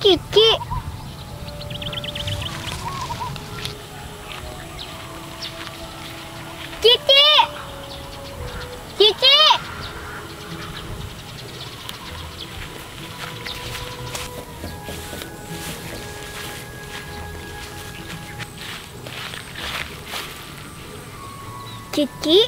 Chichi. Chichi! Chichi! Chichi?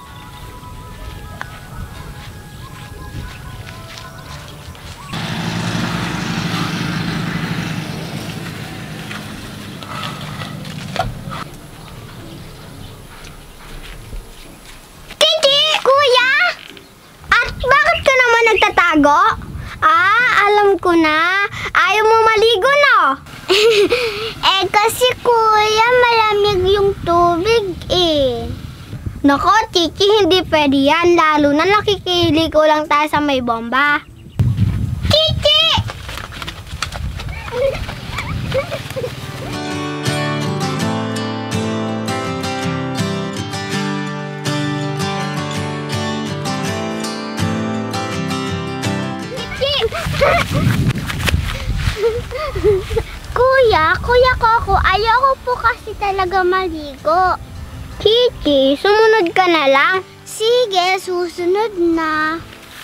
Alam ko na. Ayaw mo maligo, no? Kasi kuya, malamig yung tubig Nako, Chichi, hindi pwede yan. Lalo na nakikiligo lang tayo sa may bomba. Chichi! Kuya Coco, ayoko po kasi talaga maligo. Chichi, sumunod ka na lang. Sige, susunod na.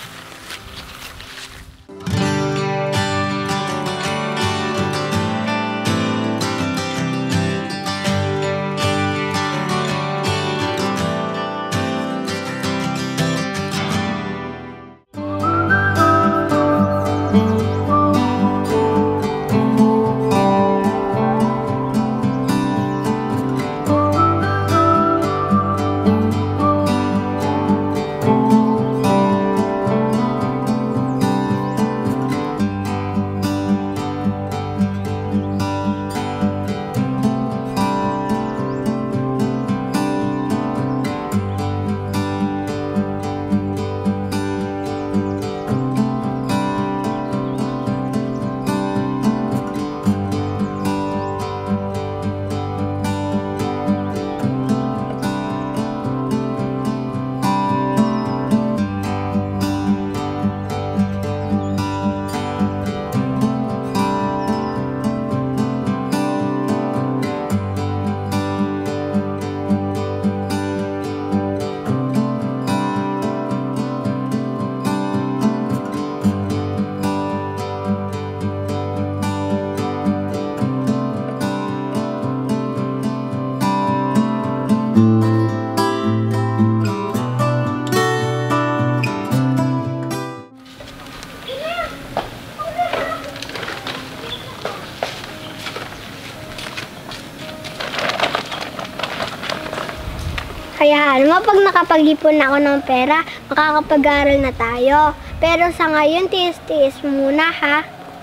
Kaya alam mo, pag nakapag-ipon ako ng pera, makakapag-aral na tayo. Pero sa ngayon, tiis-tiis muna, ha?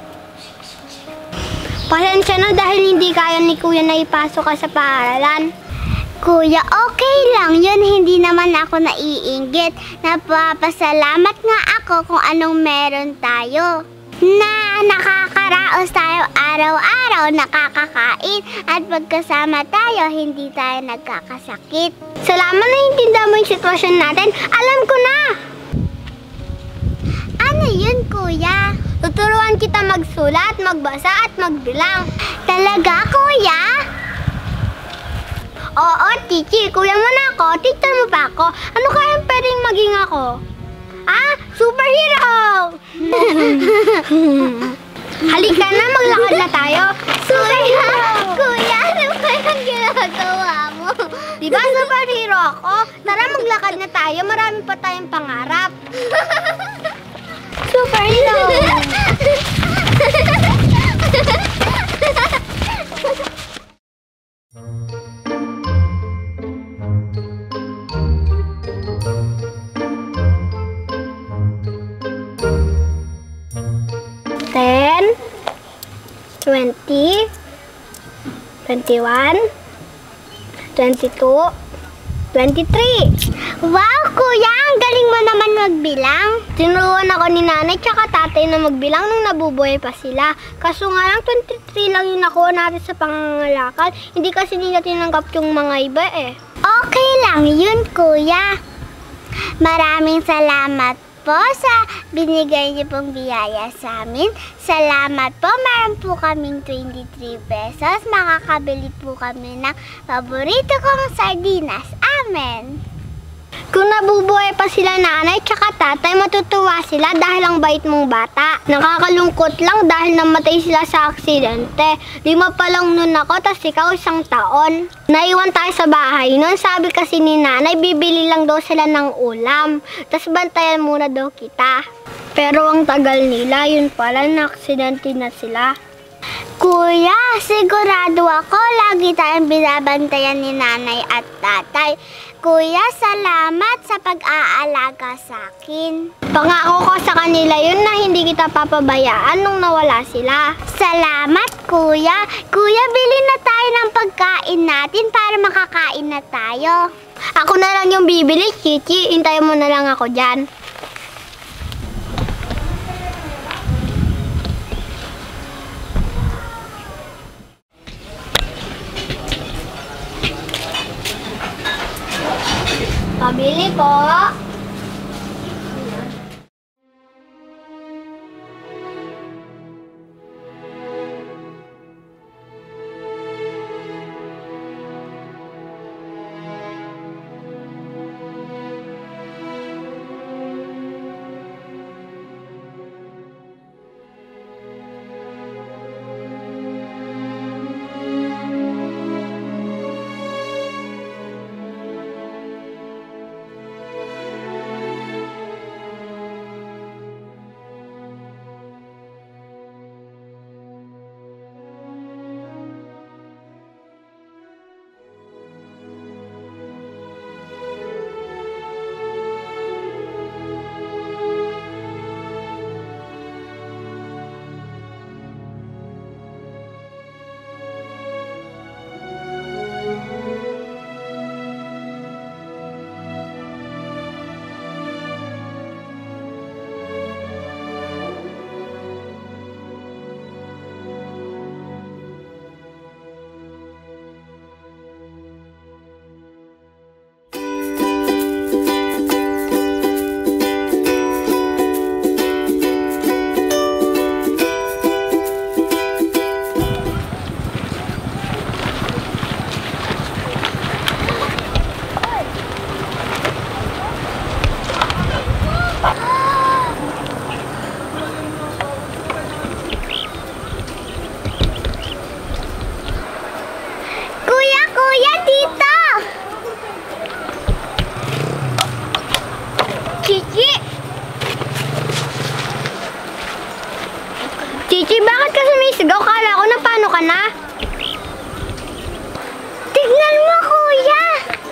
Pasensya na dahil hindi kaya ni Kuya na ipasok ka sa paaralan. Kuya, okay lang yun. Hindi naman ako naiinggit. Napapasalamat nga ako kung anong meron tayo. Na nakakaraos tayo araw-araw, nakakakain, at pagkasama tayo, hindi tayo nagkakasakit. Salamat na intindihan mo yung sitwasyon natin. Alam ko na! Ano yun, Kuya? Tuturuan kita magsulat, magbasa, at magbilang. Talaga, Kuya? Oo, Chichi. Kuya mo na ako. Teacher mo pa ako. Ano kaya pwedeng maging ako? Superhero! Halika na, maglakad na tayo. Kuya, ano ba yung ginagawa mo? Diba superhero ako? Tara, maglakad na tayo. Marami pa tayong pangarap. Superhero! 10, 20, 21, 22, 23. Wow, Kuya! Ang galing mo naman magbilang. Tinuruan ako ni nanay tsaka tatay na magbilang nung nabubuhay pa sila. Kaso nga lang, 23 lang yung nakuha natin sa pangangalakal. Hindi kasi nila tinanggap yung mga iba eh. Okay lang yun, Kuya. Maraming salamat po sa binigay niyo pong biyaya sa amin. Salamat po. Meron po kaming 23 pesos. Makakabili po kami ng paborito kong sardinas. Amen. Kung nabubuhay pa sila nanay tsaka tatay, matutuwa sila dahil ang bait mong bata. Nakakalungkot lang dahil namatay sila sa aksidente. 5 pa lang nun ako, tas ikaw 1 taon. Naiwan tayo sa bahay nun. Sabi kasi ni nanay, bibili lang daw sila ng ulam. Tas bantayan muna daw kita. Pero ang tagal nila, yun pala, na-aksidente na sila. Kuya, sigurado ako lagi tayong binabantayan ni nanay at tatay. Kuya, salamat sa pag-aalaga sa akin. Pangako ko sa kanila yun na hindi kita papabayaan nung nawala sila. Salamat, Kuya. Kuya, bili na tayo ng pagkain natin para makakain na tayo. Ako na lang yung bibili, Chichi. Hintayin mo na lang ako dyan. Pabili po. Chichi, bakit ka sumisigaw? Kala ko na paano ka na? Tignan mo, Kuya!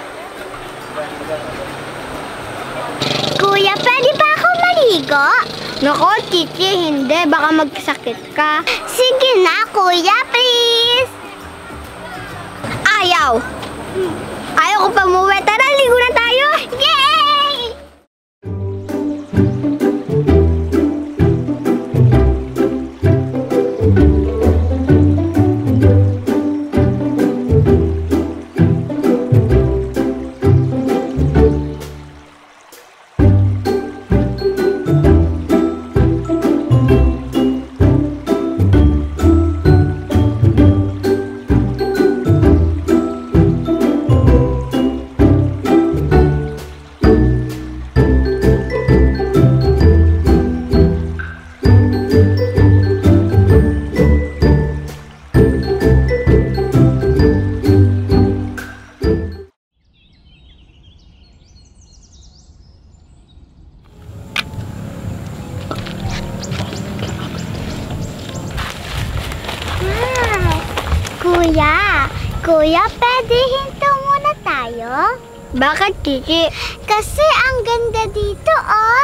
Kuya, pwede ba ako maligo? Nako, Chichi, hindi. Baka magkasakit ka. Sige na, Kuya, please! Ayaw! Ayaw ko pa umuwi. Tara, ligo na tayo! Yay! Kuya, pwede hinto muna tayo? Bakit, Chichi? Kasi ang ganda dito, oh.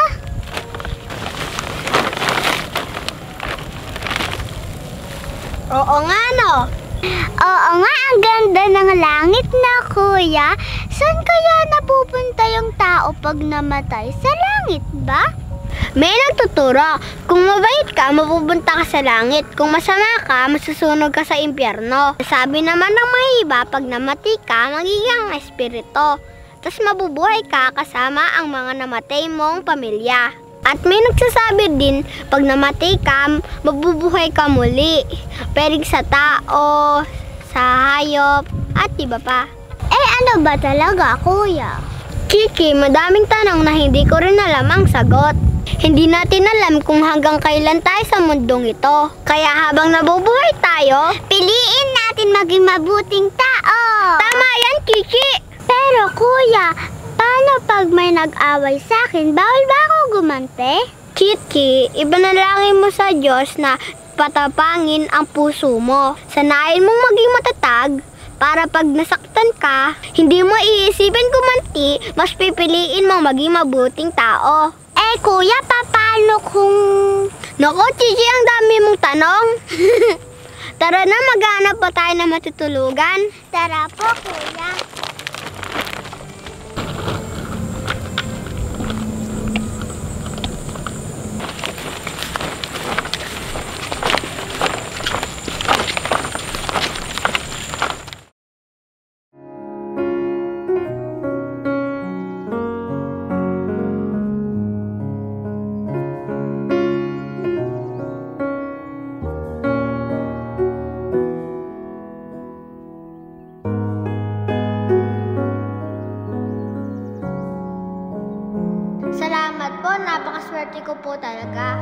Oo nga, no? Oo nga, ang ganda ng langit na, Kuya. Saan kaya napupunta yung tao pag namatay? Sa langit ba? May nagtuturo. Kung mabait ka, mapupunta ka sa langit. Kung masama ka, masusunog ka sa impyerno. Sabi naman ng mga iba, pag namatay ka, magiging espiritu. Tapos mabubuhay ka kasama ang mga namatay mong pamilya. At may nagsasabi din, pag namatay ka, mabubuhay ka muli. Pwedeng sa tao, sa hayop, at iba pa. Ano ba talaga, kuya? Kiki, madaming tanong na hindi ko rin alam ang sagot. Hindi natin alam kung hanggang kailan tayo sa mundong ito. Kaya habang nabubuhay tayo, piliin natin maging mabuting tao. Tama yan, Kiki! Pero kuya, paano pag may nag-away sa akin, bawal ba ako gumante? Kiki, ibanalangin mo sa Diyos na patapangin ang puso mo. Sanayin mong maging matatag para pag nasaktan ka, hindi mo iisipin gumanti, mas pipiliin mong maging mabuting tao. Kuya, paano kung... Naku, Chichi, ang dami mong tanong. Tara na, maghanap pa tayo na matutulugan. Tara po, kuya. Salamat po, napakaswerte ko po talaga.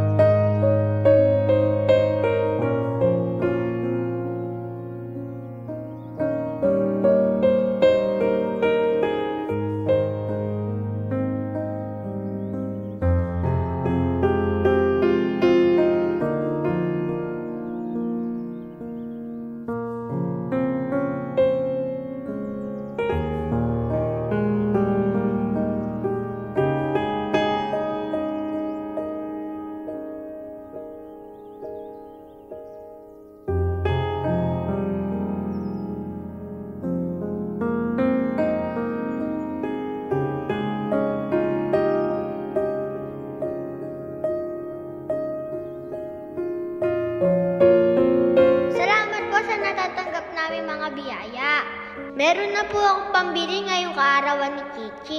Mga biyaya. Meron na po akong pambili ngayong kaarawan ni Chichi.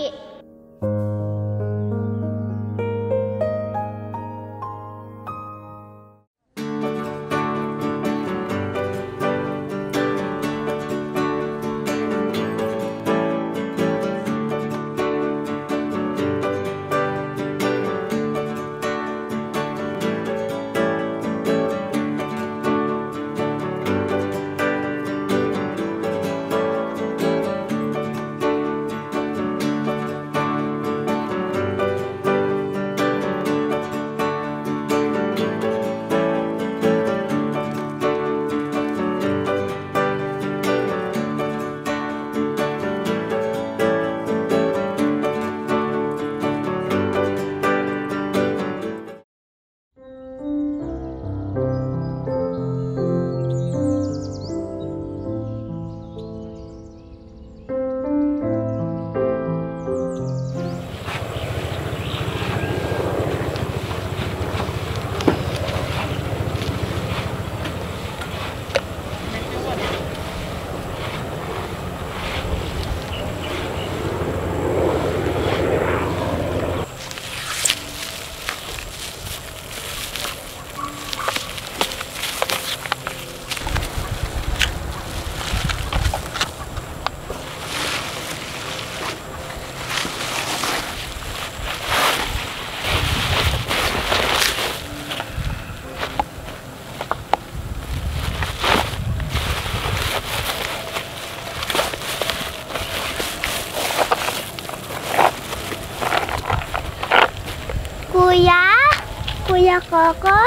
Kuya Coco?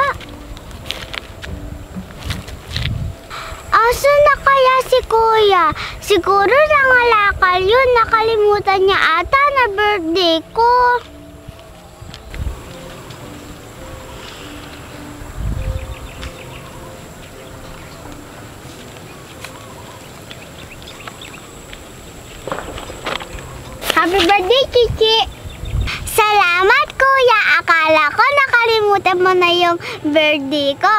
Asan na kaya si Kuya? Siguro nangalakal yun. Nakalimutan niya ata na birthday ko. Happy birthday, Chichi! Salamat, Kuya! Akala ko nakalimutan mo na yung birthday ko.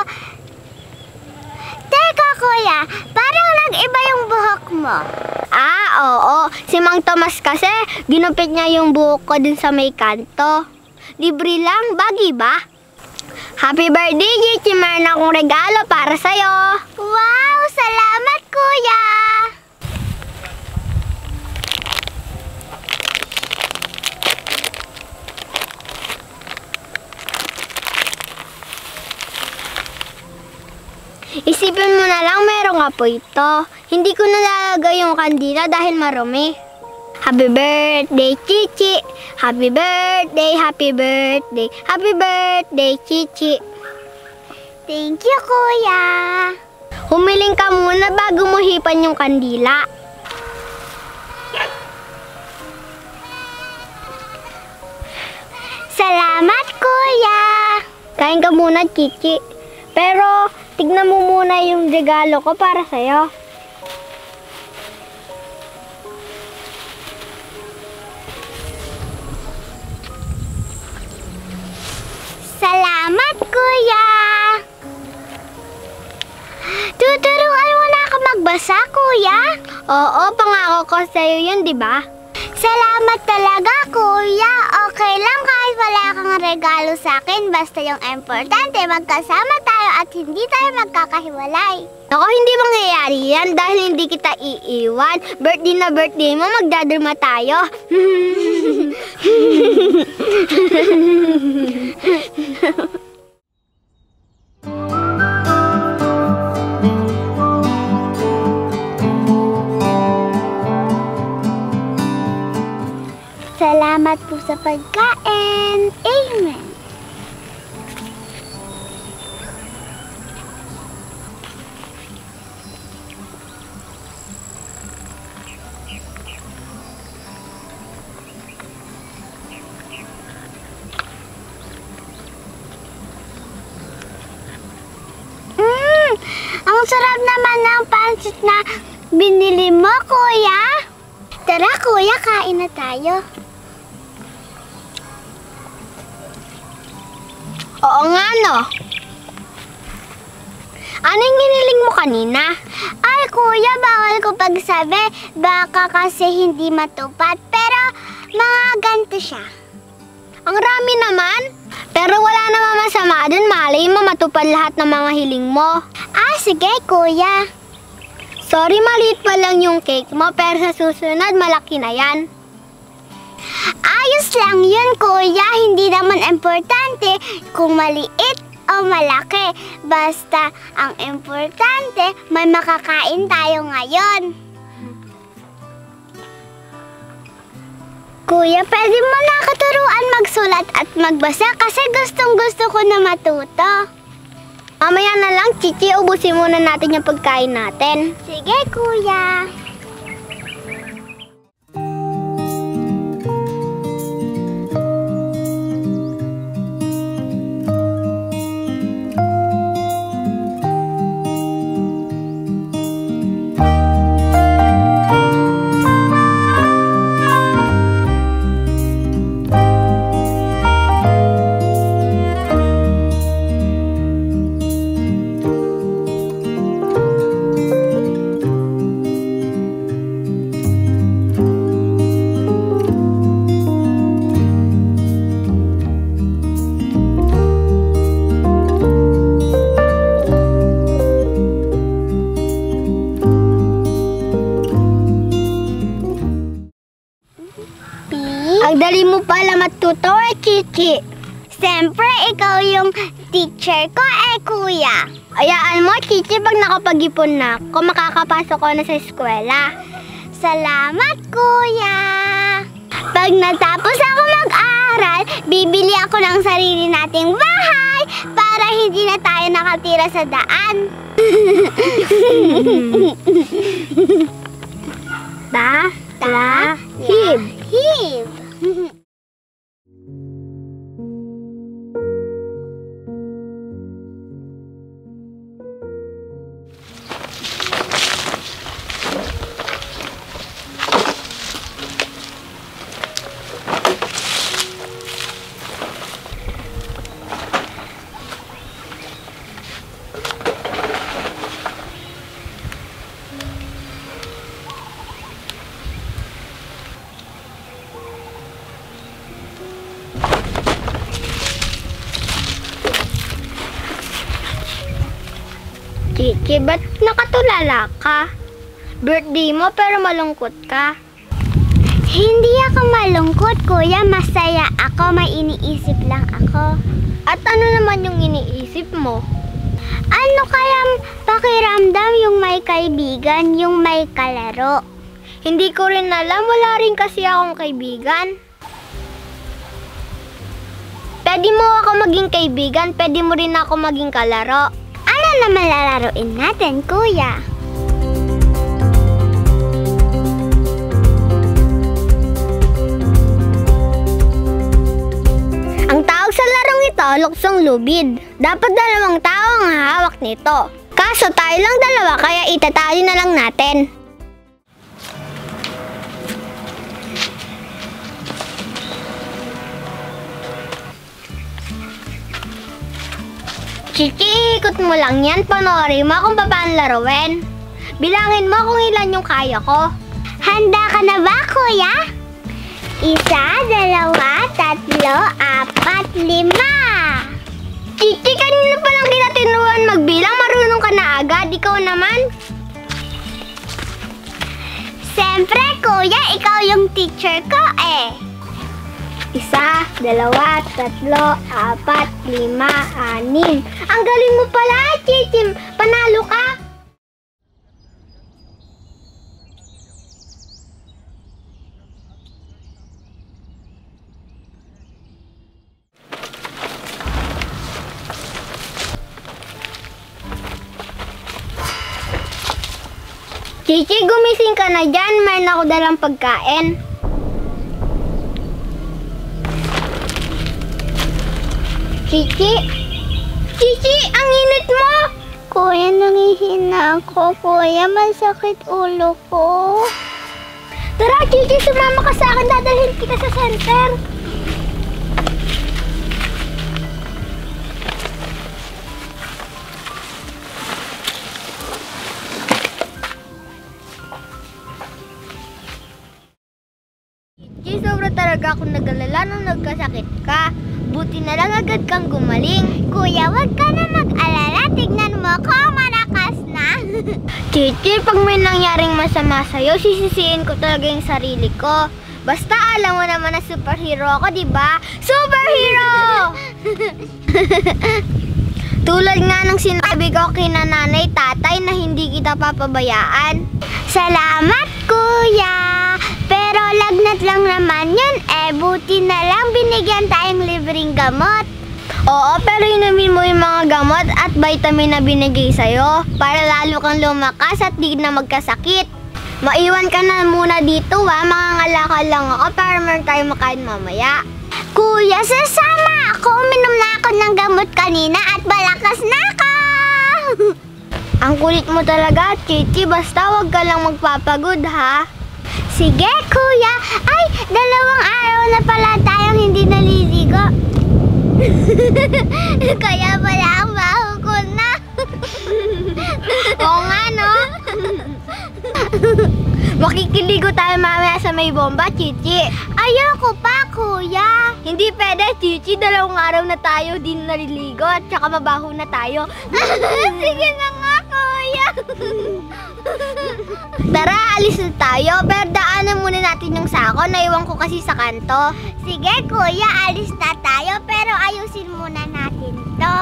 Teka, Kuya, parang nag-iba yung buhok mo. Oo. Si Mang Tomas kasi, ginupit niya yung buhok ko dun sa may kanto. Libre lang, bagi ba? Happy birthday, Chichi! Meron akong regalo para sa'yo. Wow! Salamat, Kuya! Isipin mo na lang merong apoy ito. Hindi ko nalalagay yung kandila dahil marumi. Happy birthday, Chichi! Happy birthday, happy birthday, happy birthday, Chichi! Thank you, Kuya! Humiling ka muna bago mo hipan yung kandila. Salamat, Kuya! Kain ka muna, Chichi. Pero, tignan mo muna yung regalo ko para sa'yo. Salamat, Kuya! Tuturuan mo na ako magbasa, Kuya? Oo, pangako ko sa'yo yun, di ba? Salamat talaga, Kuya. Okay lang kahit wala kang regalo sa akin. Basta yung importante, magkasama tayo at hindi tayo magkakahiwalay. Ako, hindi mangyayari yan dahil hindi kita iiwan. Birthday na birthday mo, magdadrama tayo. Salamat po sa pagkain. Amen. Ang sarap naman ng pancit na binili mo, Kuya. Tara, Kuya, kain na tayo. Oo nga, no? Anong hiniling mo kanina? Ay, Kuya, bawal ko pagsabi. Baka kasi hindi matupad. Pero, mga ganito siya. Ang rami naman. Pero wala naman masama dun. Malay mo matupad lahat ng mga hiling mo. Ah, sige, Kuya. Sorry, maliit pa lang yung cake mo. Pero sa susunod, malaki na yan. Ayos lang yun, Kuya. Hindi naman importante kung maliit o malaki. Basta ang importante, may makakain tayo ngayon. Kuya, pwede mo na ako turuan magsulat at magbasa kasi gustong-gusto ko na matuto. Mamaya na lang, Chichi. Ubusin muna natin yung pagkain natin. Sige, Kuya. Ang dali mo pala matuto, Chichi. Siyempre, ikaw yung teacher ko, Kuya. Ayaan mo, Chichi, pag nakapag-ipon na ako, makakapasok ko na sa eskwela. Salamat, Kuya. Pag natapos ako mag-aral, bibili ako ng sarili nating bahay para hindi na tayo nakatira sa daan. Hib. Chichi, ba't nakatulala ka? Birthday mo pero malungkot ka. Hindi ako malungkot, kuya. Masaya ako. May iniisip lang ako. At ano naman yung iniisip mo? Ano kayang pakiramdam yung may kaibigan, yung may kalaro? Hindi ko rin alam. Wala rin kasi akong kaibigan. Pwede mo ako maging kaibigan, pwede mo rin ako maging kalaro. Ano naman lalaroin natin, kuya? Ang tawag sa larong ito, luksong lubid. Dapat dalawang tao ang hawak nito. Kaso tayo lang dalawa, kaya itatali na lang natin. Chichi, ikot mo lang yan. Panoorin mo kung paano laruin. Bilangin mo kung ilan yung kaya ko. Handa ka na ba, kuya? 1, 2, 3, 4, 5. Chichi, kanina pa lang kita tinuruan magbilang. Marunong ka na agad. Ikaw naman. Siyempre, kuya, ikaw yung teacher ko eh. 1, 2, 3, 4, 5, 6. Ang galing mo pala, Chichi. Panalo ka. Chichi, gumising ka na dyan. Mayroon ako dalang pagkain. Chichi? Chichi, ang init mo! Kuya, nangihina ako. Kuya, masakit ulo ko. Tara, Chichi, sumama ka sa akin. Dadalhin kita sa center. Chichi, sobra talaga akong nag-alala nung nagkasakit ka. Buti na lang agad kang gumaling. Kuya, wag ka na mag-alala. Tignan mo ko, malakas na. Chichi, pag may nangyaring masama sa'yo, sisisihin ko talaga yung sarili ko. Basta alam mo naman na superhero ako, di ba? Superhero! Tulad nga ng sinabi ko kina nanay, tatay na hindi kita papabayaan. Salamat, kuya! Pero lagnat lang naman yun buti na lang binigyan tayong libreng gamot. Oo, pero inumin mo yung mga gamot at vitamin na binigay sa'yo para lalo kang lumakas at di na magkasakit. Maiwan ka na muna dito mangangalakal lang ako para meron tayong makain mamaya. Kuya, sasama ako. Uminom na ako ng gamot kanina at malakas na ako. Ang kulit mo talaga, Chichi. Basta wag ka lang magpapagod, ha? Sige, kuya. Ay, 2 araw na pala tayong hindi naliligo. Kaya pala ang baho ko na. Oo nga, no? Makikiligo tayo mamaya sa may bomba, Chichi. Ayoko pa, kuya. Hindi pwede, Chichi. 2 araw na tayo din naliligo at saka mabaho na tayo. Sige na nga, kuya. Tara, alis na tayo. Pero daanan muna natin yung sako. Naiwan ko kasi sa kanto. Sige, kuya. Alis na tayo. Pero ayusin muna natin to.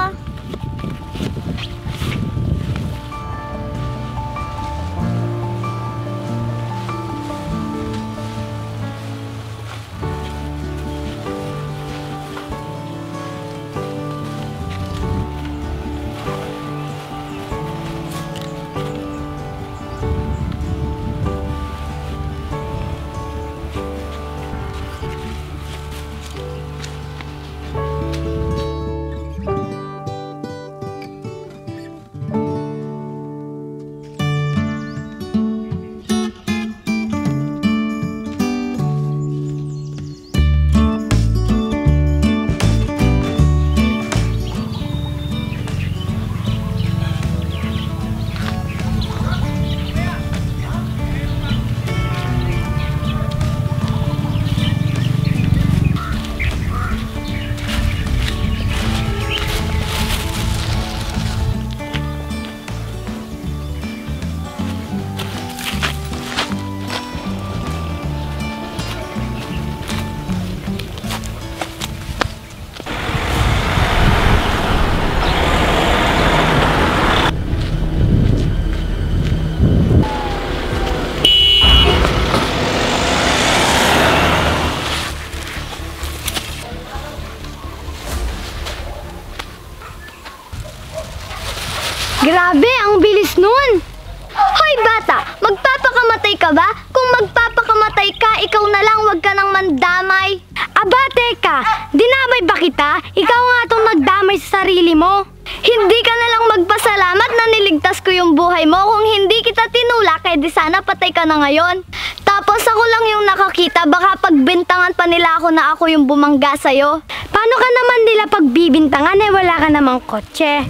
ba? Dinamay ba kita? Ikaw nga itong nagdamay sa sarili mo. Hindi ka na lang magpasalamat na niligtas ko yung buhay mo. Kung hindi kita tinulak, eh di sana patay ka na ngayon. Tapos ako lang yung nakakita, baka pagbintangan pa nila ako na ako yung bumangga sa'yo. Paano ka naman nila pagbibintangan wala ka namang kotse?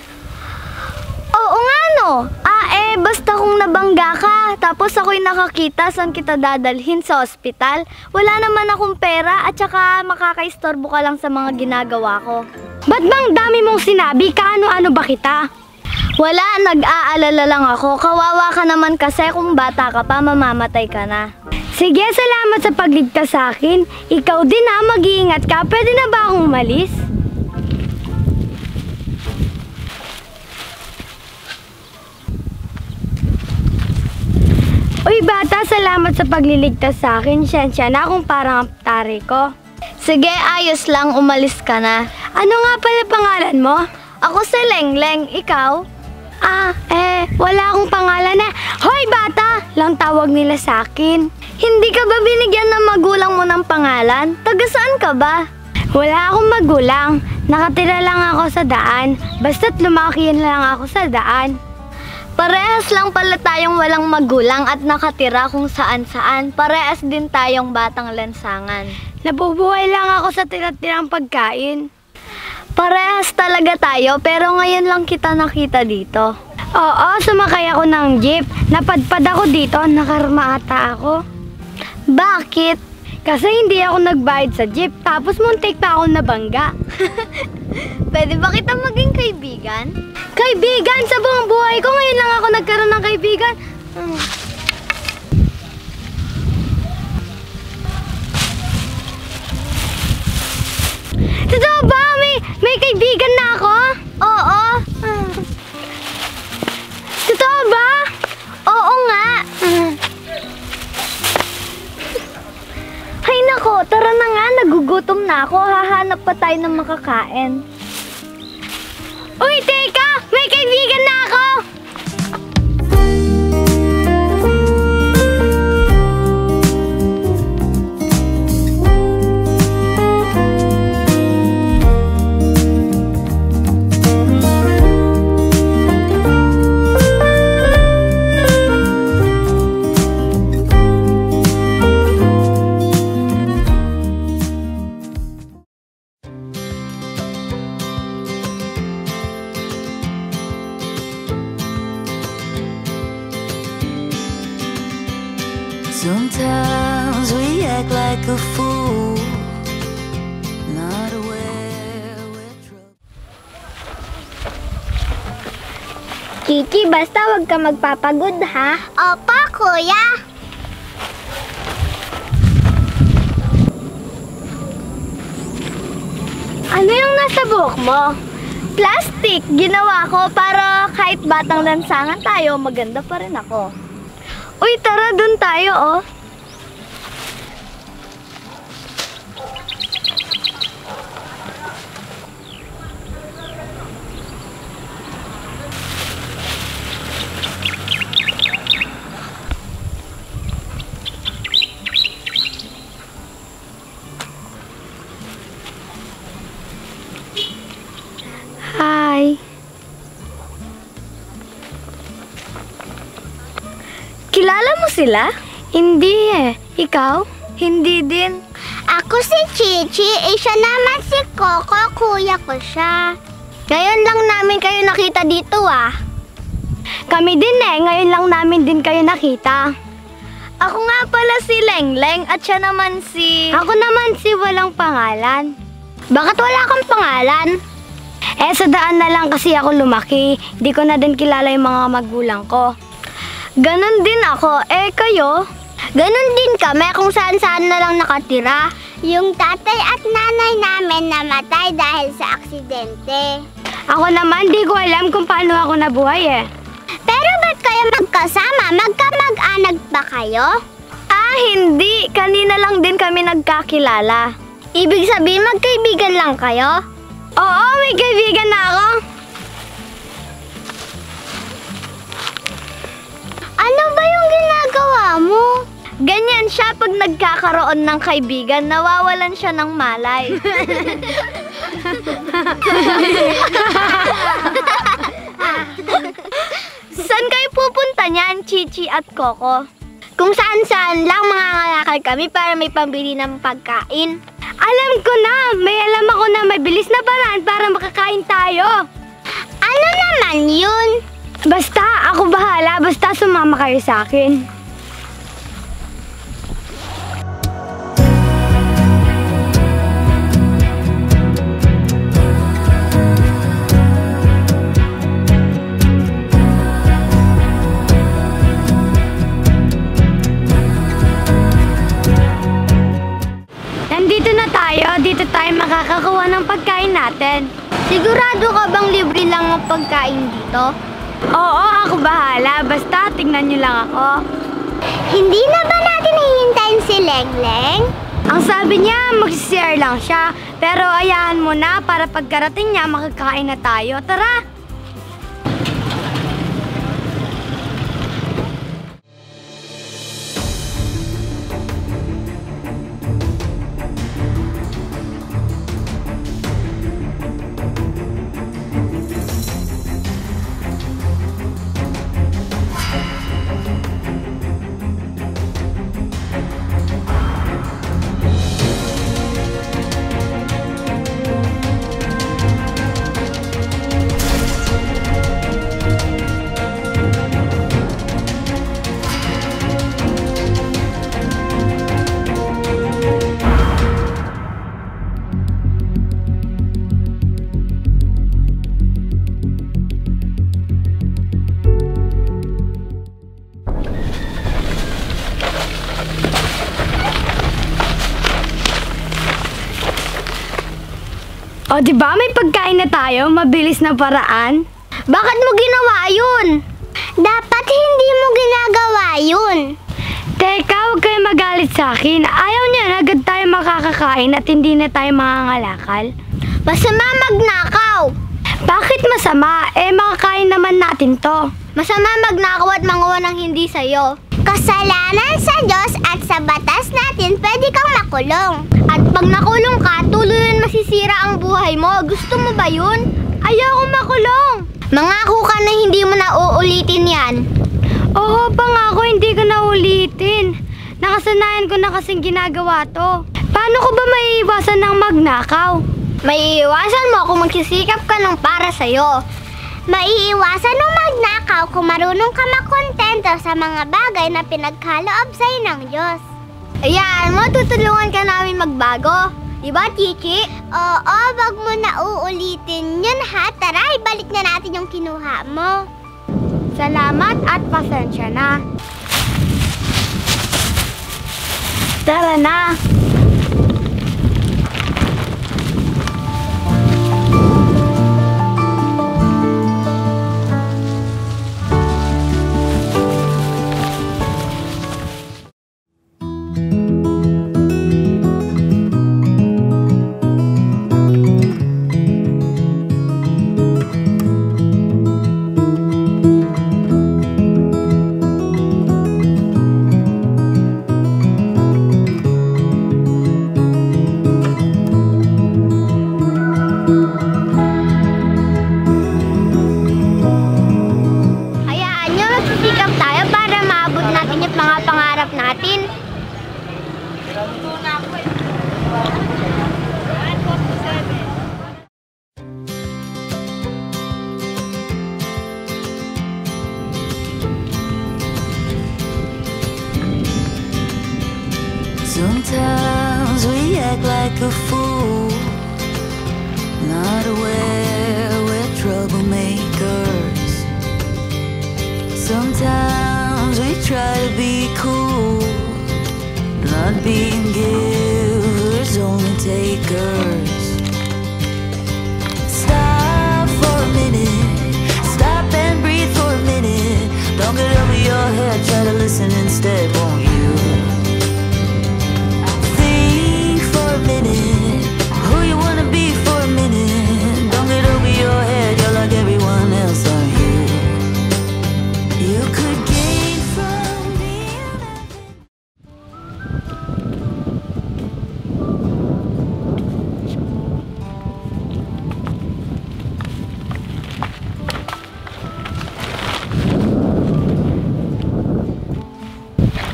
Oo nga no. Basta kung nabangga ka, tapos ako'y nakakita saan kita dadalhin sa ospital. Wala naman akong pera at saka makakaistorbo ka lang sa mga ginagawa ko. Ba't bang dami mong sinabi? Kaano-ano ba kita? Wala, nag-aalala lang ako. Kawawa ka naman kasi kung bata ka pa, mamamatay ka na. Sige, salamat sa pagligtas sa akin. Ikaw din mag-iingat ka. Pwede na ba akong umalis? Uy bata, salamat sa pagliligtas sa akin. Siyensya na kung parang aptari ko. Sige, ayos lang, umalis ka na. Ano nga pala pangalan mo? Ako si Lengleng, ikaw? Wala akong pangalan na. Hoy bata, lang tawag nila sa akin. Hindi ka ba binigyan ng magulang mo ng pangalan? Taga saan ka ba? Wala akong magulang. Nakatira lang ako sa daan. Basta't lumaki lang ako sa daan. Parehas lang pala tayong walang magulang at nakatira kung saan-saan. Parehas din tayong batang lansangan. Nabubuhay lang ako sa tira-tirang pagkain. Parehas talaga tayo, pero ngayon lang kita nakita dito. Oo, sumakay ako ng jeep. Napadpad ako dito, nakarmaata ako. Bakit? Kasi hindi ako nagbayad sa jeep, tapos muntik pa ako nabangga. Pwede ba kita maging kaibigan? Kaibigan sa buong buhay ko, ngayon lang ako nagkaroon ng kaibigan. Totoo ba? May kaibigan na ako? Oo. Totoo ba? Oo nga. Hay nako, tara na nga, nagugutom na ako. Hahanap pa tayo ng makakain. Uy, teka! May kaibigan na ako! Sometimes we act like a fool, not aware we're trouble. Kiki, basta wag ka magpapagod ha. Opo, kuya. Ano yung nasa buhok mo? Plastic! Ginawa ko para kahit batang lansangan tayo, maganda pa rin ako. Uy, tara, dun tayo, oh. Hi. Kilala mo sila? Hindi Ikaw? Hindi din. Ako si Chichi, siya naman si Coco, kuya ko siya. Ngayon lang namin kayo nakita dito, ah. Kami din ngayon lang namin din kayo nakita. Ako nga pala si Lengleng at siya naman si... Ako naman si walang pangalan. Bakit wala kang pangalan? Sa daan na lang kasi ako lumaki. Di ko na din kilala yung mga magulang ko. Ganon din ako. Kayo? Ganon din kami kung saan-saan na lang nakatira. Yung tatay at nanay namin namatay dahil sa aksidente. Ako naman, di ko alam kung paano ako nabuhay Pero ba't kayo magkasama? Magkamag-anak ba kayo? Hindi. Kanina lang din kami nagkakilala. Ibig sabihin magkaibigan lang kayo? Oo, may kaibigan na ako. Ano ba yung ginagawa mo? Ganyan Ganyan siya pag nagkakaroon ng kaibigan, nawawalan siya ng malay. Saan kayo pupunta niyan, Chichi at Coco? Kung saan-saan lang mangangalakal kami para may pambili ng pagkain. Alam ko na! May alam ako na may bilis na paraan para makakain tayo. Ano naman yun? Basta, ako bahala. Basta sumama kayo sa akin. Nandito na tayo. Dito tayo makakakuha ng pagkain natin. Sigurado ka bang libre lang ang pagkain dito? Oo, ako bahala. Basta, tingnan nyo lang ako. Hindi na ba natin hihintayin si Lengleng? Ang sabi niya, mag-share lang siya. Pero ayahan mo na para pagkarating niya, makakain na tayo. Tara! O, di ba may pagkain na tayo? Mabilis na paraan. Bakit mo ginawa yun? Dapat hindi mo ginagawa yun. Teka, huwag kayo magalit sa akin. Ayaw niya na agad tayo makakakain at hindi na tayo mangangalakal. Masama magnakaw. Bakit masama? Makakain naman natin to. Masama magnakaw at manguha ng hindi sa'yo. Kasalanan sa Diyos at sa batas natin, pwede kang makulong. At pag nakulong ka, tuluyan masisira ang buhay mo. Gusto mo ba yun? Ayoko makulong. Mangako ka na hindi mo na uulitin yan. Oo, pangako, hindi ko na ulitin. Nakasanayan ko na kasing ginagawa to. Paano ko ba maiiwasan ng magnakaw? Maiiwasan mo kung magsisikap ka ng para sa'yo. Maiiwasan ng magnakaw kung marunong ka makontento sa mga bagay na pinagkaloob sa'yo ng Diyos. Ayan, matutulungan ka namin magbago. Diba, Chichi? Oo, wag mo na uulitin yun ha. Tara, ibalik na natin yung kinuha mo. Salamat at pasensya na. Tara na. Sometimes we act like a fool, not aware we're troublemakers. Sometimes we try to be cool, not being givers, only takers. Stop for a minute, stop and breathe for a minute. Don't get over your head, try to listen instead, won't you? Who you wanna be for a minute? Don't get over your head, you're like everyone else, aren't you? You could gain from being.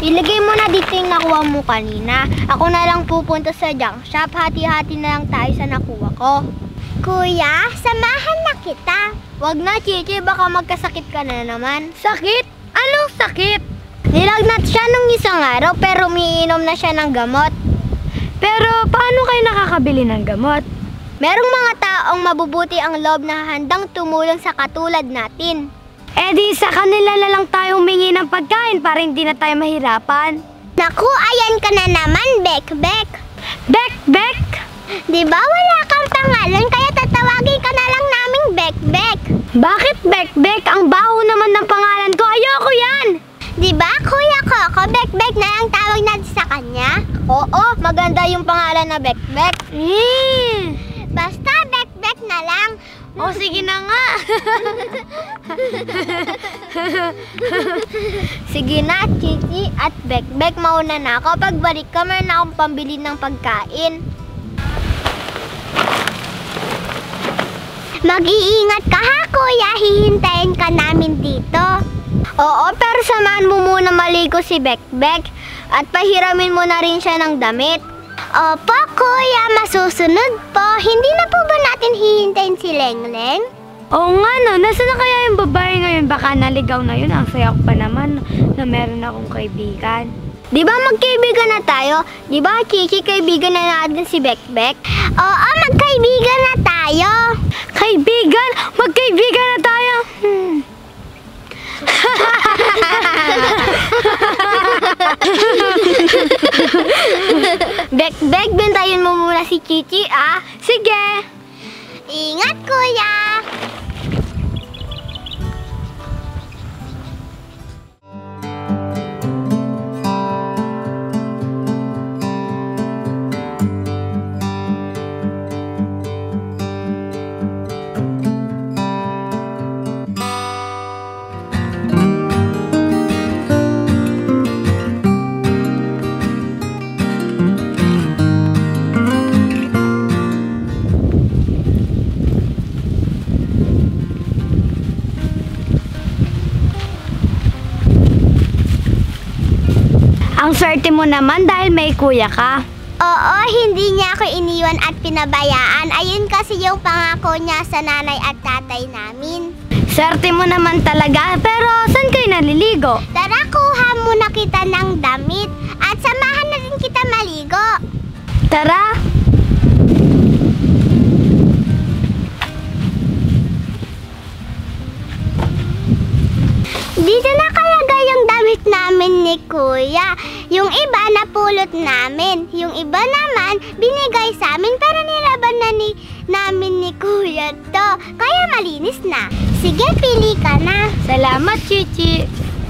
Ilagay mo na dito yung nakuha mo kanina. Ako na lang pupunta sa junk shop. Hati-hati na lang tayo sa nakuha ko. Kuya, samahan na kita. Wag na, Chichi. Baka magkasakit ka na naman. Sakit? Anong sakit? Nilagnat siya nung isang araw pero umiinom na siya ng gamot. Pero paano kayo nakakabili ng gamot? Merong mga taong mabubuti ang loob na handang tumulong sa katulad natin. Eh di sa kanila na lang tayo humingi ng pagkain para hindi na tayo mahirapan. Naku, ayan ka na naman, Bek-Bek. Bek-Bek? Di ba wala kang pangalan kaya tatawagin ka na lang naming Bek-Bek? Bakit Bek-Bek? Ang baho naman ng pangalan ko. Ayoko yan! Di ba, Kuya Coco, Bek-Bek na lang tawag natin sa kanya? Oo, maganda yung pangalan na Bek-Bek. Basta Bek-Bek na lang. O sige na nga. Sige na, Chichi at Bek-Bek, mauna na ako. Pagbalik ka, meron na akong pambili ng pagkain. Mag-iingat ka ha, Kuya. Hihintayin ka namin dito. Oo, pero samahan mo muna maligo si Bek-Bek at pahiramin mo na rin siya ng damit. Opo, Kuya, masusunod po. Hindi na po ba natin hihintayin si Lengleng? Oo nga no, nasaan na kaya yung babae ngayon? Baka naligaw na yun. Ang saya ko pa naman na meron akong kaibigan. Di ba magkaibigan na tayo? Di ba, Chichi, kaibigan na natin si Bek-Bek? Oo, magkaibigan na tayo. Kaibigan? Magkaibigan na tayo? Bek-Bek, bentayin mo muna si Chichi, ah. Sige! Ingat, Kuya! Ang swerte mo naman dahil may kuya ka. Oo, hindi niya ako iniwan at pinabayaan. Ayun kasi yung pangako niya sa nanay at tatay namin. Swerte mo naman talaga, pero saan kayo naliligo? Tara, kuha muna kita ng damit at samahan na rin kita maligo. Tara! Dito nakalagay yung damit namin ni Kuya. Yung iba napulot namin. Yung iba naman binigay sa amin pero nilaban na namin ni Kuya to. Kaya malinis na. Sige, pili ka na. Salamat, Chichi!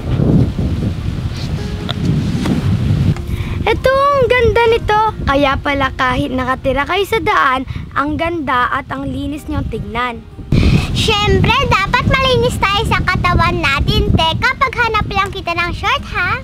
Ito, ang ganda nito. Kaya pala kahit nakatira kayo sa daan, ang ganda at ang linis niyong tignan. Siyempre, dapat malinis tayo sa katawan natin. Teka, paghanap lang kita ng short, ha?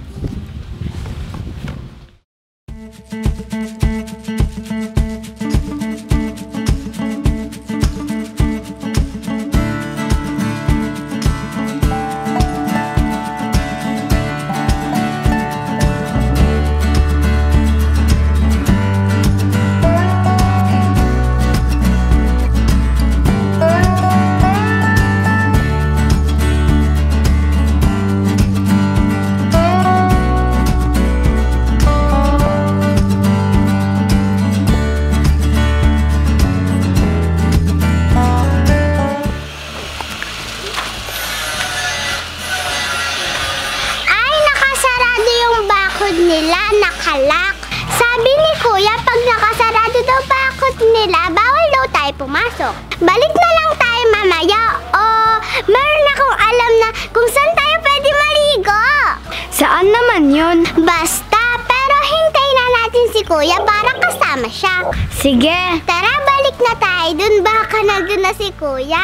Nila nakalak. Sabi ni Kuya, pag nakasarado daw bakod nila, bawal daw tayo pumasok. Balik na lang tayo mamaya. O, meron akong alam na kung saan tayo pwede maligo. Saan naman yun? Basta, pero hintayin na natin si Kuya para kasama siya. Sige! Tara, balik na tayo dun. Baka nandun na si Kuya.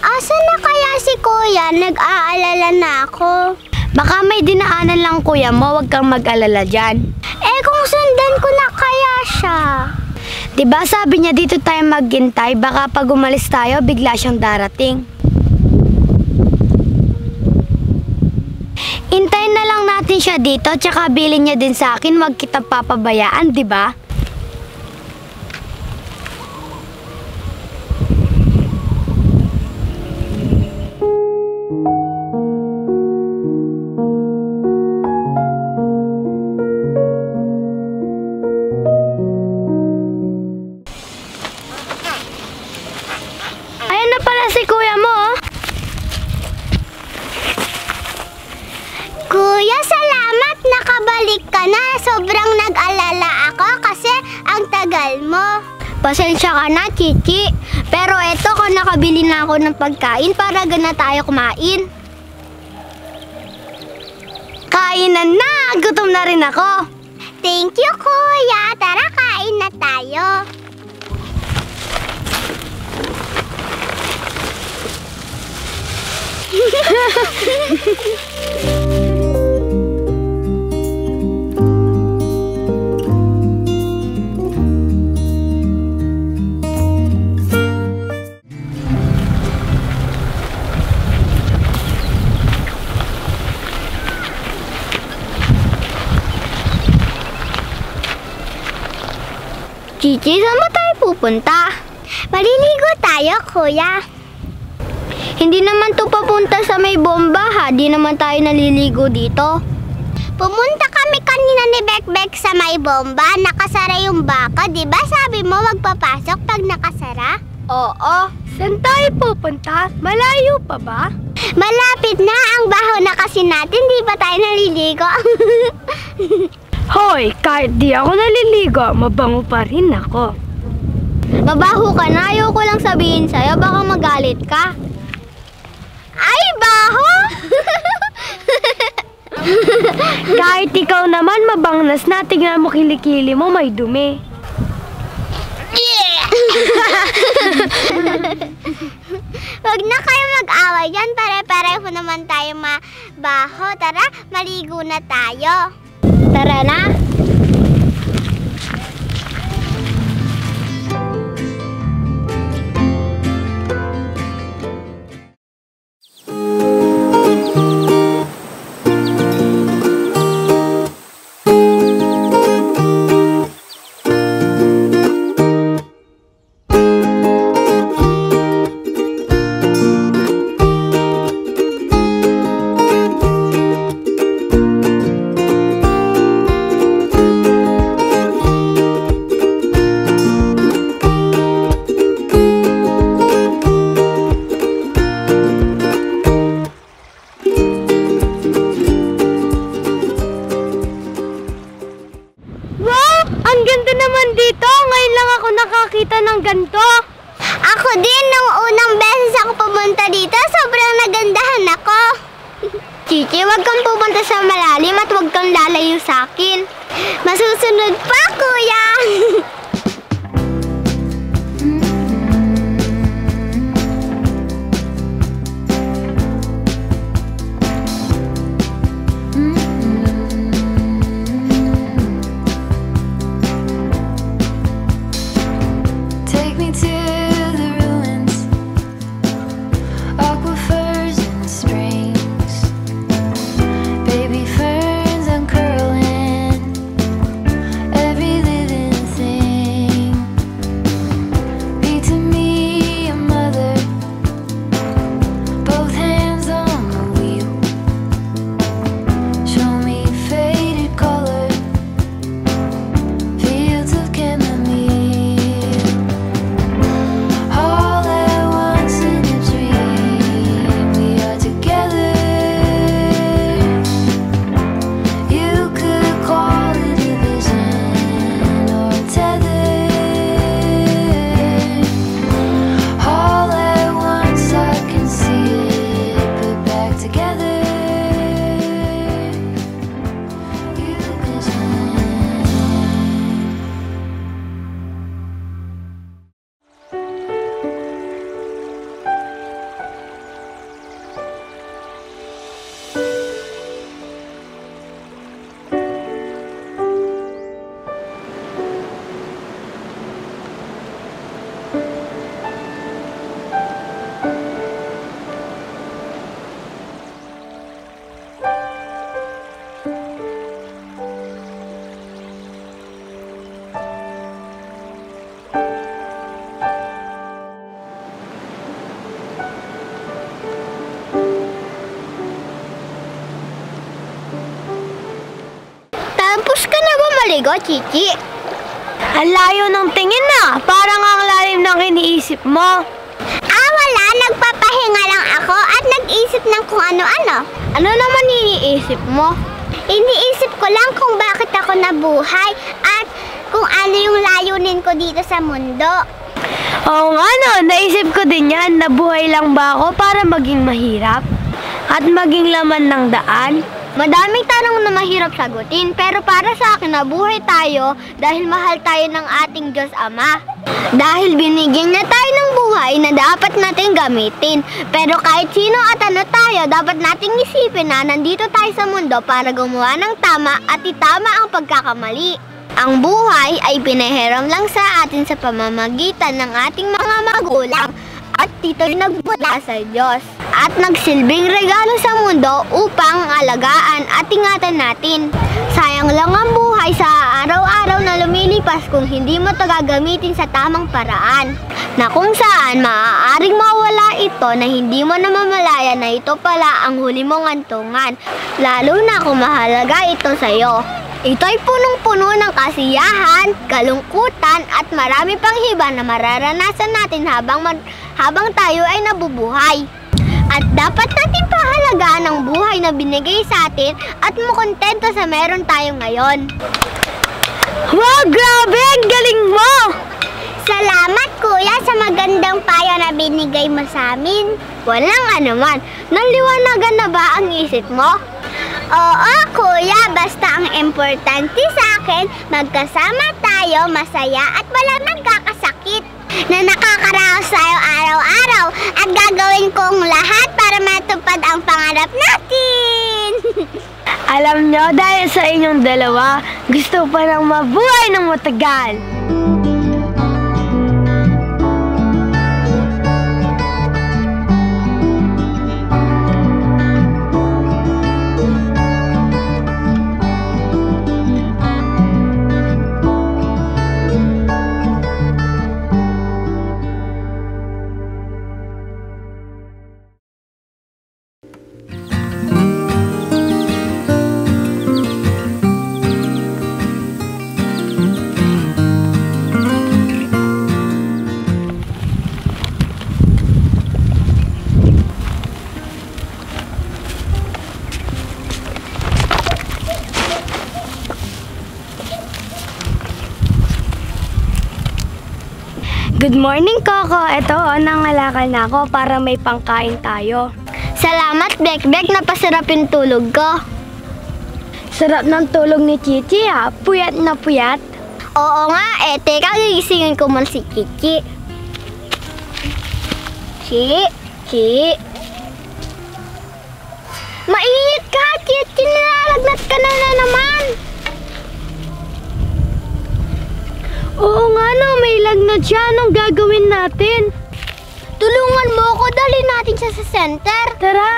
Asan na kaya si kuya? Nag-aalala na ako. Baka may dinaanan lang kuya mo, huwag kang mag-alala dyan. Eh kung sundan ko na kaya siya? Diba sabi niya dito tayo maghintay, baka pag umalis tayo, bigla siyang darating. Hintayin na lang natin siya dito, tsaka bilhin niya din sa akin, wag kita papabayaan, diba? Ayan na pala si kuya mo, oh. Kuya, salamat. Nakabalik ka na. Sobrang nag-alala ako kasi ang tagal mo. Pasensya ka na, Chichi. Pero eto, kung nakabili na ako ng pagkain para gana tayo kumain. Kainan na! Gutom na rin ako. Thank you, kuya. Tara, kain na tayo. Chichi, saan ba tayo pupunta? Maliligo tayo, kuya. Hindi naman to papunta sa may bomba, ha? Di naman tayo naliligo dito. Pumunta kami kanina ni Bekbek sa may bomba. Nakasara yung baka. Diba sabi mo wag papasok pag nakasara? Oo. Saan tayo pupunta? Malayo pa ba? Malapit na. Ang baho na kasi natin. Di ba tayo naliligo? Hoy, kahit di ako naliligo, mabango pa rin ako. Mabaho ka na, ayoko lang sabihin sa'yo, baka magalit ka. Ay, baho! Kahit ikaw naman, mabangnas na, tignan mo kilikili mo, may dumi. Wag na kayo mag-away dyan. Pare-pareho naman tayo mabaho. Tara, maligo na tayo. Tara na. Nakakita ng ganito. Ako din, nung unang beses ako pumunta dito, sobrang nagandahan ako. Chichi, wag kang pupunta sa malalim at wag kang lalayo sa akin. Masusunod pa, kuya. Baby ferns uncurling, every living thing. maligo, Chichi? Ang layo ng tingin na. Parang ang lalim ng iniisip mo. Wala. Nagpapahinga lang ako at nag-isip ng kung ano-ano. Ano naman iniisip mo? Iniisip ko lang kung bakit ako nabuhay at kung ano yung layunin ko dito sa mundo. Oo nga no, naisip ko din yan. Nabuhay lang ba ako para maging mahirap? At maging laman ng daan? Madaming tanong na mahirap sagutin, pero para sa akin nabuhay tayo dahil mahal tayo ng ating Diyos Ama. Dahil binigyan niya tayo ng buhay na dapat natin gamitin. Pero kahit sino at ano tayo, dapat nating isipin na nandito tayo sa mundo para gumawa ng tama at itama ang pagkakamali. Ang buhay ay pinahiram lang sa atin sa pamamagitan ng ating mga magulang at ito'y nagmula sa Diyos at nagsilbing regalo sa mundo upang alagaan at ingatan natin. Sayang lang ang buhay sa araw-araw na lumilipas kung hindi mo ito gagamitin sa tamang paraan, na kung saan maaaring mawala ito na hindi mo namamalaya na ito pala ang huli mong antungan, lalo na kung mahalaga ito sa'yo. Ito'y punong-puno ng kasiyahan, kalungkutan at marami pang hiba na mararanasan natin habang tayo ay nabubuhay. At dapat natin pahalagaan ang buhay na binigay sa atin at makontento sa meron tayo ngayon. Wow, grabe! Ang galing mo! Salamat kuya sa magandang payo na binigay mo sa amin. Walang anuman. Naliwanagan na ba ang isip mo? Oo kuya, basta ang importante sa akin, magkasama tayo, masaya at wala nagkakasakit. Na nakakaraos tayo araw-araw at gagawin kong lahat para matupad ang pangarap natin. Alam nyo, dahil sa inyong dalawa, gusto pa nang mabuhay ng matagal. Good morning, Coco. Ito, nangalakal na ako para may pangkain tayo. Salamat, Bekbek, napasarap yung tulog ko. Sarap ng tulog ni Chichi, ha? Puyat na puyat. Oo nga, teka, gigisingin ko muna si Chichi. Chi. Mainit ka, Chichi, nilalagnat ka na naman. Oo nga no, may lagnat siya. Anong gagawin natin? Tulungan mo ako, dali natin siya sa center. Tara!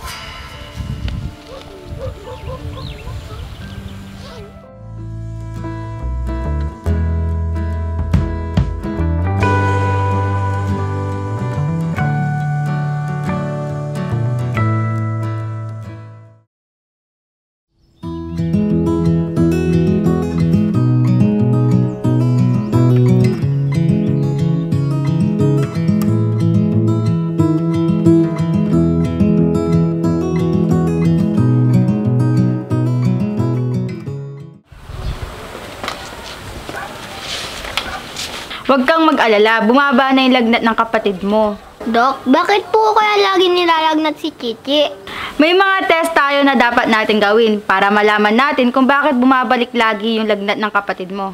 Huwag kang mag-alala, bumaba na yung lagnat ng kapatid mo. Dok, bakit po kaya lagi nilalagnat si Chichi? May mga test tayo na dapat natin gawin para malaman natin kung bakit bumabalik lagi yung lagnat ng kapatid mo.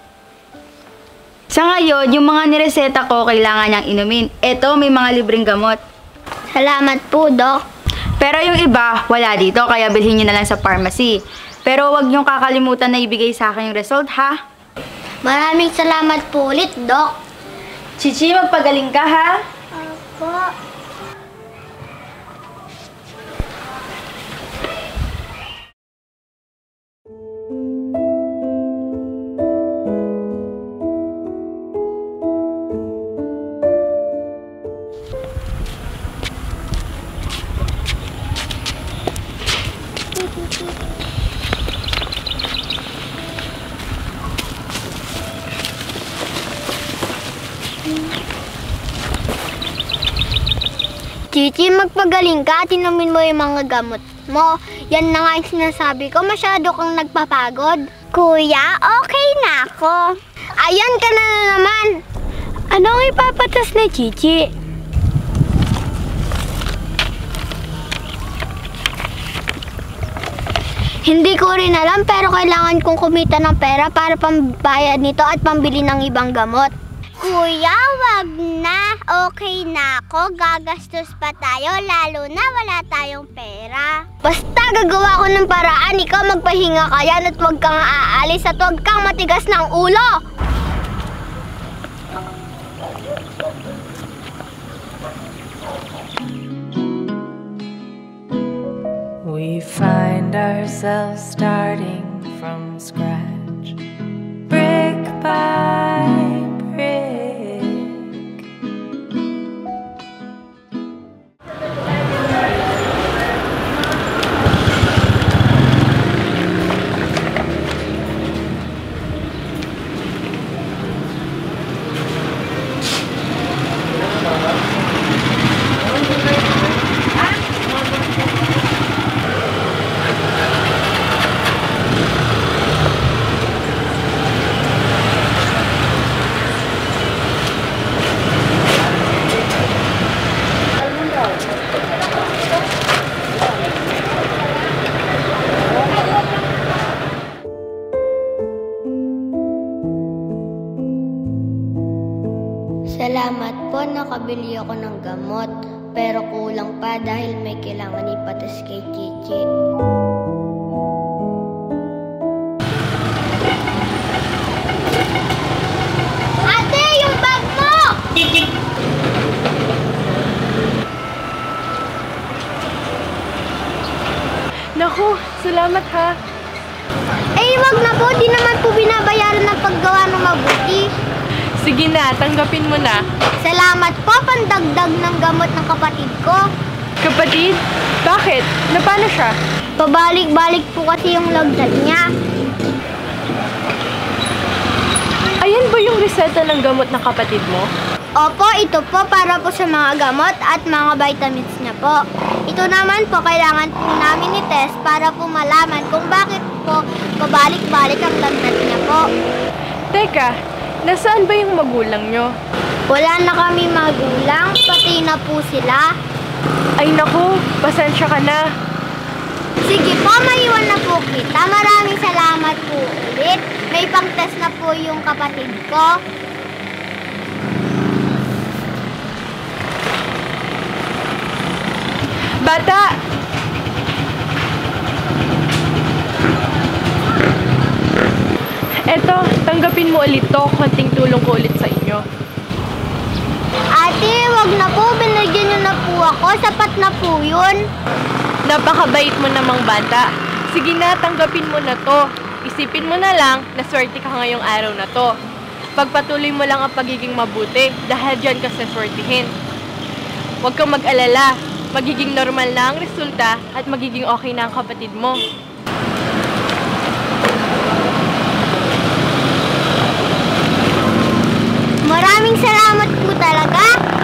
Sa ngayon, yung mga nireseta ko kailangan niyang inumin. Ito, may mga libreng gamot. Salamat po, Dok. Pero yung iba, wala dito, kaya bilhin niyo na lang sa pharmacy. Pero huwag niyong kakalimutan na ibigay sa akin yung result, ha? Maraming salamat po ulit, Dok. Chichi, magpagaling ka, ha? Opo. Chichi, magpagaling ka at inumin mo yung mga gamot mo. Yan na nga yung sinasabi ko, masyado kang nagpapagod. Kuya, okay na ako. Ayan ka na naman. Anong ipapatas ni Chichi? Hindi ko rin alam pero kailangan kong kumita ng pera para pambayad nito at pambili ng ibang gamot. Kuya, wag na. Okay na ako. Gagastos pa tayo lalo na wala tayong pera. Basta gagawa ko ng paraan. Ikaw magpahinga ka yan at wag kang aalis at wag kang matigas ng ulo. We find ourselves starting from scratch, brick by brick. Salamat po, nakabili ako ng gamot. Pero kulang pa dahil may kailangan ipatas kay Chichi. Ate, yung bag mo! Naku, salamat ha. Eh, wag na po. Di naman po binabayaran ng paggawa ng mabuti. Sige na, tanggapin mo na. Salamat po, pandagdag ng gamot ng kapatid ko. Kapatid, bakit? Napano siya? Pabalik-balik po kasi yung lagnat niya. Ayan ba yung reseta ng gamot ng kapatid mo? Opo, ito po para po sa mga gamot at mga vitamins niya po. Ito naman po, kailangan po namin i-test para po malaman kung bakit po pabalik-balik ang lagnat niya po. Teka, nasaan ba yung magulang nyo? Wala na kami magulang, pati na po sila. Ay naku, pasensya ka na. Sige po, maiwan na po kita. Maraming salamat po ulit. May pang-test na po yung kapatid ko. Bata! Eto, tanggapin mo ulit to. Konting tulong ko ulit sa inyo. Ate, wag na po. Binigyan niyo na po ako. Sapat na po yun. Napakabait mo namang bata. Sige na, tanggapin mo na to. Isipin mo na lang na swerte ka ngayong araw na to. Pagpatuloy mo lang ang pagiging mabuti dahil dyan ka saswertihin. Huwag kang mag-alala. Magiging normal na ang resulta at magiging okay na ang kapatid mo. Maraming salamat po talaga.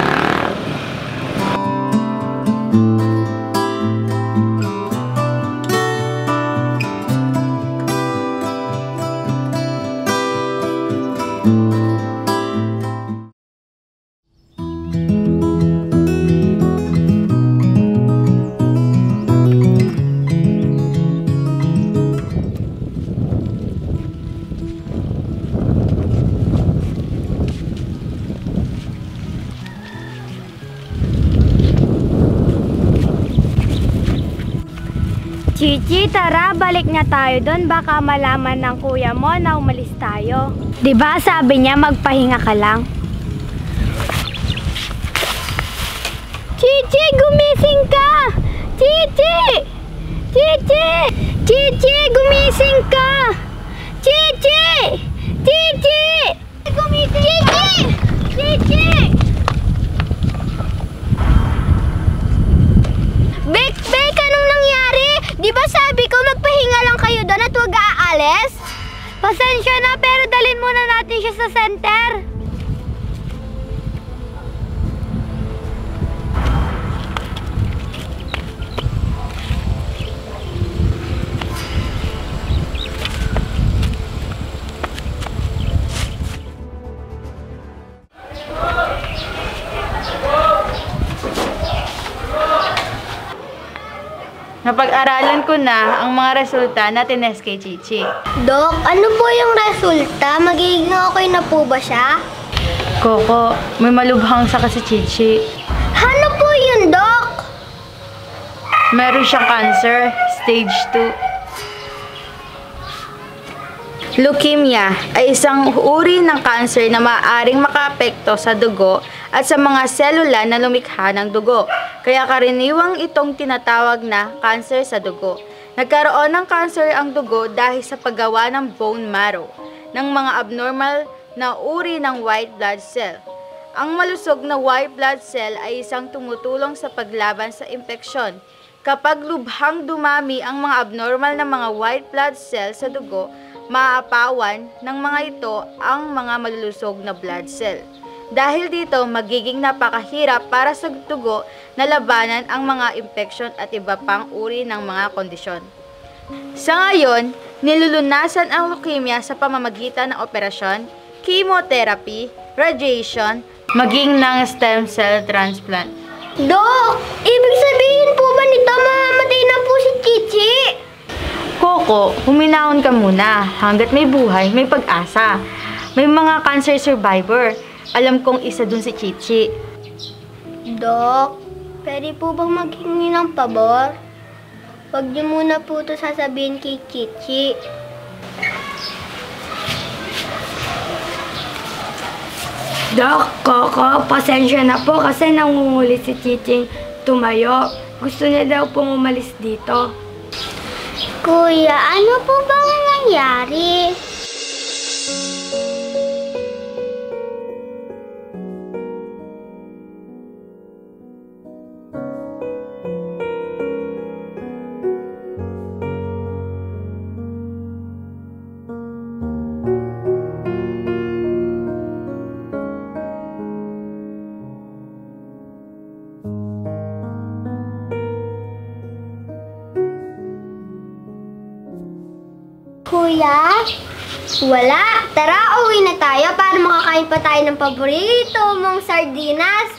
Chichi, tara, balik na tayo doon. Baka malaman ng kuya mo na umalis tayo. 'Di ba sabi niya magpahinga ka lang? Chichi, gumising ka! Chichi! Chichi! Chichi, gumising ka! Chichi! Chichi! Gumising ka! Chichi! Bek, anong nangyari? Di ba sabi ko magpahinga lang kayo doon at huwag aalis? Pasensya na, pero dalhin muna natin siya sa center. napag-aralan ko na ang mga resulta na tinest kay Chichi. Dok, ano po yung resulta? Magiging okay na po ba siya? Coco, may malubhang sa si Chichi. Ano po yun, Dok? Meron siyang cancer, stage 2. Leukemia ay isang uri ng cancer na maaaring makaapekto sa dugo at sa mga selula na lumikha ng dugo. Kaya karaniwang itong tinatawag na cancer sa dugo. Nagkaroon ng cancer ang dugo dahil sa paggawa ng bone marrow ng mga abnormal na uri ng white blood cell. Ang malusog na white blood cell ay isang tumutulong sa paglaban sa impeksyon. Kapag lubhang dumami ang mga abnormal na mga white blood cell sa dugo, maaapawan ng mga ito ang mga malulusog na blood cell. Dahil dito, magiging napakahirap para sa dugo na labanan ang mga impeksyon at iba pang uri ng mga kondisyon. Sa ngayon, nilulunasan ang leukemia sa pamamagitan ng operasyon, chemotherapy, radiation, maging ng stem cell transplant. Dok, ibig sabihin po ba nito mamamatay na po si Chichi? Coco, huminahon ka muna. Hanggat may buhay, may pag-asa. May mga cancer survivor. Alam kong isa dun si Chichi. Dok, pwede po bang maghingi ng pabor? Huwag niyo muna po ito sasabihin kay Chichi. Dok, Coco, pasensya na po kasi nangunguli si Chiching tumayo. Gusto niya daw pong umalis dito. Kuya, ano po bang nangyari? Kuya? Wala. Tara, uwi na tayo para makakain pa tayo ng paborito mong sardinas.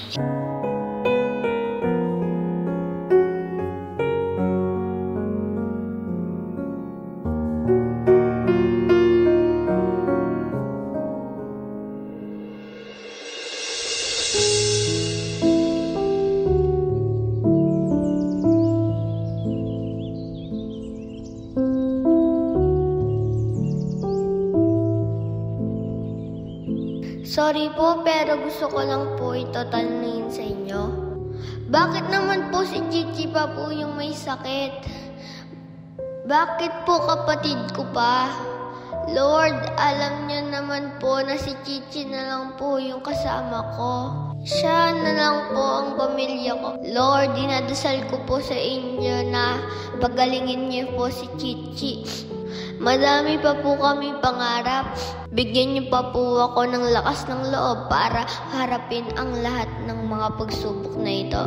Sorry po, pero gusto ko lang po itatanungin sa inyo. Bakit naman po si Chichi pa po yung may sakit? Bakit po kapatid ko pa? Lord, alam niyo naman po na si Chichi na lang po yung kasama ko. Siya na lang po ang pamilya ko. Lord, dinadasal ko po sa inyo na pagalingin niyo po si Chichi. Madami pa po kami pangarap. Bigyan niyo pa po ako ng lakas ng loob para harapin ang lahat ng mga pagsubok na ito.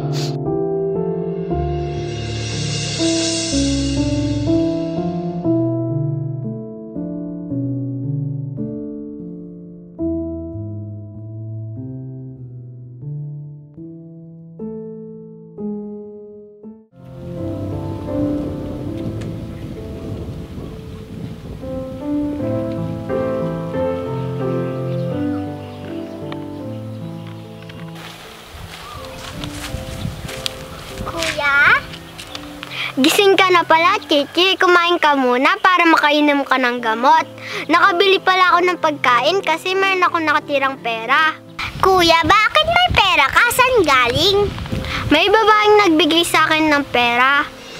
Gising ka na pala, Chichi. Kumain ka muna para makainom ka ng gamot. Nakabili pala ako ng pagkain kasi mayroon ako nakatirang pera. Kuya, bakit may pera ka? Saan galing? May babaeng nagbigay sa akin ng pera.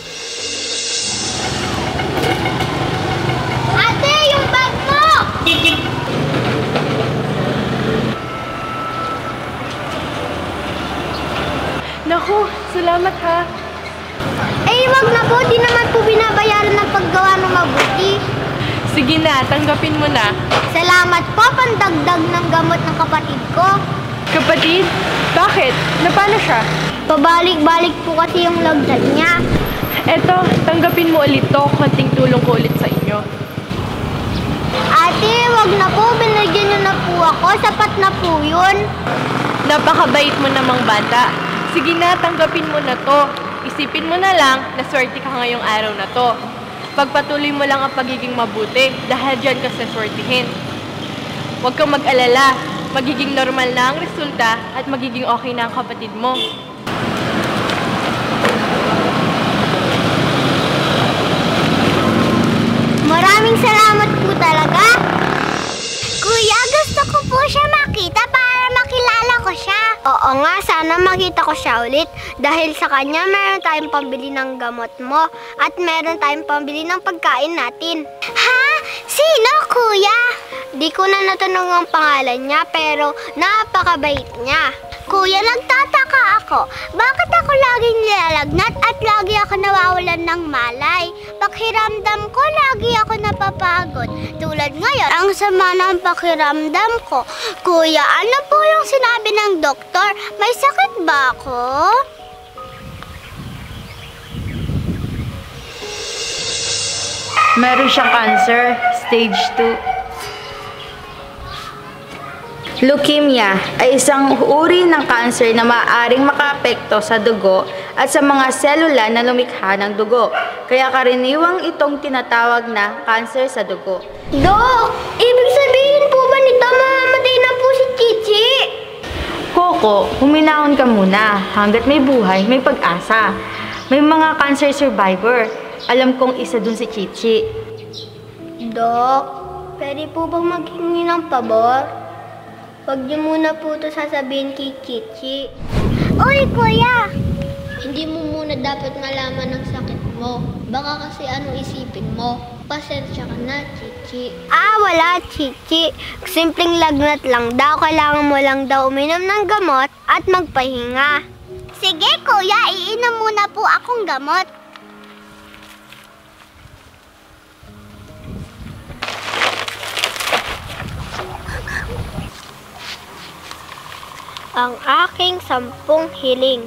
Ate, yung bag mo! Naku, salamat ha. Eh, wag na po. Di naman po binabayaran ng paggawa ng mabuti. Sige na, tanggapin mo na. Salamat po, pandagdag ng gamot ng kapatid ko. Kapatid, bakit? Napano siya? Pabalik-balik po kasi yung lagdat niya. Eto, tanggapin mo ulit to. Konting tulong ko ulit sa inyo. Ate, wag na po. Binigyan niyo na po ako. Sapat na po yun. Napakabait mo namang bata. Sige na, tanggapin mo na to. Isipin mo na lang na swerte ka ngayong araw na to. Pagpatuloy mo lang ang pagiging mabuti dahil dyan ka saswertihin. Huwag kang mag-alala, magiging normal na ang resulta at magiging okay na ang kapatid mo. Maraming salamat po talaga. Kuya, gusto ko po siya makita para makilala ko siya. Oo nga, sana makita ko siya ulit. Dahil sa kanya, meron tayong pambili ng gamot mo at meron tayong pambili ng pagkain natin. Ha? Sino, kuya? Di ko na natanong ang pangalan niya pero napakabait niya. Kuya, nagtataka ako. Bakit ako laging nilalagnat at lagi ako nawawalan ng malay? Pakiramdam ko, lagi ako napapagod. Tulad ngayon, ang sama ng pakiramdam ko. Kuya, ano po yung sinabi ng doktor? May sakit ba ako? Meron siyang cancer, stage 2. Leukemia ay isang uri ng cancer na maaaring makaapekto sa dugo at sa mga selula na lumikha ng dugo. Kaya karaniwang itong tinatawag na cancer sa dugo. Dok, ibig sabihin po ba nito mamamatay na po si Chichi? Coco, huminahon ka muna. Hanggat may buhay, may pag-asa. May mga cancer survivor. Alam kong isa dun si Chichi. Dok, pwede po bang maghingi ng pabor? Huwag niyo muna po ito sasabihin kay Chichi. Uy, kuya! Hindi mo muna dapat malaman ang sakit mo. Baka kasi ano isipin mo. Pasensya ka na, Chichi. Wala, Chichi. Simpleng lagnat lang daw. Kailangan mo lang daw uminom ng gamot at magpahinga. Sige, kuya. Iinom muna po akong gamot. Ang aking 10 hiling.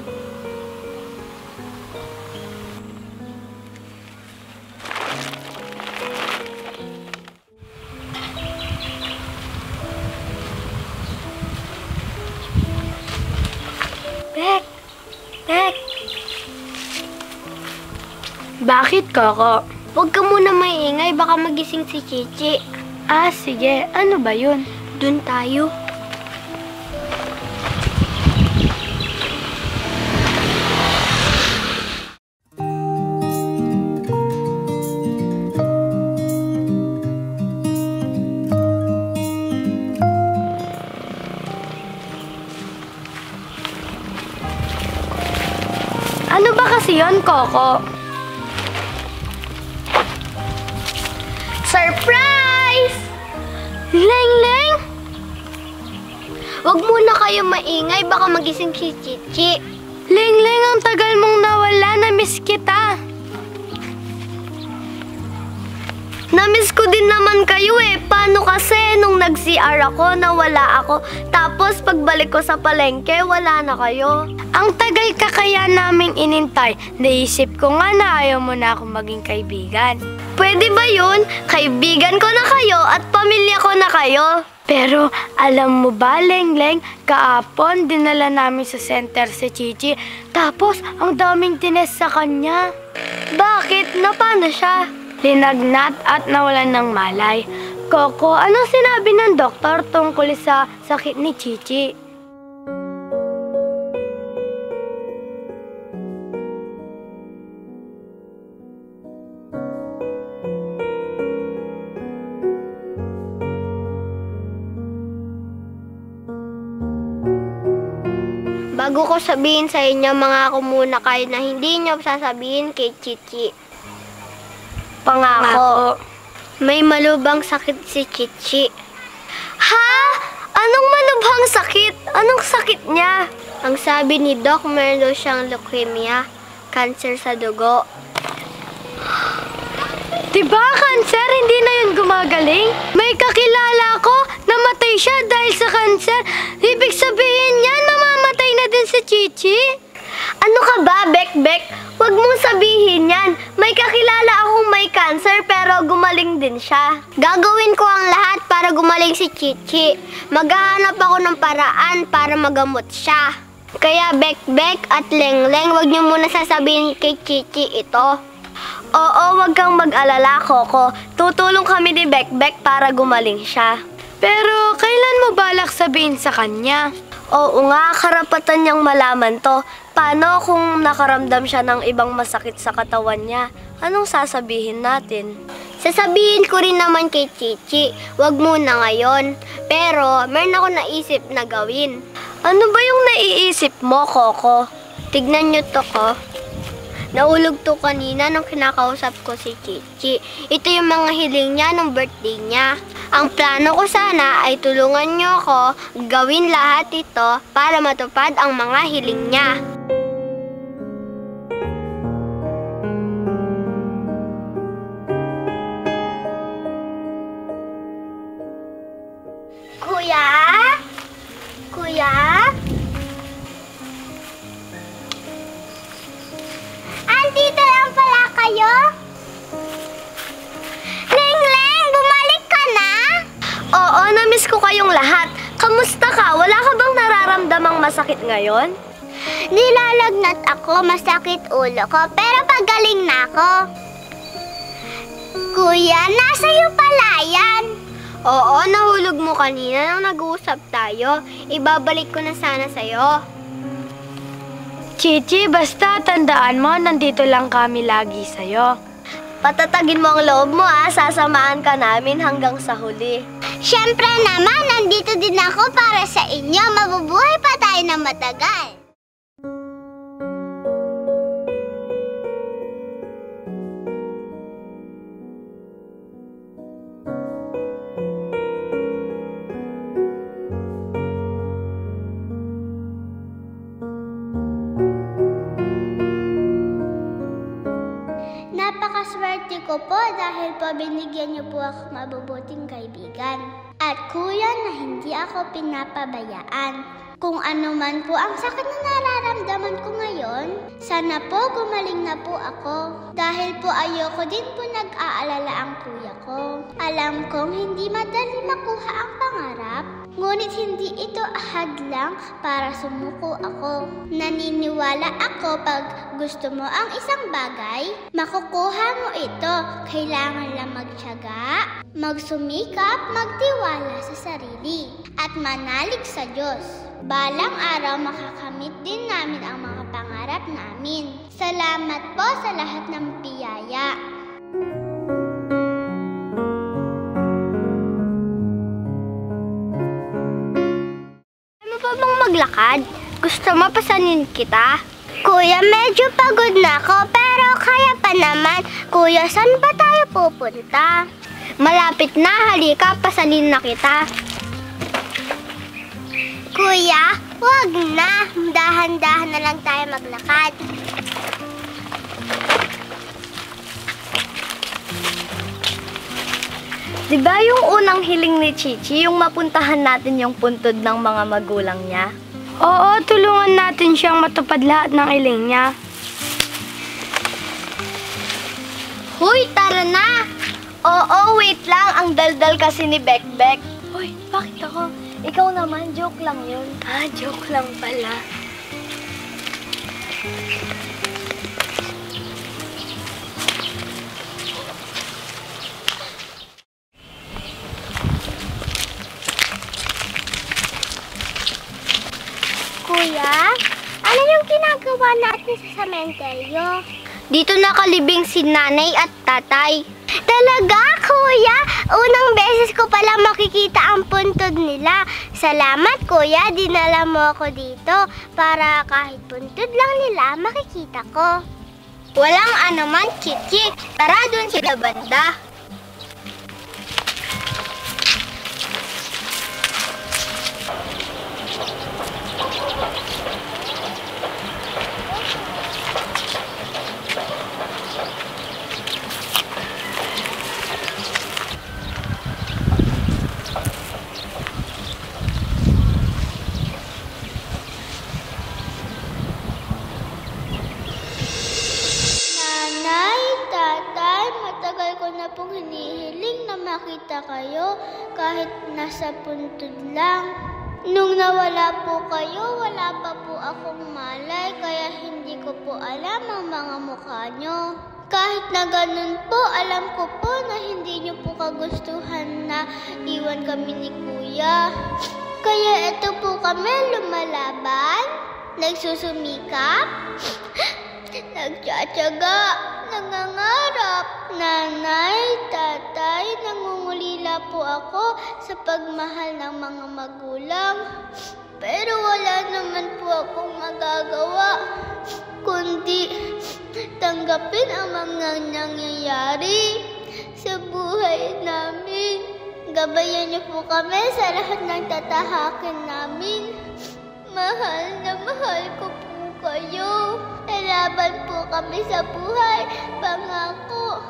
Bek! Bakit, Coco? Huwag ka muna maingay, baka magising si Chichi. Sige. Ano ba yun? Doon tayo. Ano ba kasi yun, Coco? Surprise! Leng! Huwag muna kayo maingay, baka magising si Chichi. Ling, ang tagal mong nawala. Na-miss kita. Na-miss ko din naman kayo eh. Paano kasi nung nag-CR ako, nawala ako. Tapos pagbalik ko sa palengke, wala na kayo. Ang tagal ka kaya naming inintay. Naisip ko nga na ayaw mo na akong maging kaibigan. Pwede ba yun? Kaibigan ko na kayo at pamilya ko na kayo. Pero alam mo ba, Leng, kaapon dinala namin sa center si Chichi. Tapos ang daming tinest sa kanya. Bakit? Na paano siya? Linagnat at nawalan ng malay. Coco, anong sinabi ng doktor tungkol sa sakit ni Chichi? Bago ko sabihin sa inyo, mangako muna kayo na hindi nyo sasabihin kay Chichi. Pangako. May malubhang sakit si Chichi. Ha? Anong malubhang sakit? Anong sakit niya? Ang sabi ni Doc, meron daw siyang leukemia, cancer sa dugo. Diba, cancer? Hindi na yun gumagaling? May kakilala ko, namatay siya dahil sa cancer. Ibig sabihin yan, mamamatay na din si Chichi? Ano ka ba, Bek? Huwag mong sabihin yan. May kakilala akong may cancer pero gumaling din siya. Gagawin ko ang lahat para gumaling si Chichi. Maghahanap ako ng paraan para magamot siya. Kaya Bekbek at Lengleng, wag niyo muna sasabihin kay Chichi ito. Oo, wag kang mag-alala, Coco. Tutulong kami ni Bekbek para gumaling siya. Pero kailan mo balak sabihin sa kanya? Oo nga, karapatan niyang malaman to. Paano kung nakaramdam siya ng ibang masakit sa katawan niya? Anong sasabihin natin? Sasabihin ko rin naman kay Chichi, wag muna ngayon. Pero meron ako naisip na gawin. Ano ba yung naiisip mo, Coco? Tignan niyo to ko. Nahulog to kanina nung kinakausap ko si Chichi. Ito yung mga hiling niya nung birthday niya. Ang plano ko sana ay tulungan niyo ako gawin lahat ito para matupad ang mga hiling niya. Kuya? Kuya? Andito lang pala kayo? Lengleng, bumalik ka na? Oo, namiss ko kayong lahat. Kamusta ka? Wala ka bang nararamdamang masakit ngayon? Nilalagnat ako, masakit ulo ko, pero pagaling na ako. Kuya, nasa iyo pala yan. Oo, nahulog mo kanina nang nag-uusap tayo. Ibabalik ko na sana sa'yo. Chichi, basta tandaan mo, nandito lang kami lagi sa'yo. Patatagin mo ang loob mo, sasamahan ka namin hanggang sa huli. Siyempre naman, nandito din ako para sa inyo. Mabubuhay pa tayo ng matagal. Napakaswerte ko po dahil po binigyan niyo po ako mabubuting kaibigan. At kuya na hindi ako pinapabayaan. Kung ano man po ang sakit na nararamdaman ko ngayon, sana po gumaling na po ako. Dahil po ayoko din po nag-aalala ang kuya ko. Alam kong hindi madali makuha ang pangarap, ngunit hindi ito hadlang para sumuko ako. Naniniwala ako pag gusto mo ang isang bagay, makukuha mo ito. Kailangan lang magtiyaga, magsumikap, magtiwala sa sarili, at manalig sa Diyos. Balang araw makakamit din namin ang mga pangarap namin. Salamat po sa lahat ng biyaya. Ano pa bang maglakad? Gusto mo pasanin kita? Kuya, medyo pagod na ako, pero kaya pa naman. Kuya, saan ba tayo pupunta? Malapit na, halika, pasanin na kita. Kuya, wag na. Dahan-dahan na lang tayo maglakad. Diba yung unang hiling ni Chichi, yung mapuntahan natin yung puntod ng mga magulang niya? Oo, tulungan natin siyang matupad lahat ng hiling niya. Huy, tara na! Oo, wait lang. Ang daldal kasi ni Bekbek. Hoy, bakit ako? Ikaw naman, joke lang yun. Joke lang pala. Kuya, ano yung ginagawa natin sa sementeryo? Dito nakalibing si nanay at tatay. Talaga, kuya? Unang beses ko pala makikita ang puntod nila. Salamat, kuya. Dinala mo ako dito para kahit puntod lang nila makikita ko. Walang anuman, Chichi. Tara dun sila banda. Pong hinihiling na makita kayo kahit nasa puntod lang. Nung nawala po kayo, wala pa po akong malay, kaya hindi ko po alam ang mga mukha nyo. Kahit na ganun po, alam ko po na hindi nyo po kagustuhan na iwan kami ni Kuya. Kaya ito po kami lumalaban, nagsusumikap, nagtsatsaga, nangangarap. Nanay, tatay, nangungulila po ako sa pagmahal ng mga magulang. Pero wala naman po akong magagawa, kundi tanggapin ang mga nangyayari sa buhay namin. Gabayan niyo po kami sa lahat ng tatahakin namin. Mahal na mahal ko po kayo. Lalaban po kami sa buhay, pangako.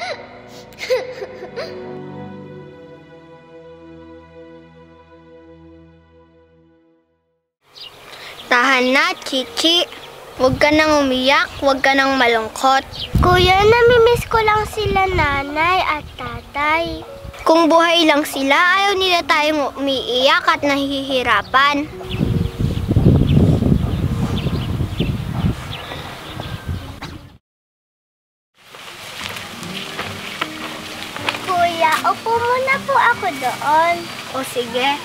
Tahan na, Chichi. Huwag ka nang umiyak, huwag ka nang malungkot. Kuya, namimiss ko lang sila nanay at tatay. Kung buhay lang sila, ayaw nila tayong umiiyak at nahihirapan. Kuya, upo muna po ako doon. O sige.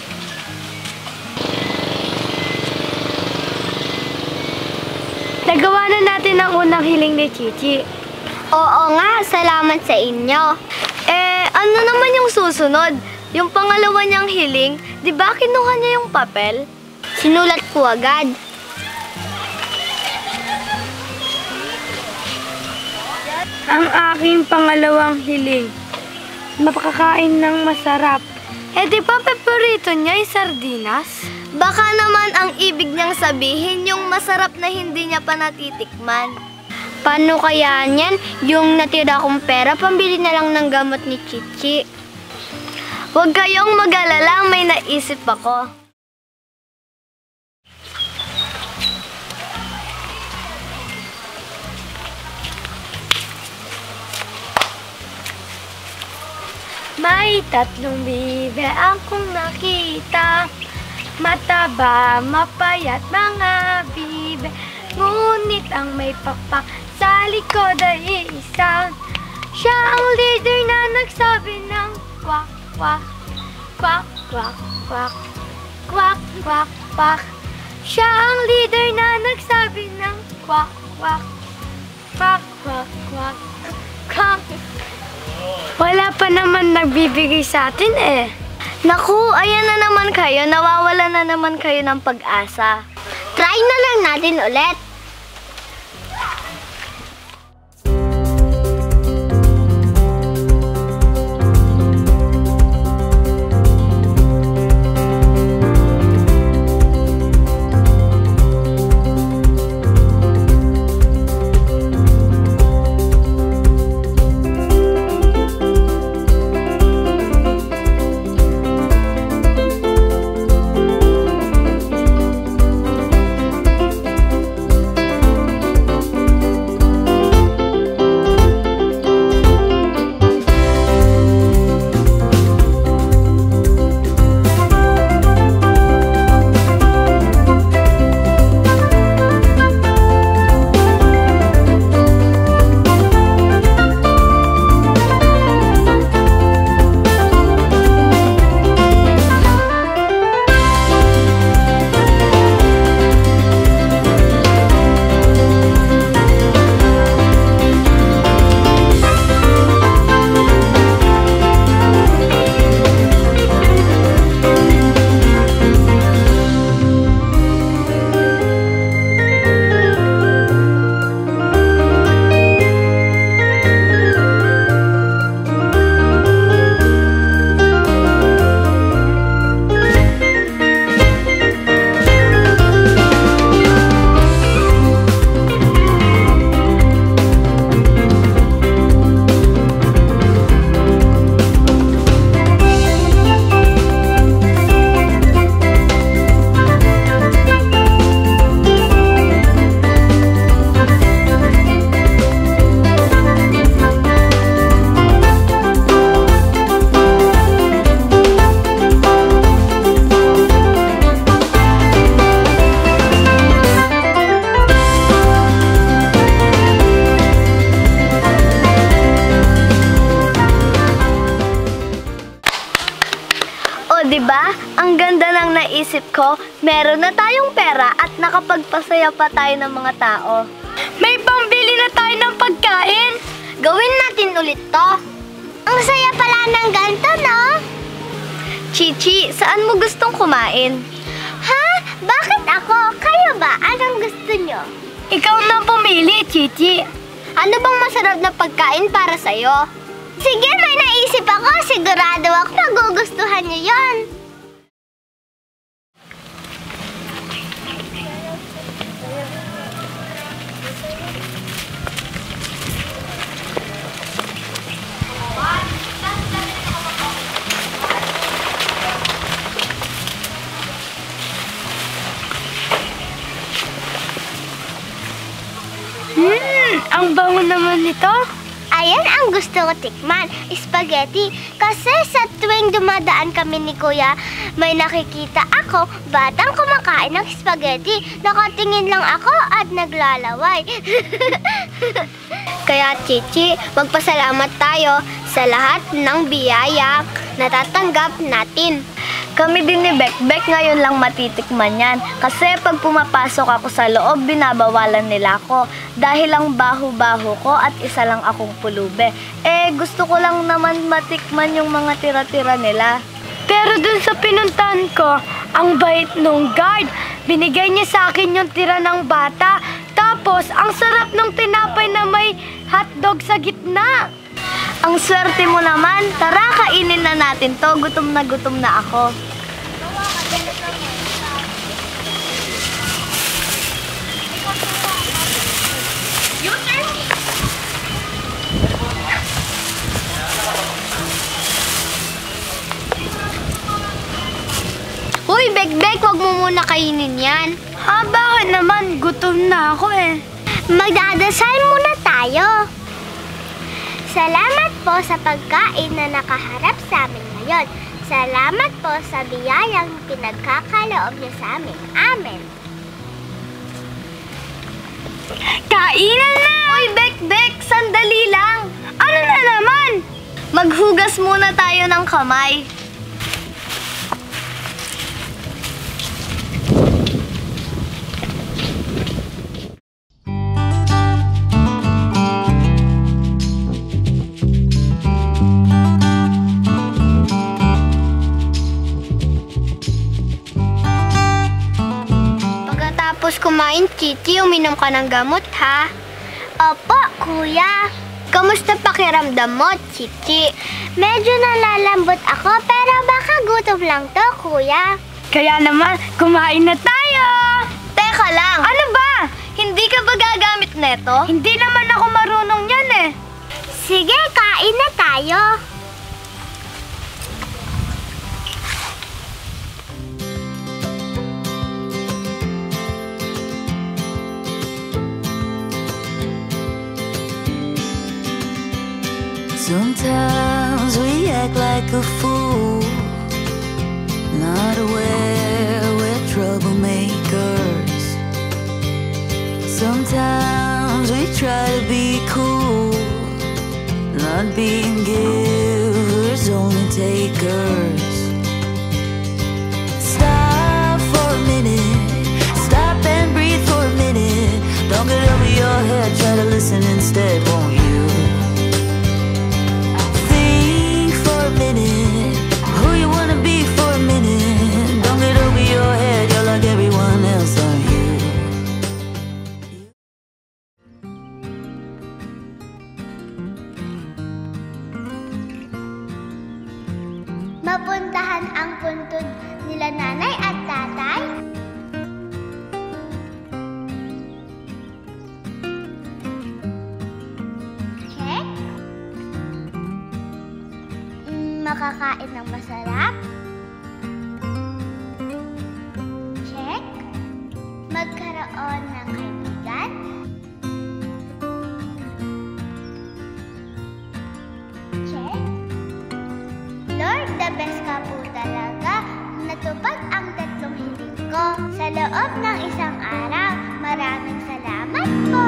Nagawa na natin ang unang hiling ni Chichi. Oo nga, salamat sa inyo. Ano naman yung susunod? Yung pangalawa niyang hiling, di ba kinuha niya yung papel? Sinulat ko agad. Ang aking pangalawang hiling, makakain ng masarap. Di ba paborito niya yung sardinas? Baka naman ang ibig niyang sabihin yung masarap na hindi niya pa natitikman. Paano kaya niyan? Yung natira kong pera, pambili na lang ng gamot ni Chichi. Huwag kayong mag-alala, may naisip ako. May tatlong bibe akong nakita. Mataba, mapayat mga bibe. Ngunit ang may pakpak sa likod ay isa. Siya ang leader na nagsabi ng kwak, kwak, kwak, kwak, kwak, kwak, kwak, kwak. Siya ang leader na nagsabi ng kwak, kwak, kwak, kwak, kwak, kwak. Wala pa naman nagbibigay sa atin eh. Naku, ayan na naman kayo. Nawawala na naman kayo ng pag-asa. Try na lang natin ulit. naisip ko, meron na tayong pera at nakapagpasaya pa tayo ng mga tao. May pambili na tayo ng pagkain. Gawin natin ulit to. Ang saya pala ng ganito, no? Chichi, saan mo gustong kumain? Ha? Bakit ako? Kayo ba? Anong gusto nyo? Ikaw na pumili, Chichi. Ano bang masarap na pagkain para sa'yo? Sige, may naisip ako. Sigurado ako magugustuhan nyo yon. Ang bango naman nito. Ayan ang gusto ko tikman, spaghetti. Kasi sa tuwing dumadaan kami ni Kuya, may nakikita ako, batang kumakain ng spaghetti. Nakatingin lang ako at naglalaway. Kaya Chichi, magpasalamat tayo sa lahat ng biyaya na tatanggap natin. Kami din ni Bekbek ngayon lang matitikman yan. Kasi pag pumapasok ako sa loob, binabawalan nila ako. Dahil lang baho-baho ko at isa lang akong pulube. Gusto ko lang naman matikman yung mga tira-tira nila. Pero dun sa pinuntahan ko, ang bait nung guard. Binigay niya sa akin yung tira ng bata. Tapos, ang sarap ng tinapay na may hotdog sa gitna. Ang swerte mo naman. Tara, kainin na natin to. Gutom na ako. Uy, Bekbek, wag mo muna kainin yan. Bakit naman? Gutom na ako eh. Magdadasal muna tayo. Salamat po sa pagkain na nakaharap sa amin ngayon. Salamat po sa biyayang pinagkakaloob niyo sa amin. Amen. Kainan na! Uy, Bekbek! Sandali lang! Ano na naman? Maghugas muna tayo ng kamay. Pagkatapos kumain, Chichi, uminom ka ng gamot, ha? Opo, Kuya. Kamusta pakiramdam mo, Chichi? Medyo nalalambot ako, pero baka gutom lang to, Kuya. Kaya naman, kumain na tayo! Teka lang! Ano ba? Hindi ka ba gagamit neto? Hindi naman ako marunong yan eh. Sige, kain na tayo. Sometimes we act like a fool, not aware we're troublemakers. Sometimes we try to be cool, not being givers, only takers. Stop for a minute, stop and breathe for a minute. Don't get over your head, try to listen instead, won't you? Who you wanna be for a minute? Don't get over your head, you're like everyone else, aren't you? Mapuntahan ang puntod nila nanay at tatay. Check. Makakain ng masarap. Check. Magkaroon ng kaibigan. Check. Lord, the best ka po talaga. Natupad ang tatlong hiling ko sa loob ng isang araw. Maraming salamat po.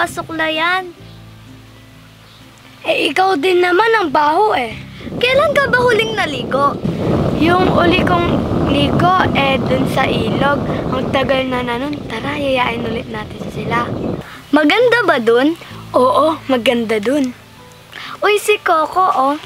papasok na yan. Eh, ikaw din naman ang baho eh. Kailan ka ba huling naligo? Yung uli kong ligo, dun sa ilog. Ang tagal na nun. Tara, yayain ulit natin sila. Maganda ba dun? Oo, maganda dun. Uy, si Coco, oh.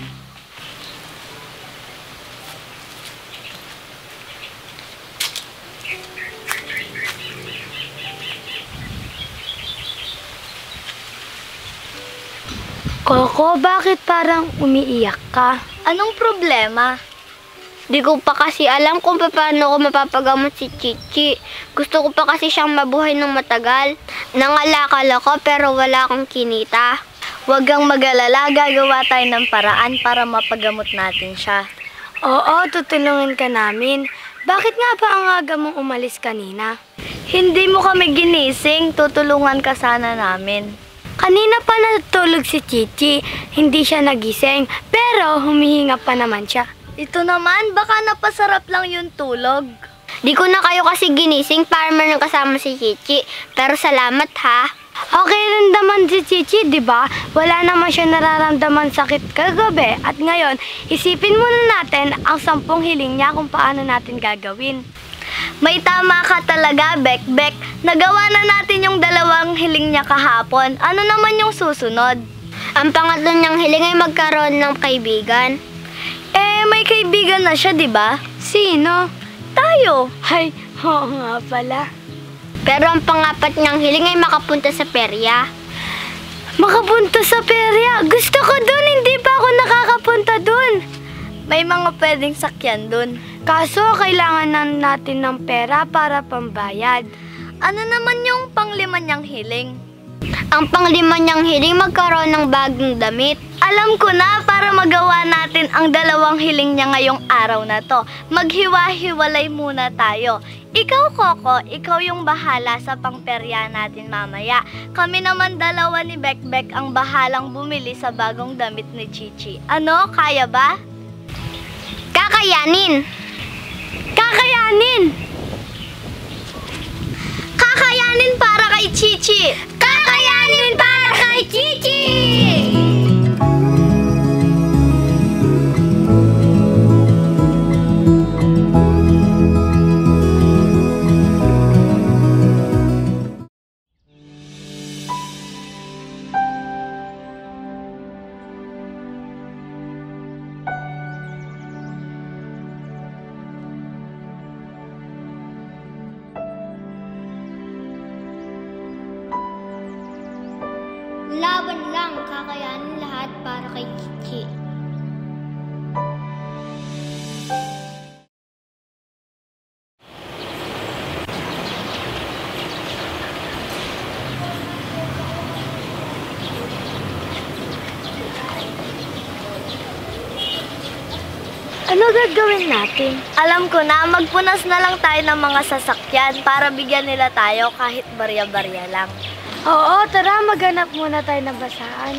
Coco, bakit parang umiiyak ka? Anong problema? Di ko pa kasi alam kung paano ko mapapagamot si Chichi. Gusto ko pa kasi siyang mabuhay ng matagal. Nangalakal ako pero wala akong kinita. Huwag kang mag-alala, gagawa tayo ng paraan para mapagamot natin siya. Oo, tutulungan ka namin. Bakit nga ba ang aga mong umalis kanina? Hindi mo kami ginising, tutulungan ka sana namin. Kanina pa natulog si Chichi. Hindi siya nagising, pero humihinga pa naman siya. Ito naman, baka napasarap lang yung tulog. Di ko na kayo kasi ginising para man kasama si Chichi. Pero salamat ha. Okay rin naman si Chichi, di ba? Wala naman siya nararamdaman sakit kagabi. At ngayon, isipin muna natin ang 10 hiling niya kung paano natin gagawin. May tama ka talaga, Bek-Bek. Nagawa na natin yung 2 hiling niya kahapon. Ano naman yung susunod? Ang pangatlo niyang hiling ay magkaroon ng kaibigan. May kaibigan na siya, di ba? Sino? Tayo. Ay, oo nga pala. Pero ang pangapat niyang hiling ay makapunta sa perya. Makapunta sa perya? Gusto ko dun, hindi pa ako nakakapunta dun. May mga pwedeng sakyan dun. Kaso, kailangan na natin ng pera para pambayad. Ano naman yung pang-5 niyang hiling? Ang pang-5 niyang hiling magkaroon ng bagong damit. Alam ko na, para magawa natin ang 2 hiling niya ngayong araw na to. Maghiwa-hiwalay muna tayo. Ikaw, Coco, ikaw yung bahala sa pangperya natin mamaya. Kami naman 2 ni Bek-Bek ang bahalang bumili sa bagong damit ni Chichi. Ano, kaya ba? Kakayanin! Kakayanin! Kakayanin para kay Chichi! Kakayanin para kay Chichi! Laban lang, kakayanin lahat para kay Chichi. Ano gagawin natin? Alam ko na, magpunas na lang tayo ng mga sasakyan para bigyan nila tayo kahit barya-barya lang. Oo, tara, maghanap muna tayo ng basahan.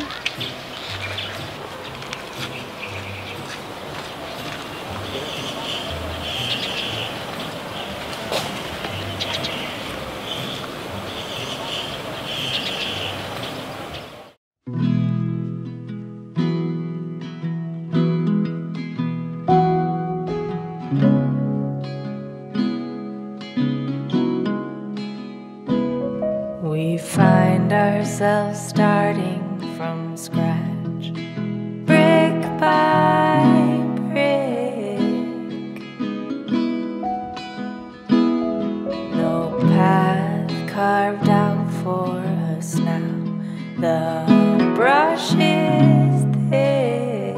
We find ourselves starting from scratch, brick by brick. No path carved out for us now. The brush is thick.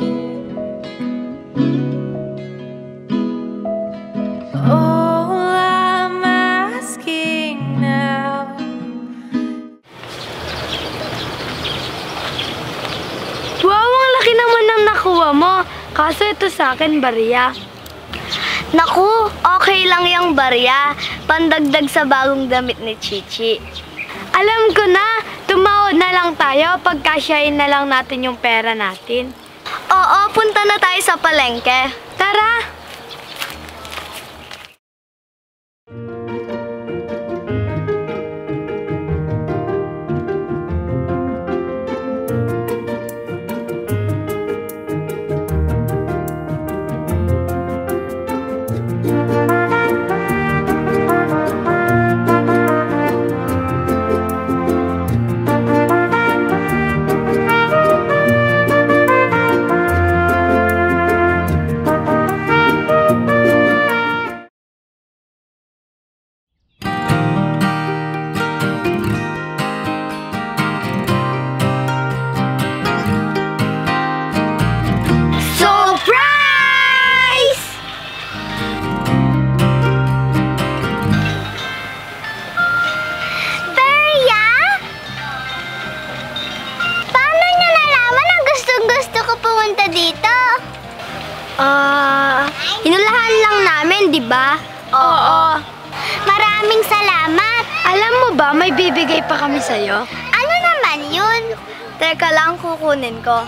All I'm asking now. Wow, ang laki naman ng nakuha mo. Kaso ito sa akin, barya. Naku, okay lang yung barya. Pandagdag sa bagong damit ni Chichi. Alam ko na, tumawad na lang tayo pagkasyahin na lang natin yung pera natin. Oo, punta na tayo sa palengke. Tara! Inulahan lang namin, di ba? Oo. Maraming salamat. Alam mo ba, may bibigay pa kami sa'yo? Ano naman yun? Teka lang, kukunin ko.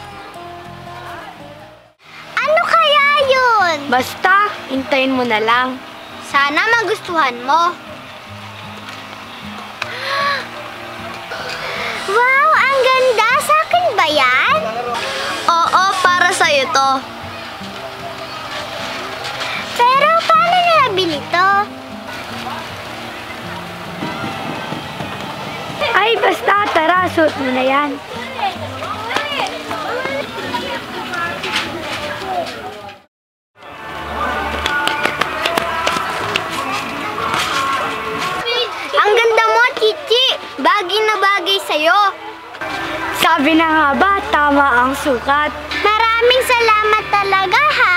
Ano kaya yun? Basta, hintayin mo na lang. Sana magustuhan mo. Wow, ang ganda. Sa akin ba yan? Oo, para sa'yo to. Pero paano nabili to? Ay, basta, tara, suot mo na yan. Ang ganda mo, Chichi. Bagay na bagay sa'yo. Sabi na nga ba, tama ang sukat. Maraming salamat talaga, ha?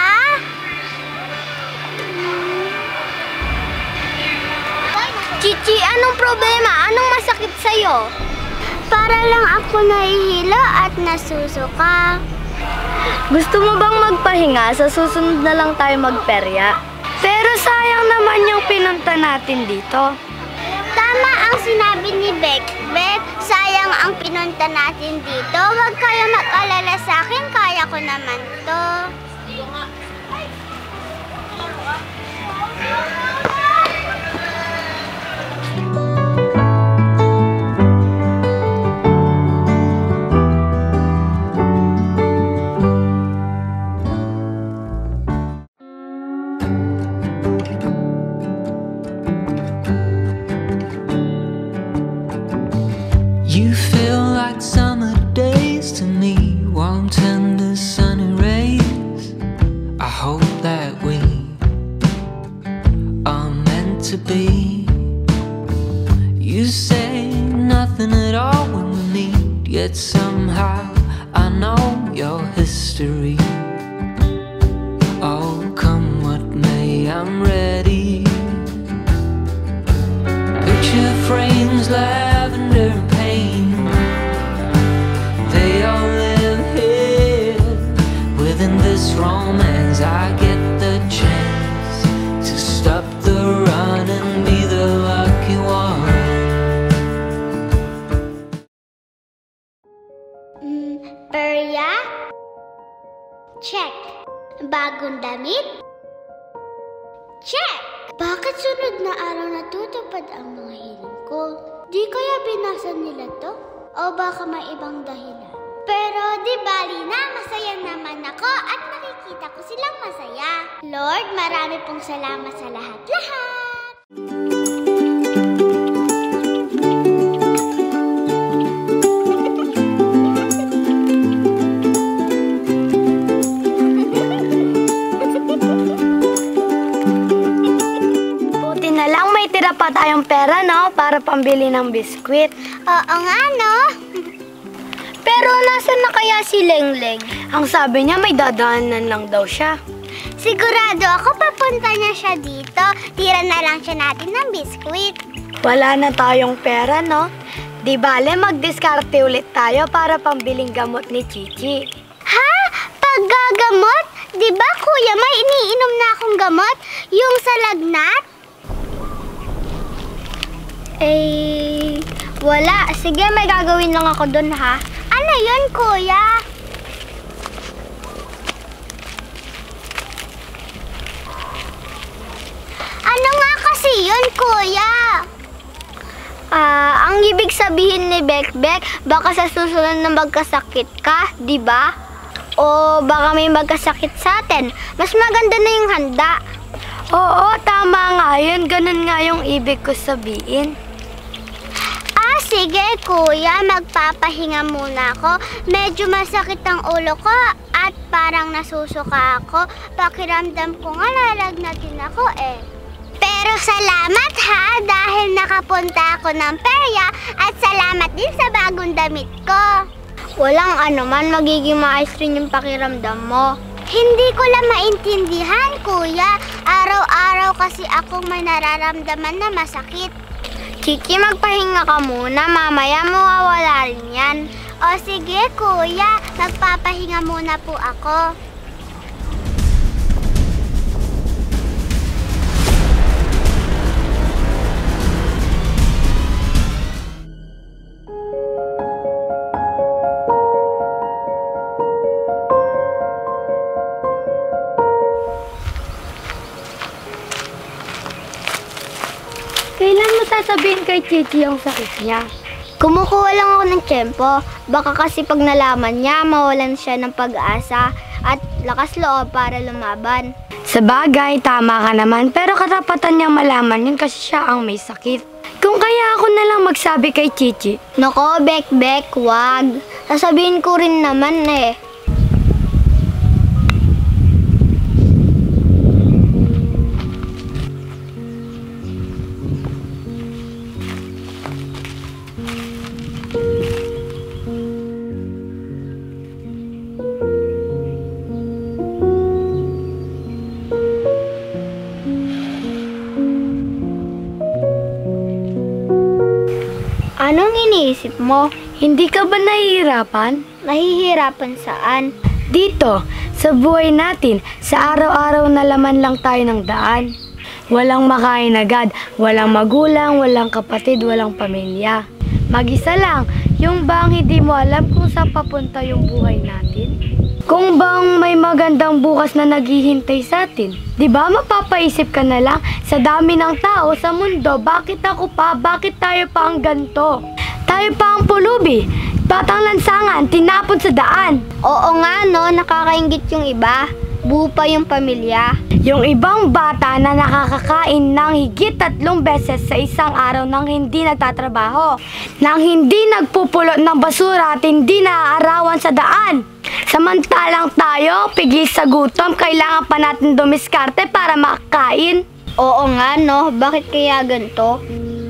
Chichi, anong problema? Anong masakit sa'yo? Para lang ako nahihilo at nasusuka. Gusto mo bang magpahinga? Sa susunod na lang tayo magperya. Pero sayang naman yung pinunta natin dito. Tama ang sinabi ni Bekbek. Sayang ang pinunta natin dito. Huwag kayo mag-alala sa akin. Kaya ko naman to. You feel like summer days to me, warm, tender, sunny rays. I hope that we are meant to be. You say nothing at all when we meet, yet somehow I know your history. Oh, come what may, I'm ready. Picture frames, lavender and pain, they all live here within this romance. I get the chance to stop the run and be the lucky one. Perya? Check. Bagong damit? Check! Bakit sunod na araw natutupad ang mga hiling ko? Di kaya binasa nila to? O baka may ibang dahilan? Pero di bali na, masaya naman ako at nakikita ko silang masaya. Lord, marami pong salamat sa lahat-lahat. Buti na lang may tira pa tayong pera, no? Para pambili ng biskwit. Oo nga, no? Pero nasan na kaya si Lengleng? Ang sabi niya may dadaanan lang daw siya. Sigurado ako papunta niya siya dito. Tira na lang siya natin ng biskwit. Wala na tayong pera, no? Di bale, magdiskarte ulit tayo para pambiling gamot ni Chichi. Ha? Paggagamot? Di ba, kuya, may iniinom na akong gamot? Yung sa lagnat? Wala. Sige, may gagawin lang ako dun, ha? Ano yun, kuya? Ano nga kasi yun, kuya? Ang ibig sabihin ni Bekbek, baka sa susunod na magkasakit ka, di ba? O baka may magkasakit sa atin. Mas maganda na yung handa. Oo, tama nga yun. Ganun nga yung ibig ko sabihin. Sige, kuya, magpapahinga muna ako. Medyo masakit ang ulo ko at parang nasusuka ako. Pakiramdam ko nga lalagnatin ako eh. Pero salamat ha, dahil nakapunta ako ng perya at salamat din sa bagong damit ko. Walang anuman, magiging maayos rin yung pakiramdam mo. Hindi ko lang maintindihan, kuya. Araw-araw kasi akong may nararamdaman na masakit. Chichi, magpahinga ka muna. Mamaya mawawala rin yan. O sige, kuya. Magpapahinga muna po ako. sasabihin kay Chichi ang sakit niya? Kumukuha lang ako ng tiyempo. Baka kasi pag nalaman niya, mawalan siya ng pag-asa at lakas loob para lumaban. Sa bagay, tama ka naman, pero karapatan niyang malaman yun kasi siya ang may sakit. Kung kaya ako na lang magsabi kay Chichi. Nako, Bek, wag. Sasabihin ko rin naman eh. Anong iniisip mo? Hindi ka ba nahihirapan? Nahihirapan saan? Dito, sa buhay natin, sa araw-araw na laman lang tayo ng daan. Walang makain agad, walang magulang, walang kapatid, walang pamilya. Mag-isa lang, yung bang hindi mo alam kung saan papunta yung buhay natin? Kung bang may magandang bukas na naghihintay sa atin? Di ba mapapaisip ka na lang, sa dami ng tao sa mundo, bakit ako pa, bakit tayo pa ang ganto? Tayo pa ang pulubi, batang lansangan, tinapon sa daan. Oo nga no, nakakaingit yung iba. Buo pa yung pamilya. Yung ibang bata na nakakakain ng higit 3 beses sa isang araw nang hindi nagtatrabaho, nang hindi nagpupulot ng basura at hindi naaarawan sa daan. Samantalang tayo, pigil sa gutom, kailangan pa natin dumiskarte para makakain. Oo nga no, bakit kaya ganito?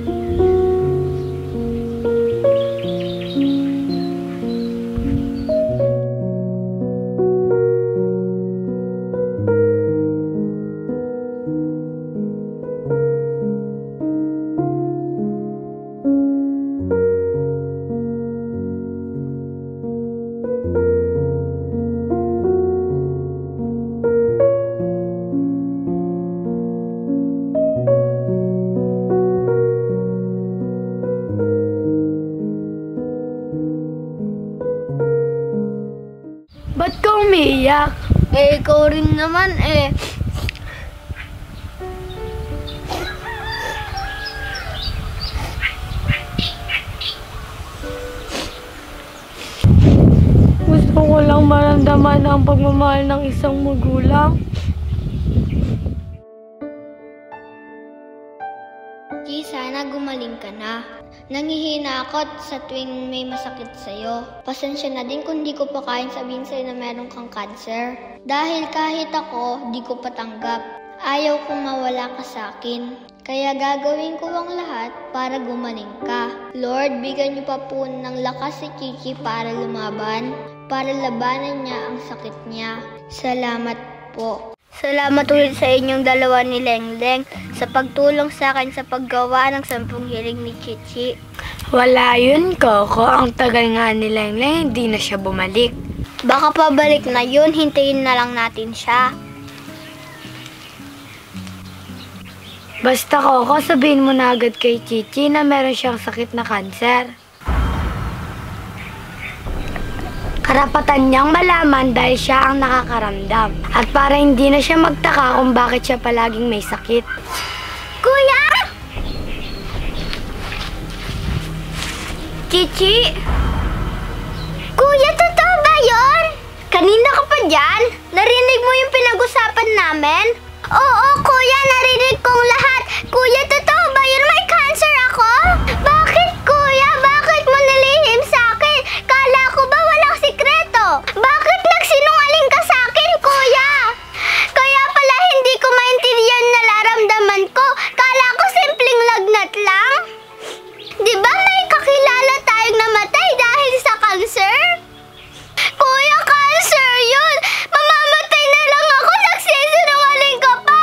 Ba't ka umiiyak? Eh, ikaw rin naman eh. Gusto ko lang maramdaman ang pagmamahal ng isang magulang. Chi, sana gumaling ka na. Nangihina ako sa tuwing may masakit sa'yo. Pasensya na din kung di ko pa kayang sabihin sa'yo na meron kang cancer. Dahil kahit ako, di ko patanggap. Ayaw kong mawala ka sa akin. Kaya gagawin ko ang lahat para gumaling ka. Lord, bigyan niyo pa po ng lakas si Chichi para lumaban. Para labanan niya ang sakit niya. Salamat po. Salamat ulit sa inyong dalawa ni Lengleng sa pagtulong sa akin sa paggawa ng 10 hiling ni Chichi. Wala yun, Coco. Ang tagal nga ni Lengleng, hindi na siya bumalik. Baka pabalik na yun, hintayin na lang natin siya. Basta, Coco, sabihin mo na agad kay Chichi na meron siyang sakit na kanser. Karapatan niyang malaman dahil siya ang nakakaramdam. At para hindi na siya magtaka kung bakit siya palaging may sakit. Kuya! Chichi? Kuya, totoo ba yun? Kanina ka pa dyan? Narinig mo yung pinag-usapan namin? Oo, kuya, narinig kong lahat. Kuya, totoo ba yun? May cancer ako? Bakit, kuya? Bakit mo nilihim sa akin? Kala ko ba walang sikreto? Bakit nagsinungaling ka sa akin, kuya? Kaya pala hindi ko maintindihan na nararamdaman ko. Kala ko simpleng lagnat lang. Di ba may kakilala tayong namatay dahil sa cancer? Kuya, cancer yun! Mamamatay na lang ako, nagsisinungaling ka pa!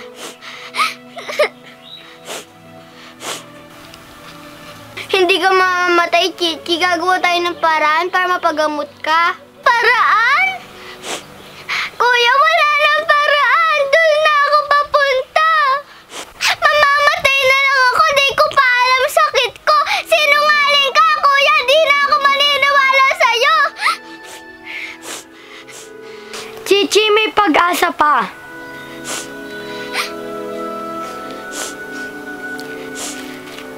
Hindi ka mamamatay, Chichi. Gagawa tayo ng paraan para mapagamot ka. Paraan? Kuya, wala nang paraan. Doon na ako papunta. Mamamatay na lang ako. Di ko pa alam sakit ko. Sinungaling ka, kuya. Di na ako maniniwala sa'yo. Chichi, may pag-asa pa.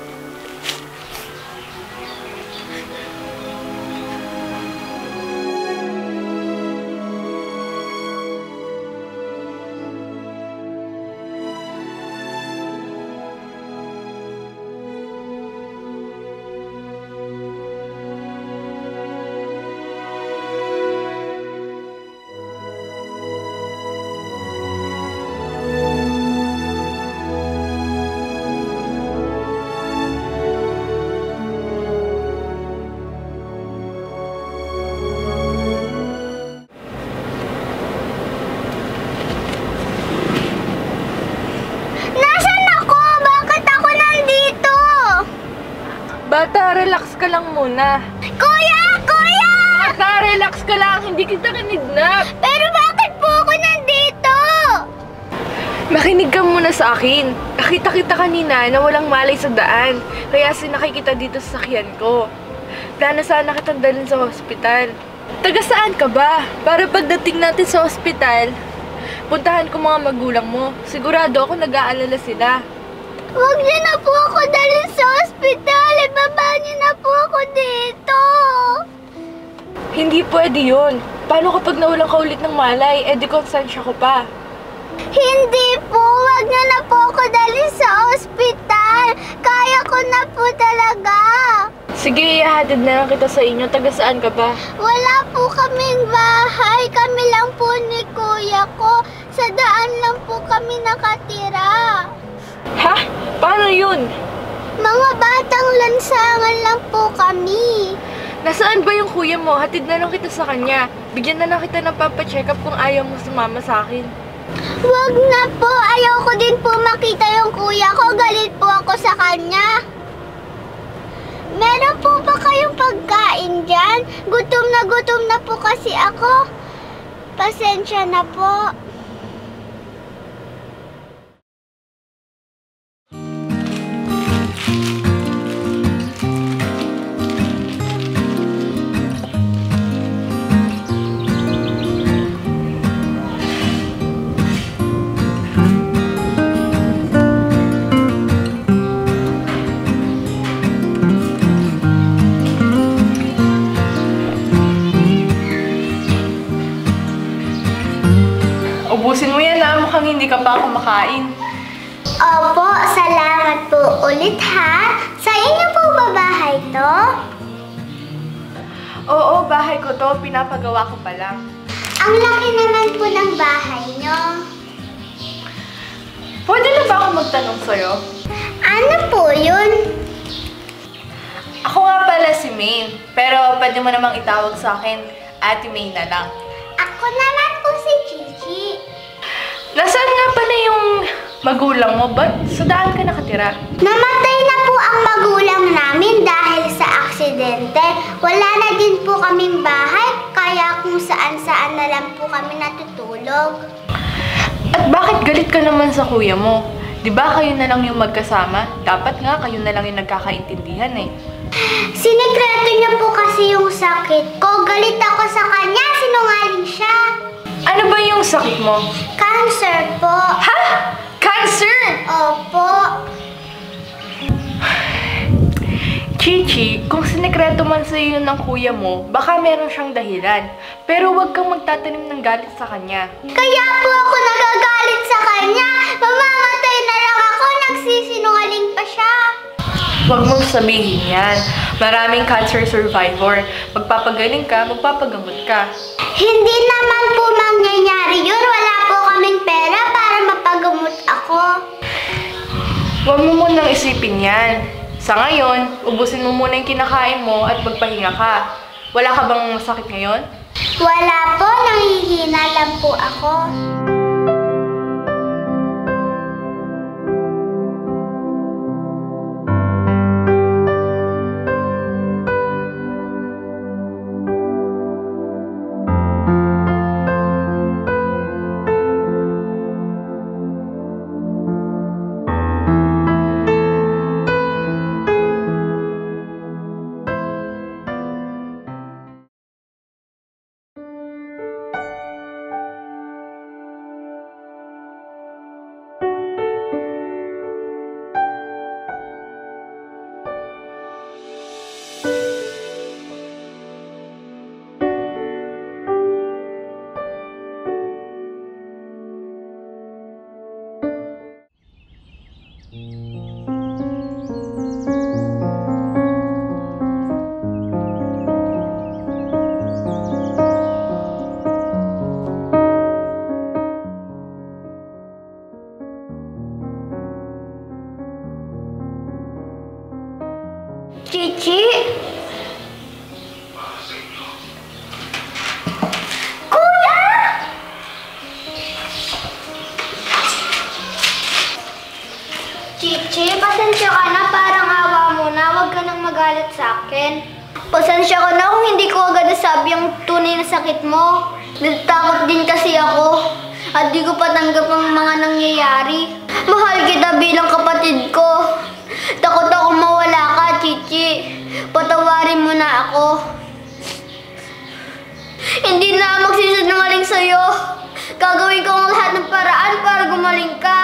lang muna. Kuya! Kuya! Bata, relax ka lang. Hindi kita kinidnap. Pero bakit po ako nandito? Makinig ka muna sa akin. Nakita kita kanina na walang malay sa daan. Kaya sinakay kita dito sa sakyan ko. Plano sana kitang dalhin sa hospital. Taga saan ka ba? Para pagdating natin sa hospital, puntahan ko mga magulang mo. Sigurado ako nag-aalala sila. Huwag niyo na po ako dalhin sa ospital. Ibaba niyo na po ako dito. Hindi pwede yun. Paano kapag nawalan ka ulit ng malay? Eh di konsensya ko pa. Hindi po. Huwag niyo na po ako dalhin sa ospital. Kaya ko na po talaga. Sige, ihahatid na lang kita sa inyo. Taga saan ka ba? Wala po kaming bahay. Kami lang po ni kuya ko. Sa daan lang po kami nakatira. Ha? Paano yun? Mga batang lansangan lang po kami. Nasaan ba yung kuya mo? Hatid na lang kita sa kanya. Bigyan na lang kita ng papacheck up kung ayaw mo sumama sa akin. Wag na po. Ayoko din po makita yung kuya ko. Galit po ako sa kanya. Meron po ba kayong pagkain dyan? Gutom na po kasi ako. Pasensya na po. Ubusin mo yan na mukhang hindi ka pa kumakain. Opo, salamat po ulit ha. Sa inyo po ba bahay to? Oo, bahay ko to. Pinapagawa ko pa lang. Ang laki naman po ng bahay nyo. Pwede na ba ako magtanong sa'yo? Ano po yun? Ako nga pala si Maine. Pero pwede mo namang itawag sa akin, Ate May na lang. Ako naman po si Chichi. Nasaan nga pala yung magulang mo? Ba't sa daan ka nakatira? Namatay na po ang magulang namin dahil sa aksidente. Wala na din po kaming bahay, kaya kung saan-saan na lang po kami natutulog. At bakit galit ka naman sa kuya mo? Di ba kayo na lang yung magkasama? Dapat nga kayo na lang yung nagkakaintindihan eh. Sinekreto niya po kasi yung sakit ko. Galit ako sa kanya, sinungaling siya. Ano ba yung sakit mo? Cancer po. Ha? Cancer? Opo. Chichi, kung sinekreto man sa iyo ng kuya mo, baka meron siyang dahilan. Pero huwag kang magtatanim ng galit sa kanya. Kaya po ako nagagalit sa kanya. Mamamatay na lang ako, nagsisinungaling pa siya. Huwag mong sabihin yan. Maraming cancer survivor. Magpapagaling ka, magpapagamot ka. Hindi naman po mangyayari yun. Wala po kaming pera para mapagamot ako. Huwag mo munang isipin yan. Sa ngayon, ubusin mo muna yung kinakain mo at magpahinga ka. Wala ka bang masakit ngayon? Wala po, nangihina lang po ako. akin. Pasensya ka na kung hindi ko agad nasabi ang tunay na sakit mo. Natatakot din kasi ako at di ko patanggap ang mga nangyayari. Mahal kita bilang kapatid ko. Takot ako mawala ka, Chichi. Patawarin mo na ako. Hindi na ako magsisinungaling sa'yo. Gagawin ko ang lahat ng paraan para gumaling ka.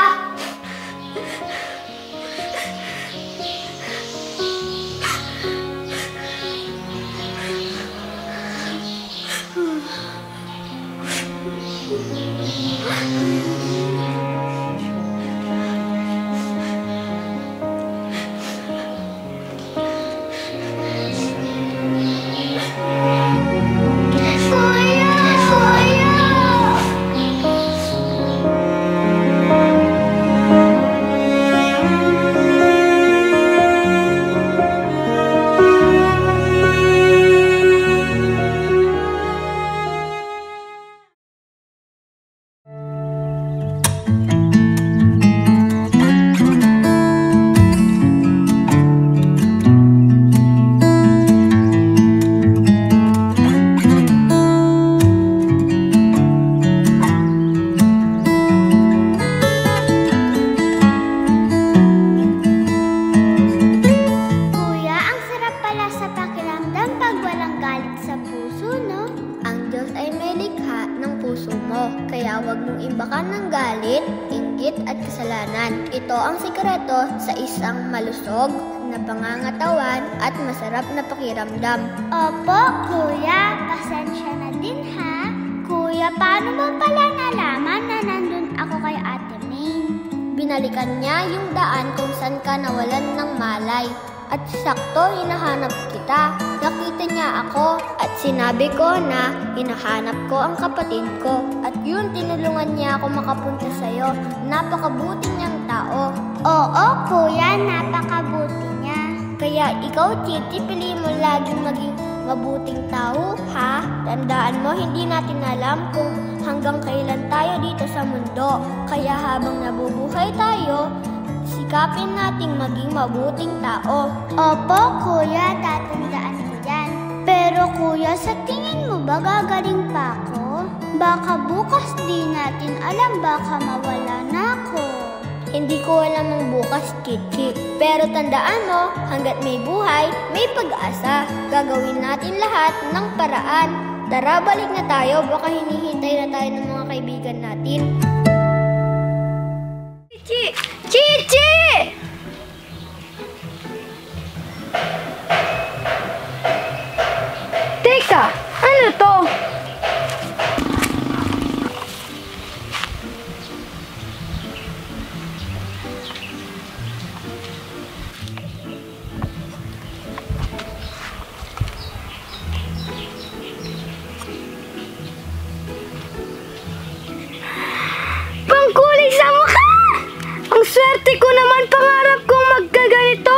Ito ang sikreto sa isang malusog na pangangatawan at masarap na pakiramdam. Opo, Kuya. Pasensya na din ha. Kuya, paano mo pala nalaman na nandun ako kay Ate Maine? Binalikan niya yung daan kung saan ka nawalan ng malay. At sakto hinahanap kita. Nakita niya ako at sinabi ko na hinahanap ko ang kapatid ko. At yun, tinulungan niya ako makapunta sa'yo. Napakabuti niyang tao. Oo, Kuya. Napakabuti niya. Kaya ikaw, Chichi, piliin mo laging maging mabuting tao, ha? Tandaan mo, hindi natin alam kung hanggang kailan tayo dito sa mundo. Kaya habang nabubuhay tayo, sikapin nating maging mabuting tao. Opo, Kuya. Tatandaan ko yan. Pero Kuya, sa tingin mo ba gagaling pa ako? Baka bukas di natin alam, baka mawala na ako. Hindi ko alam ang bukas, Chichi. Pero tandaan mo, hanggat may buhay, may pag-asa. Gagawin natin lahat ng paraan. Tara, balik na tayo. Baka hinihintay na tayo ng mga kaibigan natin. Chichi! Chichi! Teka, ano to? Pangkulig sa mukha! Ang swerte ko naman, pangarap kong magkaganito!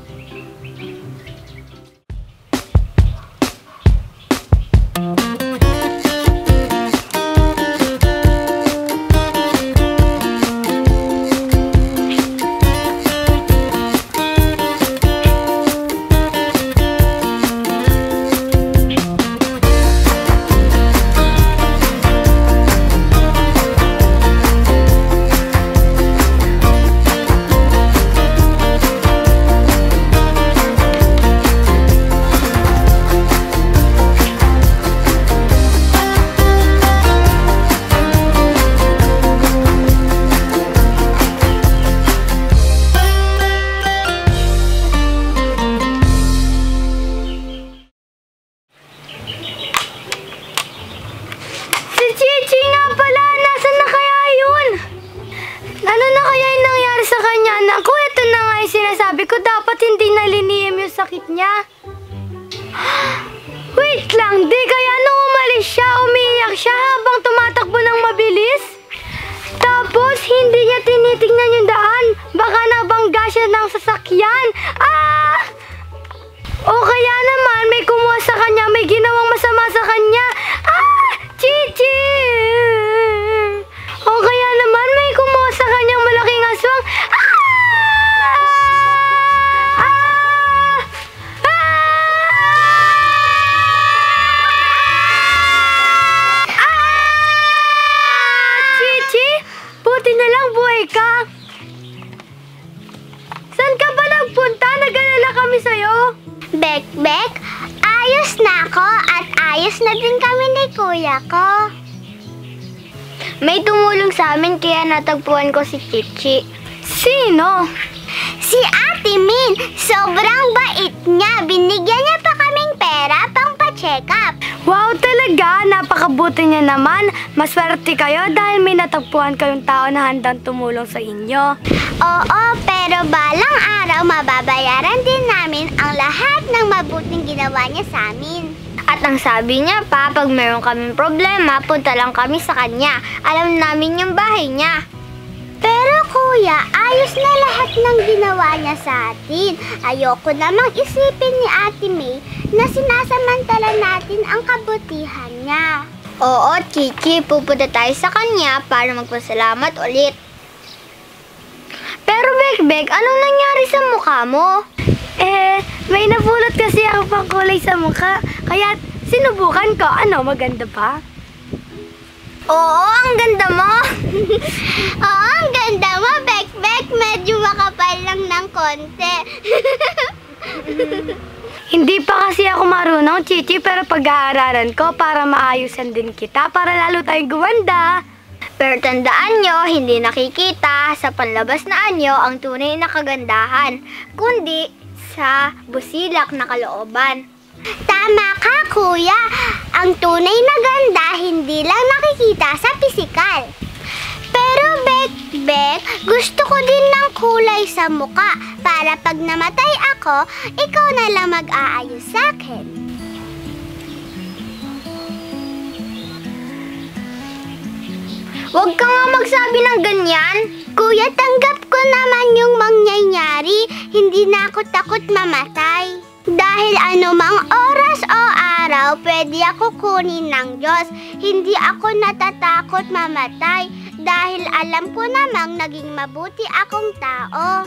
Wait lang, di kaya nung umalis siya, umiiyak siya habang tumatakbo ng mabilis? Tapos, hindi niya tinitingnan yung daan. Baka nabangga siya ng sasakyan. Ah! O kaya naman, may kumuha sa kanya, may ginawang masama sa kanya. Ah! Chichi! O kaya naman, may kumuha sa kanyang malaking aswang. Ah! Ah! Ah! na din kami ni kuya ko. May tumulong sa amin kaya natagpuan ko si Chichi. Sino? Si Ate Min, sobrang bait niya. Binigyan niya pa kaming pera pang pa-check up. Wow, talaga! Napakabuti niya naman. Maswerte kayo dahil may natagpuan kayong tao na handang tumulong sa inyo. Oo, pero balang araw mababayaran din namin ang lahat ng mabuting ginawa niya sa amin. At ang sabi niya pa, pag meron kaming problema, punta lang kami sa kanya. Alam namin yung bahay niya. Pero kuya, ayos na lahat ng ginawa niya sa atin. Ayoko namang isipin ni Ate May na sinasamantala natin ang kabutihan niya. Oo, Chichi, pupunta tayo sa kanya para magpasalamat ulit. Pero Bekbek, anong nangyari sa mukha mo? May napulot kasi ako pang kulay sa mukha. Kaya sinubukan ko. Ano, maganda ba? Oo, ang ganda mo. Oo, ang ganda mo, Bekbek. Medyo makapal lang ng konti. Hindi pa kasi ako marunong, Chichi, pero pag-aaralan ko para maayusan din kita, para lalo tayong guwanda. Pero tandaan nyo, hindi nakikita sa panlabas na anyo ang tunay na kagandahan, kundi sa busilak na kalooban. Tama ka, kuya. Ang tunay na ganda hindi lang nakikita sa pisikal. Pero Bekbek, gusto ko din ng kulay sa muka para pag namatay ako, ikaw na lang mag-aayos sa akin. Huwag ka nga magsabi ng ganyan. Kuya, tanggap ko naman yung mangyayari. Hindi na ako takot mamatay. Dahil anumang oras o araw, pwede ako kunin ng Diyos. Hindi ako natatakot mamatay dahil alam ko namang naging mabuti akong tao.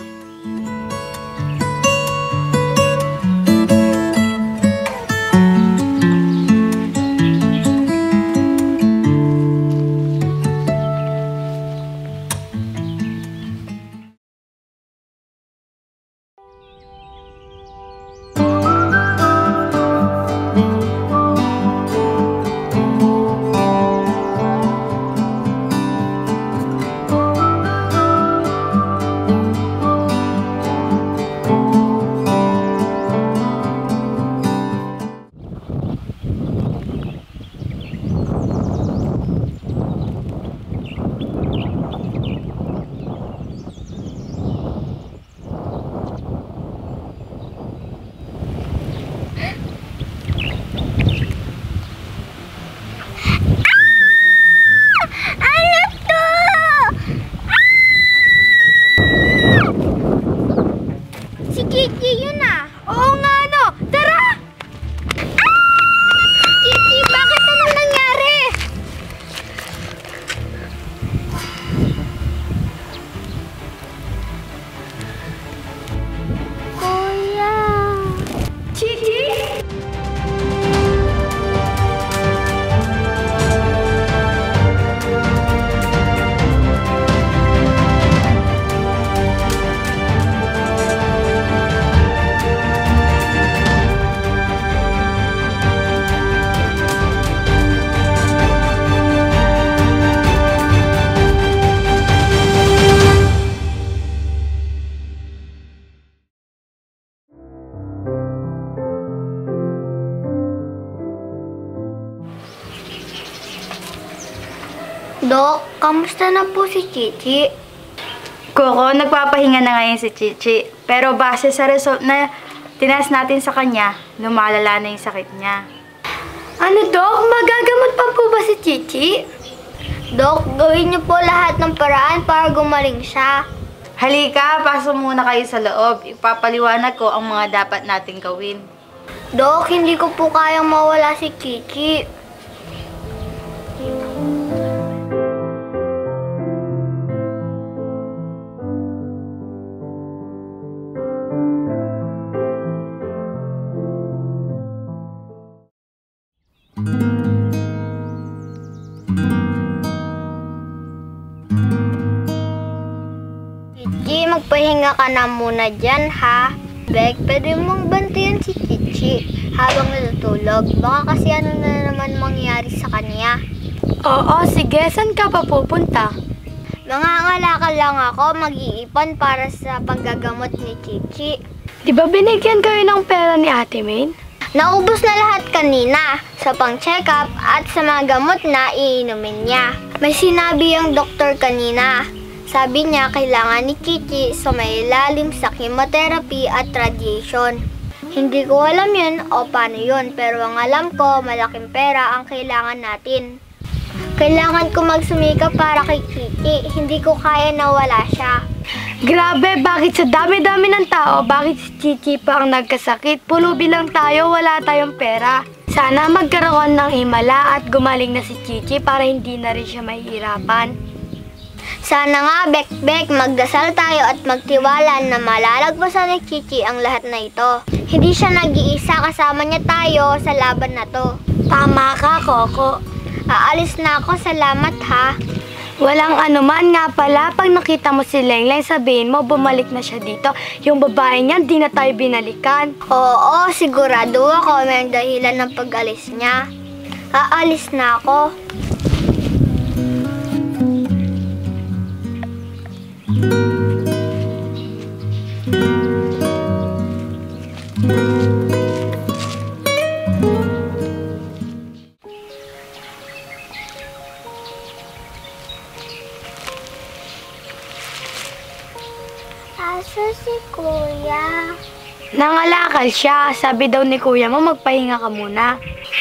Dok, kamusta na po si Chichi? Coco, nagpapahinga na ngayon si Chichi. Pero base sa result na tinas natin sa kanya, lumalala na yung sakit niya. Ano, Dok? Magagamot pa po ba si Chichi? Dok, gawin niyo po lahat ng paraan para gumaling siya. Halika, pasok muna kayo sa loob. Ipapaliwanag ko ang mga dapat nating gawin. Dok, hindi ko po kayang mawala si Chichi. Chichi, magpahinga ka na muna dyan, ha? Bek, pwede mong bantayan si Chichi. habang natutulog. Baka kasi ano na naman mangyari sa kanya. Oo, sige. Saan ka pa pupunta? Mangangalakal lang ako, mag-iipon para sa paggagamot ni Chichi. Di ba binigyan kayo ng pera ni Ate Main? Naubos na lahat kanina sa pang-check-up at sa mga gamot na iinumin niya. May sinabi ang doktor kanina. Sabi niya kailangan ni Chichi sumailalim sa chemotherapy at radiation. Hindi ko alam yun o paano yun, pero ang alam ko malaking pera ang kailangan natin. Kailangan ko magsumikap para kay Chichi. Hindi ko kaya na wala siya. Grabe, bakit sa dami-dami ng tao, bakit si Chichi pa ang nagkasakit? Pulubi lang tayo, wala tayong pera. Sana magkaroon ng himala at gumaling na si Chichi para hindi na rin siya mahihirapan. Sana nga, Bek-Bek, magdasal tayo at magtiwala na malalagpasan ni Chichi ang lahat na ito. Hindi siya nag-iisa, kasama niya tayo sa laban na to. Tama ka, Coco. Aalis na ako, salamat ha. Walang anuman nga pala, pag nakita mo si Lengleng, sabihin mo bumalik na siya dito. Yung babae niya, di na tayo binalikan. Oo, sigurado ako may dahilan ng pag-alis niya. Aalis na ako. Aso si Kuya? Nangalakal siya. Sabi daw ni kuya mo, magpahinga ka muna.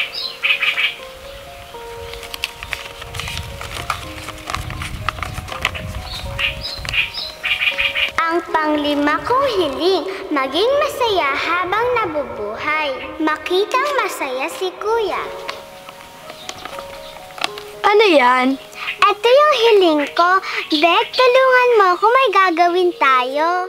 Ang panglima kong hiling, maging masaya habang nabubuhay. Makitang masaya si Kuya. Ano yan? Ito yung hiling ko. Bek, tulungan mo kung may gagawin tayo.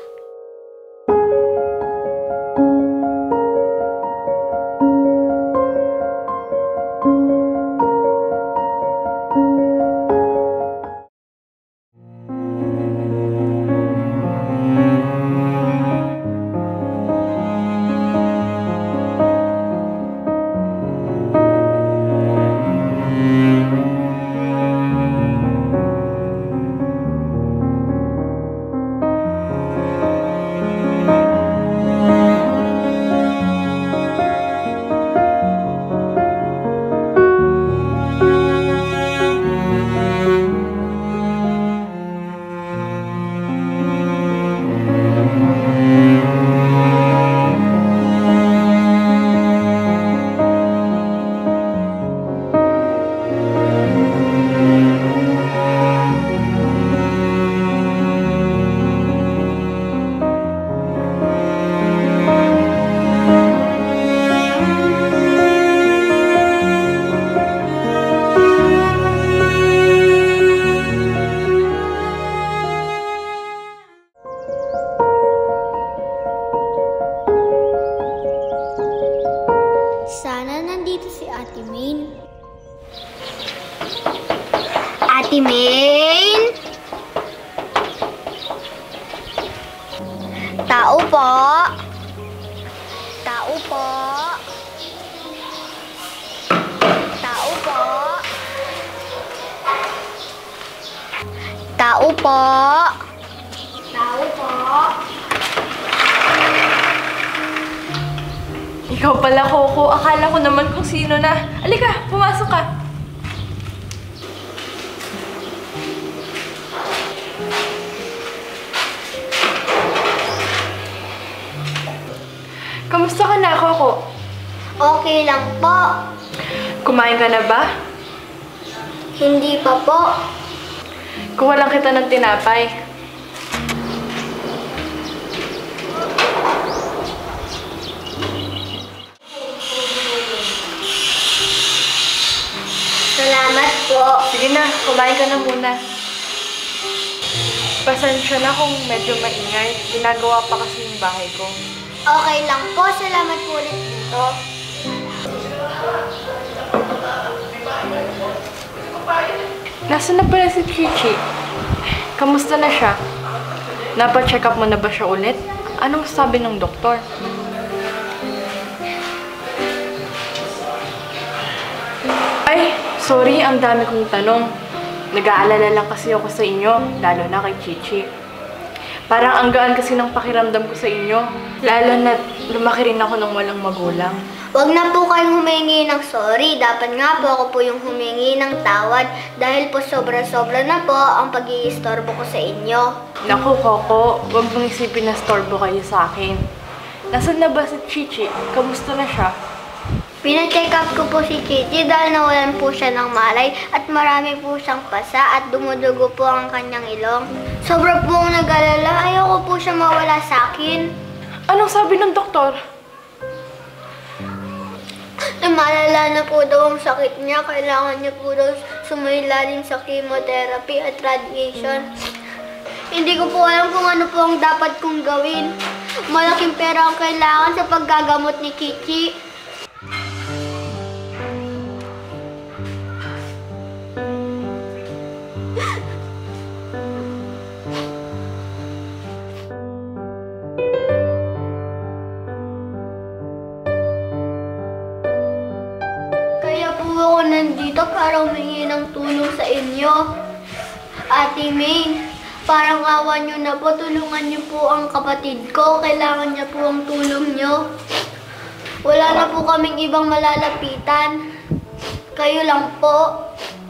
Sana nandito si Ate Main. Ate Main? Tao po. Tao po. Tao po. Tao po. Tao po. Ikaw pala, Coco. Akala ko naman kung sino na. Alika, pumasok ka. Kamusta ka na, Coco? Okay lang po. Kumain ka na ba? Hindi pa po. Kuha lang kita ng tinapay. Salamat po. Sige na, kumain ka na muna. Pasensya na kung medyo maingay. Ginagawa pa kasi yung bahay ko. Okay lang po. Salamat po ulit dito. Nasaan na pala si Chichi? Kamusta na siya? Napa-check up mo na ba siya ulit? Anong sabi ng doktor? Sorry, ang dami kong tanong. Nag-aalala lang kasi ako sa inyo, lalo na kay Chichi. Parang ang gaan kasi ng pakiramdam ko sa inyo, lalo na lumaki rin ako ng walang magulang. Huwag na po kayong humingi ng sorry. Dapat nga po ako po yung humingi ng tawad dahil po sobra-sobra na po ang pag-iistorbo ko sa inyo. Naku, Coco, huwag mong isipin na storbo kayo sa akin. Nasaan na ba si Chichi? Kamusta na siya? Pina-check up ko po si Chichi dahil nawalan po siya ng malay at marami po siyang pasa at dumudugo po ang kanyang ilong. Sobra po akong nag-alala. Ayoko po siya mawala sa akin. Anong sabi ng doktor? Malala na po daw ang sakit niya. Kailangan niya po daw sumailalim sa chemotherapy at radiation. Hindi ko po alam kung ano po ang dapat kong gawin. Malaking pera ang kailangan sa paggagamot ni Chichi. Kaya po ako nandito para humingi ng tulong sa inyo. Ate May, parang awa niyo na po, tulungan niyo po ang kapatid ko. Kailangan niya po ang tulong niyo. Wala na po kaming ibang malalapitan. Kayo lang po.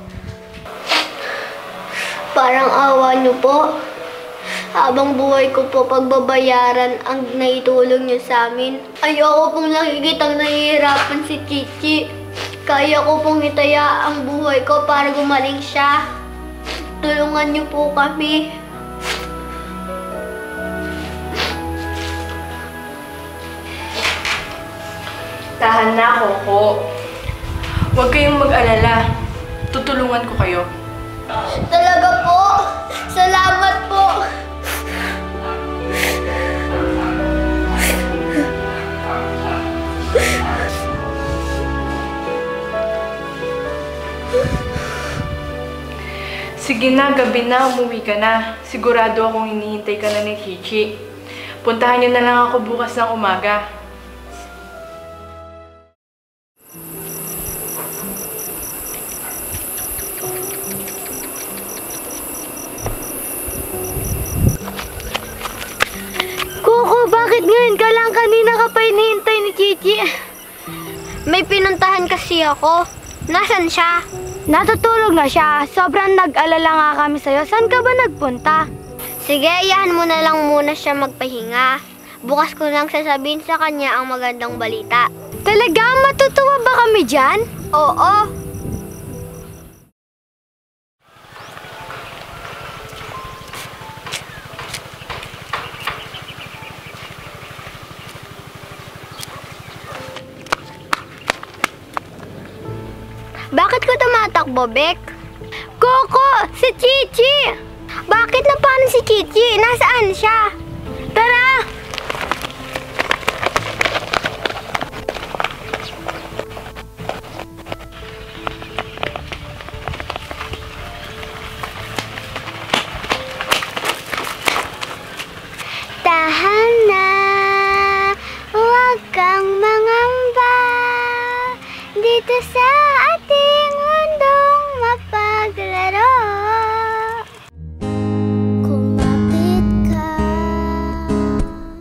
Parang awa niyo po. Habang buhay ko po pagbabayaran ang naitulong niyo sa amin. Ayoko pong nakikitang nahihirapan si Chichi. Kaya ko pong itaya ang buhay ko para gumaling siya. Tulungan niyo po kami. Tahan na, Coco. Huwag kayong mag-alala. Tutulungan ko kayo. Talaga po. Salamat po. Sige na, gabi na, umuwi ka na. Sigurado akong hinihintay ka na ni Chichi. Puntahan niyo na lang ako bukas ng umaga. Coco, bakit ngayon ka lang? Kanina ka pa hinihintay ni Chichi. May pinuntahan kasi ako. Nasaan siya? Natutulog na siya. Sobrang nag-alala nga kami sa'yo. Saan ka ba nagpunta? Sige, iyahan mo na lang muna siya magpahinga. Bukas ko lang sasabihin sa kanya ang magandang balita. Talaga? Matutuwa ba kami dyan? Oo. Bakit ko tumatakbo, Bek? Coco! Si Chichi! Bakit na paano si Chichi? Nasaan siya? Tara! Tahan na, huwag kang mangamba. Dito sa ating mundong mapaglaro. Kumapit ka,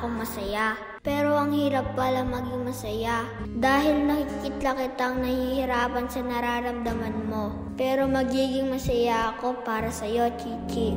akong masaya. Pero ang hirap pala maging masaya dahil nakikita kitang nahihirapan sa nararamdaman mo. Pero magiging masaya ako para sa'yo, Chichi.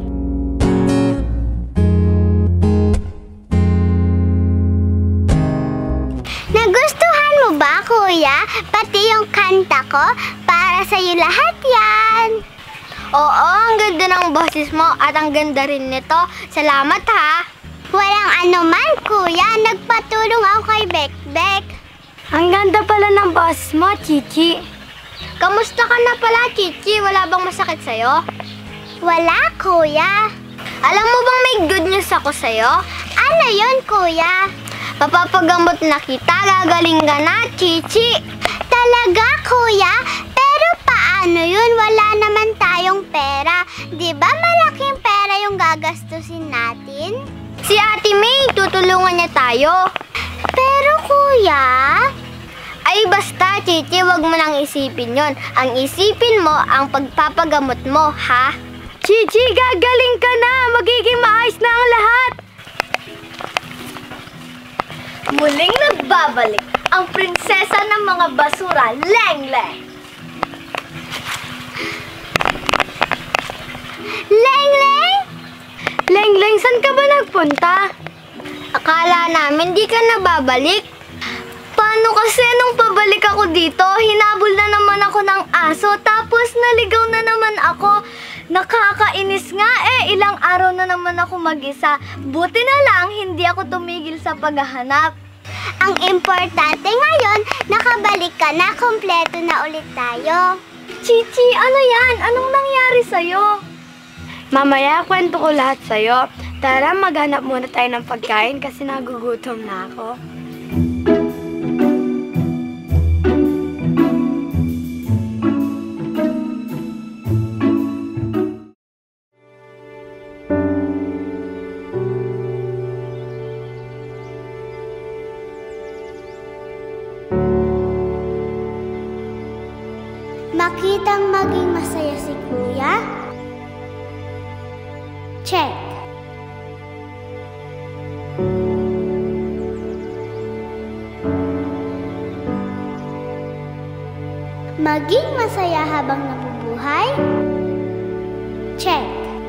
Nagustuhan mo ba, Kuya? Pati yung kanta ko, para sa'yo lahat yan. Oo, ang ganda ng boses mo at ang ganda rin nito. Salamat ha. Walang anuman, Kuya. Nagpatulong ako kay Bekbek. Ang ganda pala ng boses mo, Chichi. Kamusta ka na pala, Chichi? Wala bang masakit sa'yo? Wala, Kuya. Alam mo bang may good news ako sa'yo? Ano yun, Kuya? Mapapagamot na kita, gagaling ka na, Chichi. Talaga, Kuya? Pero paano yun? Wala naman tayong pera. Di ba malaking pera yung gagastusin natin? Si Ate May, tutulungan niya tayo. Pero, Kuya... Ay basta, Chichi, wag mo nang isipin yon. Ang isipin mo, ang pagpapagamot mo, ha? Chichi, gagaling ka na! Magiging maayos na ang lahat! Muling nagbabalik ang prinsesa ng mga basura, Lengleng! Lengleng! Lengleng, saan ka ba nagpunta? Akala namin di ka nababalik. Paano kasi nung pabalik ako dito, hinabol na naman ako ng aso, tapos naligaw na naman ako. Nakakainis nga ilang araw na naman ako mag-isa. Buti na lang, hindi ako tumigil sa paghahanap. Ang importante ngayon, nakabalik ka na, kompleto na ulit tayo. Chichi, ano yan? Anong nangyari sa'yo? Mamaya, kwento ko lahat sa'yo. Tara, maghanap muna tayo ng pagkain kasi nagugutom na ako. Makitang maging masaya si Kuya? Check. Maging masaya habang nabubuhay? Check.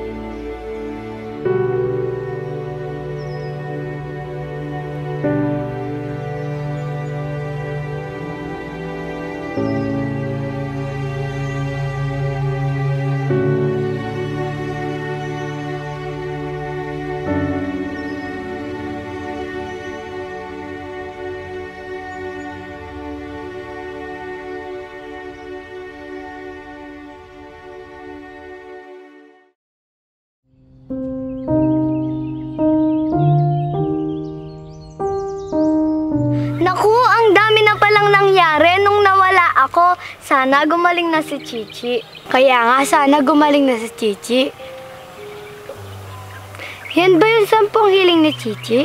Naku, ang dami na palang nangyari nung nawala ako. Sana gumaling na si Chichi. Kaya nga, sana gumaling na si Chichi. Yan ba yung 10 hiling ni Chichi?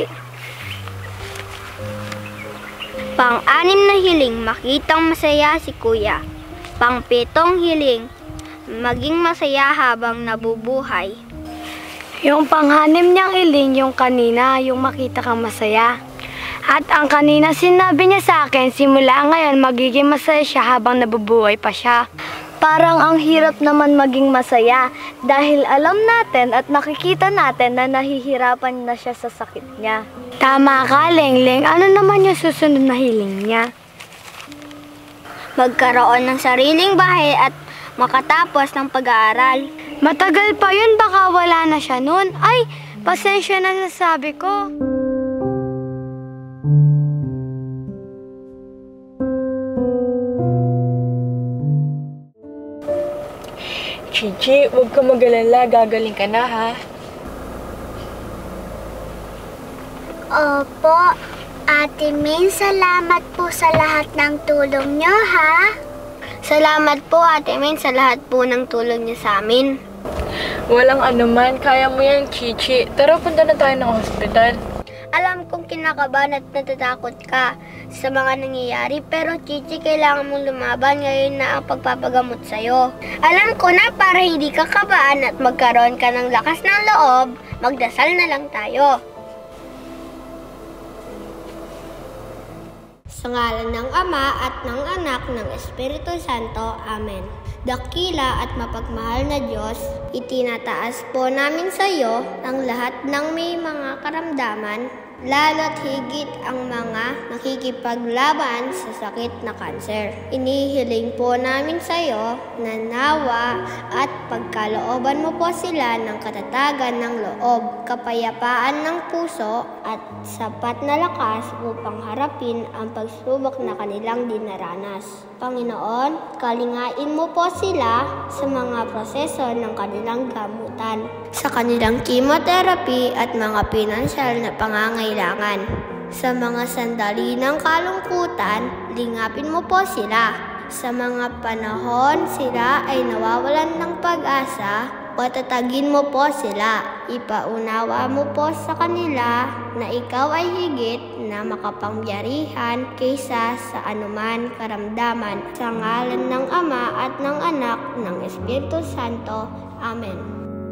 Pang-6 na hiling, makitang masaya si Kuya. Pang-7 hiling, maging masaya habang nabubuhay. Yung pang-6 niyang hiling, yung kanina, yung makita kang masaya. At ang kanina sinabi niya sa akin, simula ngayon magiging masaya siya habang nabubuhay pa siya. Parang ang hirap naman maging masaya dahil alam natin at nakikita natin na nahihirapan na siya sa sakit niya. Tama ka, Lengleng. Ano naman yung susunod na hiling niya? Magkaroon ng sariling bahay at makatapos ng pag-aaral. Matagal pa yun, baka wala na siya nun. Ay, pasensya na nasabi ko. Chichi, huwag ka mag-alala. Gagaling ka na, ha? Opo, Ate Min, salamat po sa lahat ng tulong niyo, ha? Salamat po, Ate Min, sa lahat po ng tulong niyo sa amin. Walang anuman. Kaya mo yan, Chichi. Tara, punta na tayo ng hospital. Alam kong kinakabahan at natatakot ka sa mga nangyayari, pero Chichi, kailangan mong lumaban. Ngayon na ang pagpapagamot sa'yo. Alam ko na para hindi ka kabahan at magkaroon ka ng lakas ng loob, magdasal na lang tayo. Sa ngalan ng Ama at ng Anak ng Espiritu Santo. Amen. Dakila at mapagmahal na Diyos, itinataas po namin sa iyo ang lahat ng may mga karamdaman, lalo't higit ang mga nakikipaglaban sa sakit na kanser. Inihiling po namin sa iyo na nawa at pagkalooban mo po sila ng katatagan ng loob, kapayapaan ng puso at sapat na lakas upang harapin ang pagsubok na kanilang dinaranas. Panginoon, kalingain mo po sila sa mga proseso ng kanilang gamutan, sa kanilang chemotherapy at mga pinansyal na pangangailangan. Sa mga sandali ng kalungkutan, lingapin mo po sila. Sa mga panahon sila ay nawawalan ng pag-asa, patatagin mo po sila. Ipaunawa mo po sa kanila na ikaw ay higit na makapangyarihan kaysa sa anuman karamdaman. Sa ngalan ng Ama at ng Anak ng Espiritu Santo. Amen.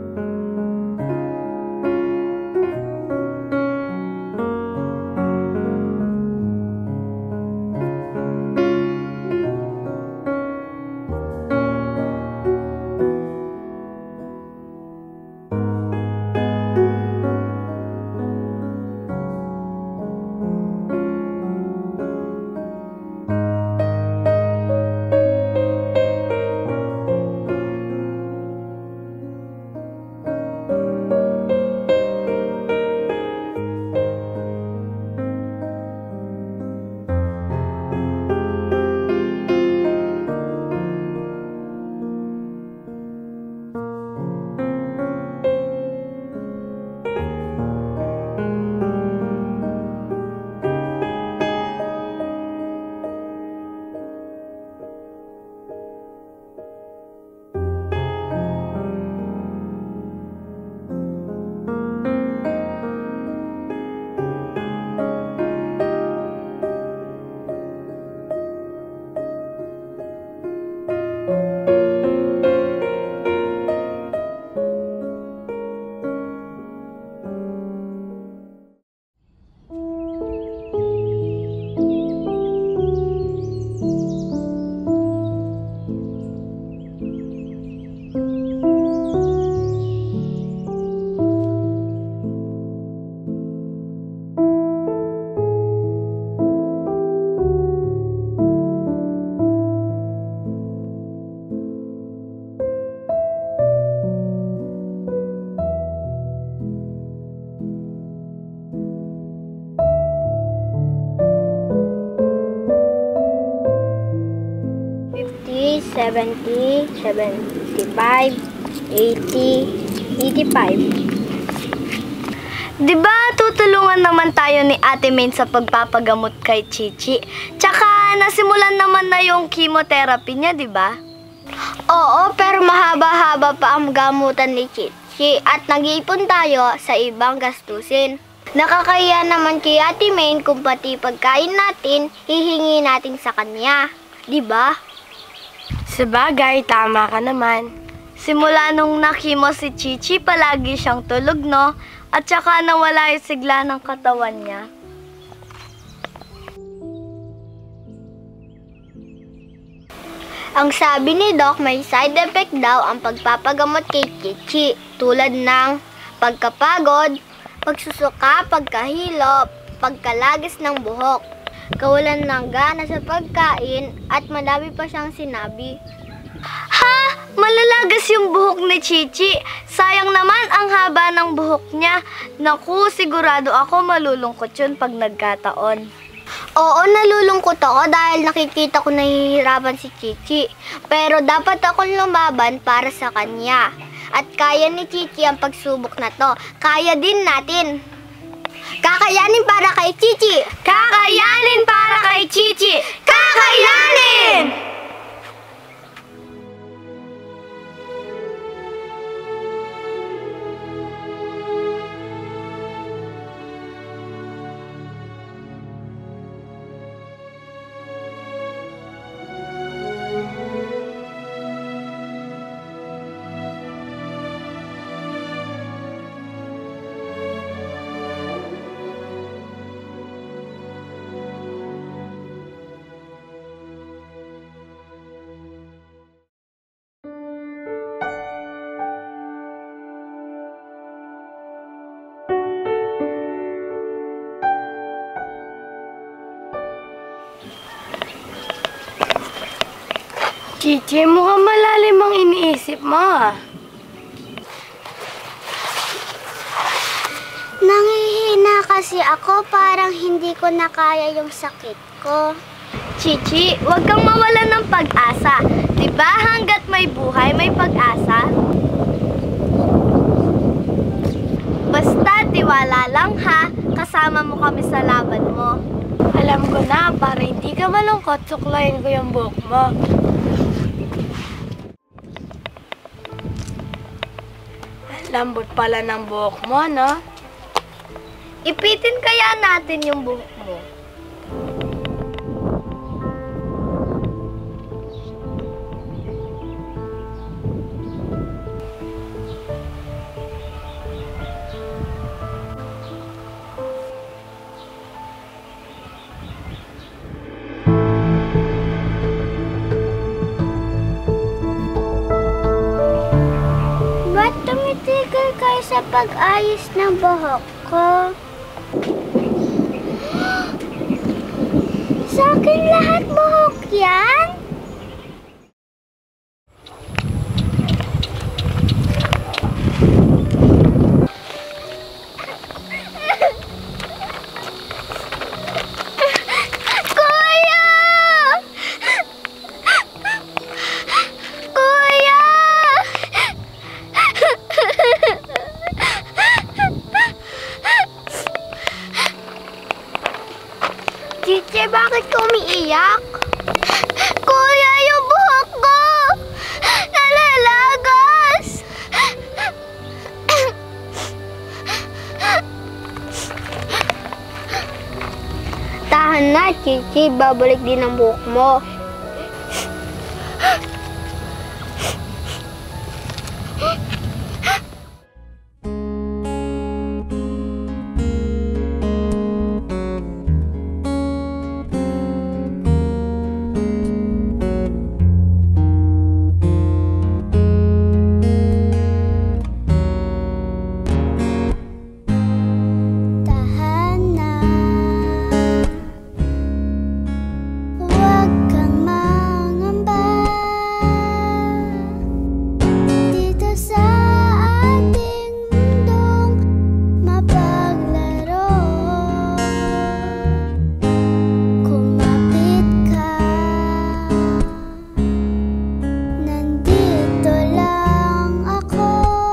$70, $75, $80, $85. Diba tutulungan naman tayo ni Ate Main sa pagpapagamot kay Chichi? Tsaka nasimulan naman na yung chemotherapy niya, diba? Oo, pero mahaba-haba pa ang gamutan ni Chichi at nag-iipon tayo sa ibang gastusin. Nakakahiya naman kay Ate Main kung pati pagkain natin, hihingi natin sa kanya. Diba? Sabagay, tama ka naman. Simula nung nakimo si Chichi, palagi siyang tulog, no? At saka nawala yung sigla ng katawan niya. Ang sabi ni Doc, may side effect daw ang pagpapagamot kay Chichi, tulad ng pagkapagod, pagsusuka, pagkahilo, pagkalagis ng buhok, kawalan ng gana sa pagkain, at madami pa siyang sinabi. Ha? Malalagas yung buhok ni Chichi. Sayang naman ang haba ng buhok niya. Naku, sigurado ako malulungkot yun pag nagkataon. Oo, nalulungkot ako dahil nakikita ko nahihirapan si Chichi. Pero dapat akong lumaban para sa kanya. At kaya ni Chichi ang pagsubok na to. Kaya din natin. Kakayanin para kay Chichi! Kakayanin para kay Chichi! Kakayanin! Chichi, mukhang malalim ang iniisip mo ah. Nangihina kasi ako, parang hindi ko na kaya yung sakit ko. Chichi, huwag kang mawalan ng pag-asa. Diba hanggat may buhay, may pag-asa? Basta tiwala lang ha, kasama mo kami sa laban mo. Alam ko na, para hindi ka malungkot, suklayin ko yung buhok mo. Lambot pala ng buhok mo, no? Ipitin kaya natin yung buhok mo. Ba't tumitigil kayo sa pag-ayos ng buhok ko? Sa akin lahat buhok yan? Kuya! Kuya! Chichi, bakit ka umiiyak? Kuya, yung buhok ko! Nalalagas! Tahan na, Chichi. Babalik din ang buhok mo. Tahan na. Huwag kang mangamba. Dito sa ating mundong mapaglaro. Kumapit ka. Nandito lang ako.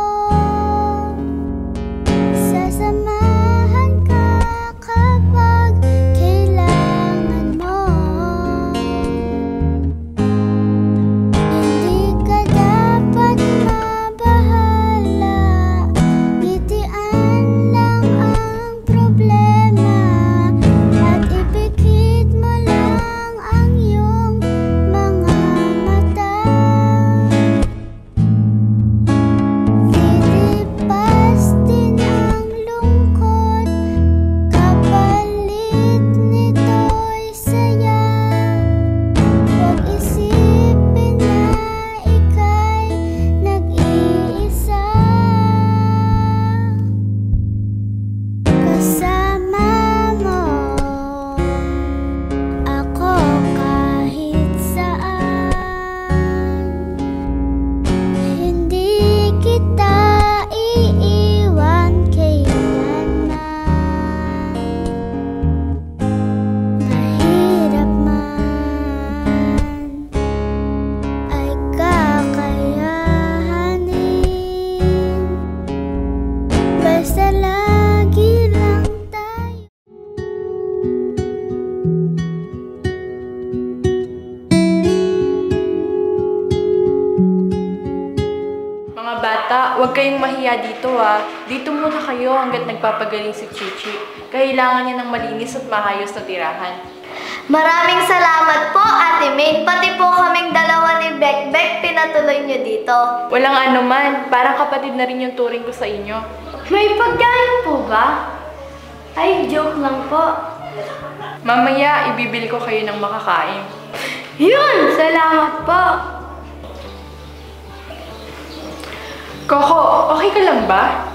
Sasamahan ka kapag kailangan mo. Hindi ka dapat mabahala. Ngitian lang ang problema at ipikit mo lang ang iyong mga mata. Lilipas din ang lungkot, kapalit nito'y saya. Huwag isipin na ika'y nag-iisa. Kasama mo ako kahit saan. Hindi kita iiwan kailanman. Mahirap man ay kakayahanin. Basta lagi lang tayo. Mga bata, huwag kayong mahiya dito ah. Dito muna kayo hanggat nagpapagaling si Chichi. Kailangan niya ng malinis at maayos na tirahan. Maraming salamat po, Ate May. Pati po kaming dalawa ni Bekbek, pinatuloy niyo dito. Walang anuman, parang kapatid na rin yung turing ko sa inyo. May pagkain po ba? Ay, joke lang po. Mamaya, ibibili ko kayo ng makakain. Yun! Salamat po! Coco, okay ka lang ba?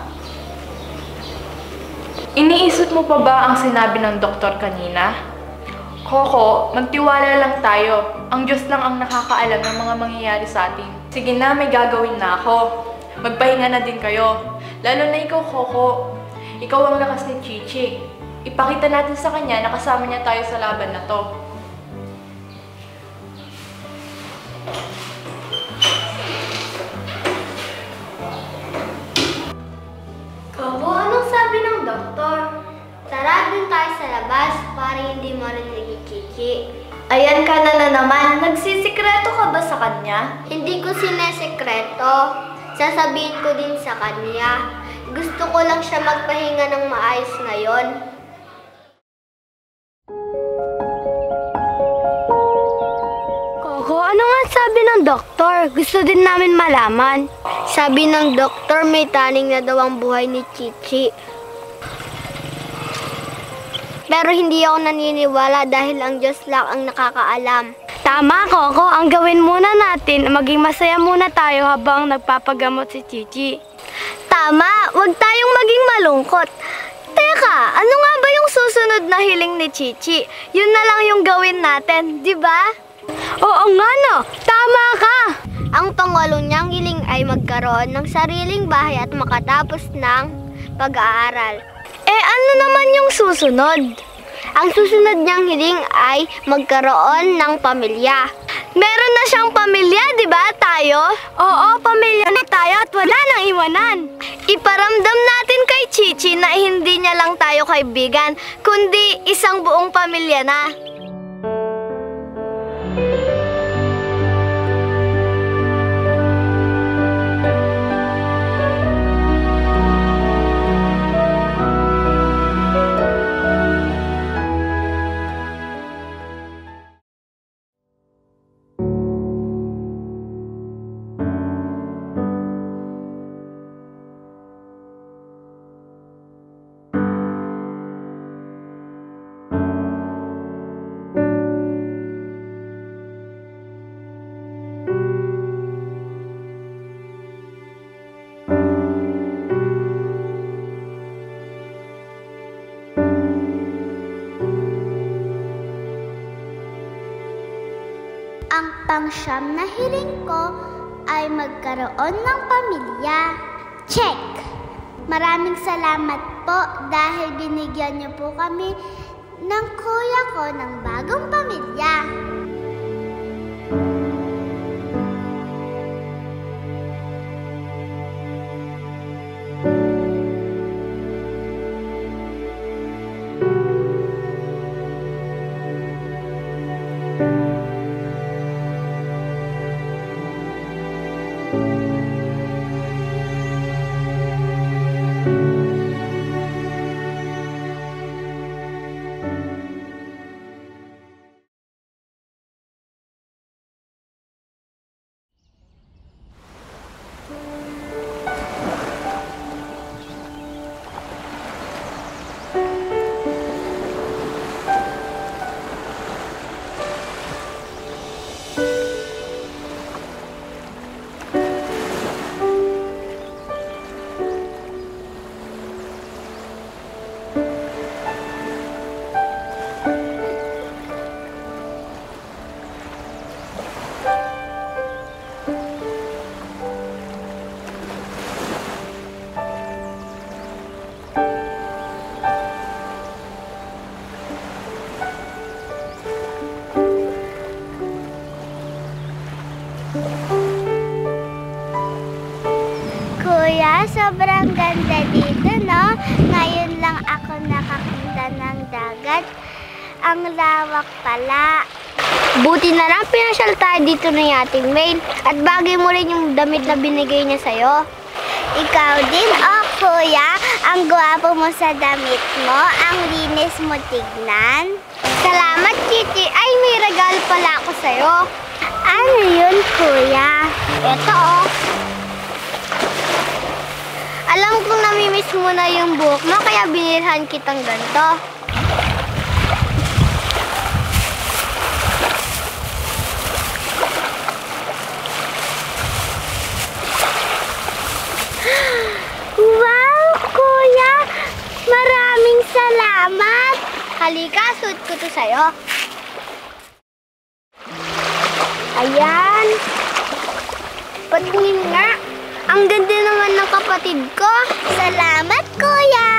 Iniisip mo pa ba ang sinabi ng doktor kanina? Coco, magtiwala lang tayo. Ang Diyos lang ang nakakaalam ng mga mangyayari sa atin. Sige na, may gagawin na ako. Magpahinga na din kayo. Lalo na ikaw, Coco. Ikaw ang lakas ni Chichi. Ipakita natin sa kanya na kasama niya tayo sa laban na to. Coco, anong sabi ng doktor? Tara, dun tayo sa labas para hindi marinig ni Chichi. Ayan ka na naman. Nagsisikreto ka ba sa kanya? Hindi ko sinesekreto. Sasabihin ko din sa kanya. Gusto ko lang siya magpahinga ng maayos ngayon. Coco, ano nga sabi ng doktor? Gusto din namin malaman. Sabi ng doktor, may taning na daw ang buhay ni Chichi. Pero hindi ako naniniwala dahil ang Diyos lang ang nakakaalam. Tama, Coco. Ang gawin muna natin, maging masaya muna tayo habang nagpapagamot si Chichi. Tama, huwag tayong maging malungkot. Teka, ano nga ba yung susunod na hiling ni Chichi? Yun na lang yung gawin natin, di ba? Oo nga no, tama ka! Ang pangulo niyang hiling ay magkaroon ng sariling bahay at makatapos ng pag-aaral. Eh ano naman yung susunod? Ang susunod niyang hiling ay magkaroon ng pamilya. Meron na siyang pamilya, di ba tayo? Oo, pamilya na tayo at wala nang iwanan. Iparamdam natin kay Chichi na hindi niya lang tayo kaibigan, kundi isang buong pamilya na. Ang pangsyam na hiling ko ay magkaroon ng pamilya. Check! Maraming salamat po dahil binigyan niyo po kami ng kuya ko ng bagong pamilya. Kuya, sobrang ganda dito, no? Ngayon lang ako nakakita ng dagat. Ang lawak pala. Buti na lang pinasyal tayo dito ng ating maid at bagay mo rin yung damit na binigay niya sa'yo. Ikaw din, oh kuya. Ang gwapo mo sa damit mo. Ang linis mo tignan. Salamat, Chichi. Ay, may regalo pala ako sa'yo. Ano yun, kuya? Ito, oh. Alam kong namimiss mo na yung buhok mo, kaya binilhan kitang ganito. Wow, kuya! Maraming salamat! Halika, suot ko to sa'yo. Ayan. Patingin nga. Ang ganda naman ng kapatid ko. Salamat, kuya.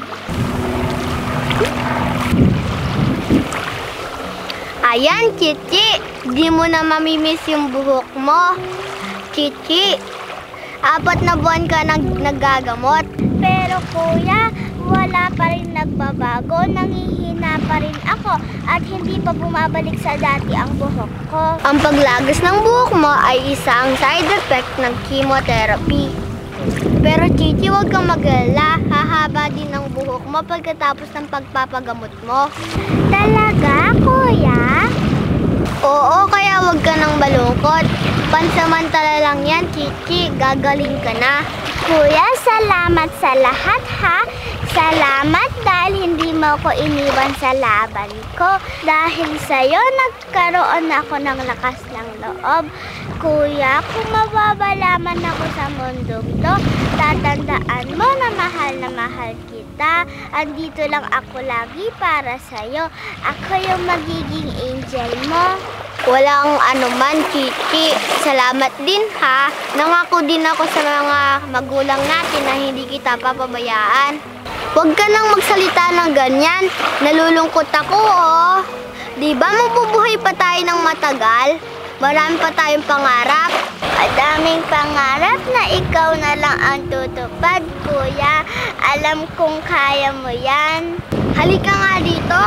Ayan, Chichi. Di mo na mamimiss yung buhok mo. Chichi, 4 na buwan ka nagagamot. Pero kuya, wala pa rin nagbabago. Nangihina pa rin ako at hindi pa bumabalik sa dati ang buhok ko. Ang paglagas ng buhok mo ay isang side effect ng chemotherapy. Pero Chichi, huwag kang mag-alala. Hahaba din ang buhok mo pagkatapos ng pagpapagamot mo. Talaga, kuya? Oo, kaya huwag ka nang malungkot. Pansamantala lang yan, Chichi. Gagaling ka na. Kuya, salamat sa lahat, ha? Salamat dahil hindi mo ko iniwan sa laban ko. Dahil sa'yo, nagkaroon ako ng lakas ng loob. Kuya, kung mawawala man ako sa mundong to, tatandaan mo na mahal kita. Andito lang ako lagi para sa'yo. Ako yung magiging angel mo. Walang anuman, Chichi. Salamat din, ha? Nangako din ako sa mga magulang natin na hindi kita papabayaan. Huwag ka nang magsalita ng ganyan. Nalulungkot ako, oh. Di ba mabubuhay pa tayo ng matagal? Marami pa tayong pangarap. Madaming pangarap na ikaw na lang ang tutupad, kuya. Alam kong kaya mo yan. Halika nga dito.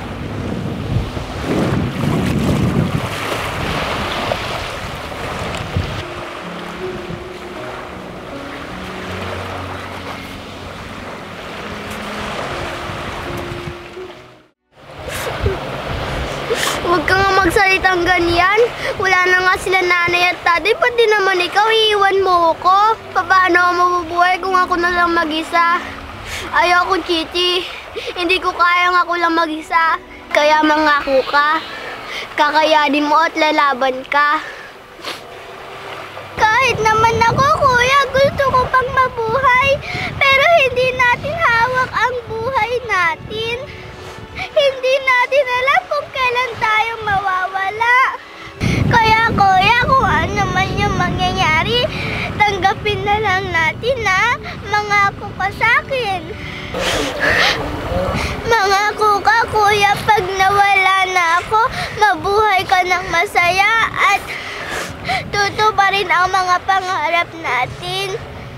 Huwag ka nga magsalitang ganyan. Wala na nga sila nanay at tatay. Pati naman ikaw, iiwan mo ako. Paano ako mabubuhay kung ako na lang mag-isa? Ayoko, Chichi. Hindi ko kayang ako lang mag-isa. Kaya mangako ka. Kakayanin mo at lalaban ka. Kahit naman ako, kuya, gusto ko pang mabuhay. Pero hindi natin hawak ang buhay natin. Hindi natin alam kung kailan tayo mawawala. Kaya kuya, kung ano man yung mangyayari, tanggapin na lang natin, ha? Mangako ka sa'kin. Mangako ka, kuya, pag nawala na ako, mabuhay ka ng masaya at tutuparin ang mga pangarap natin.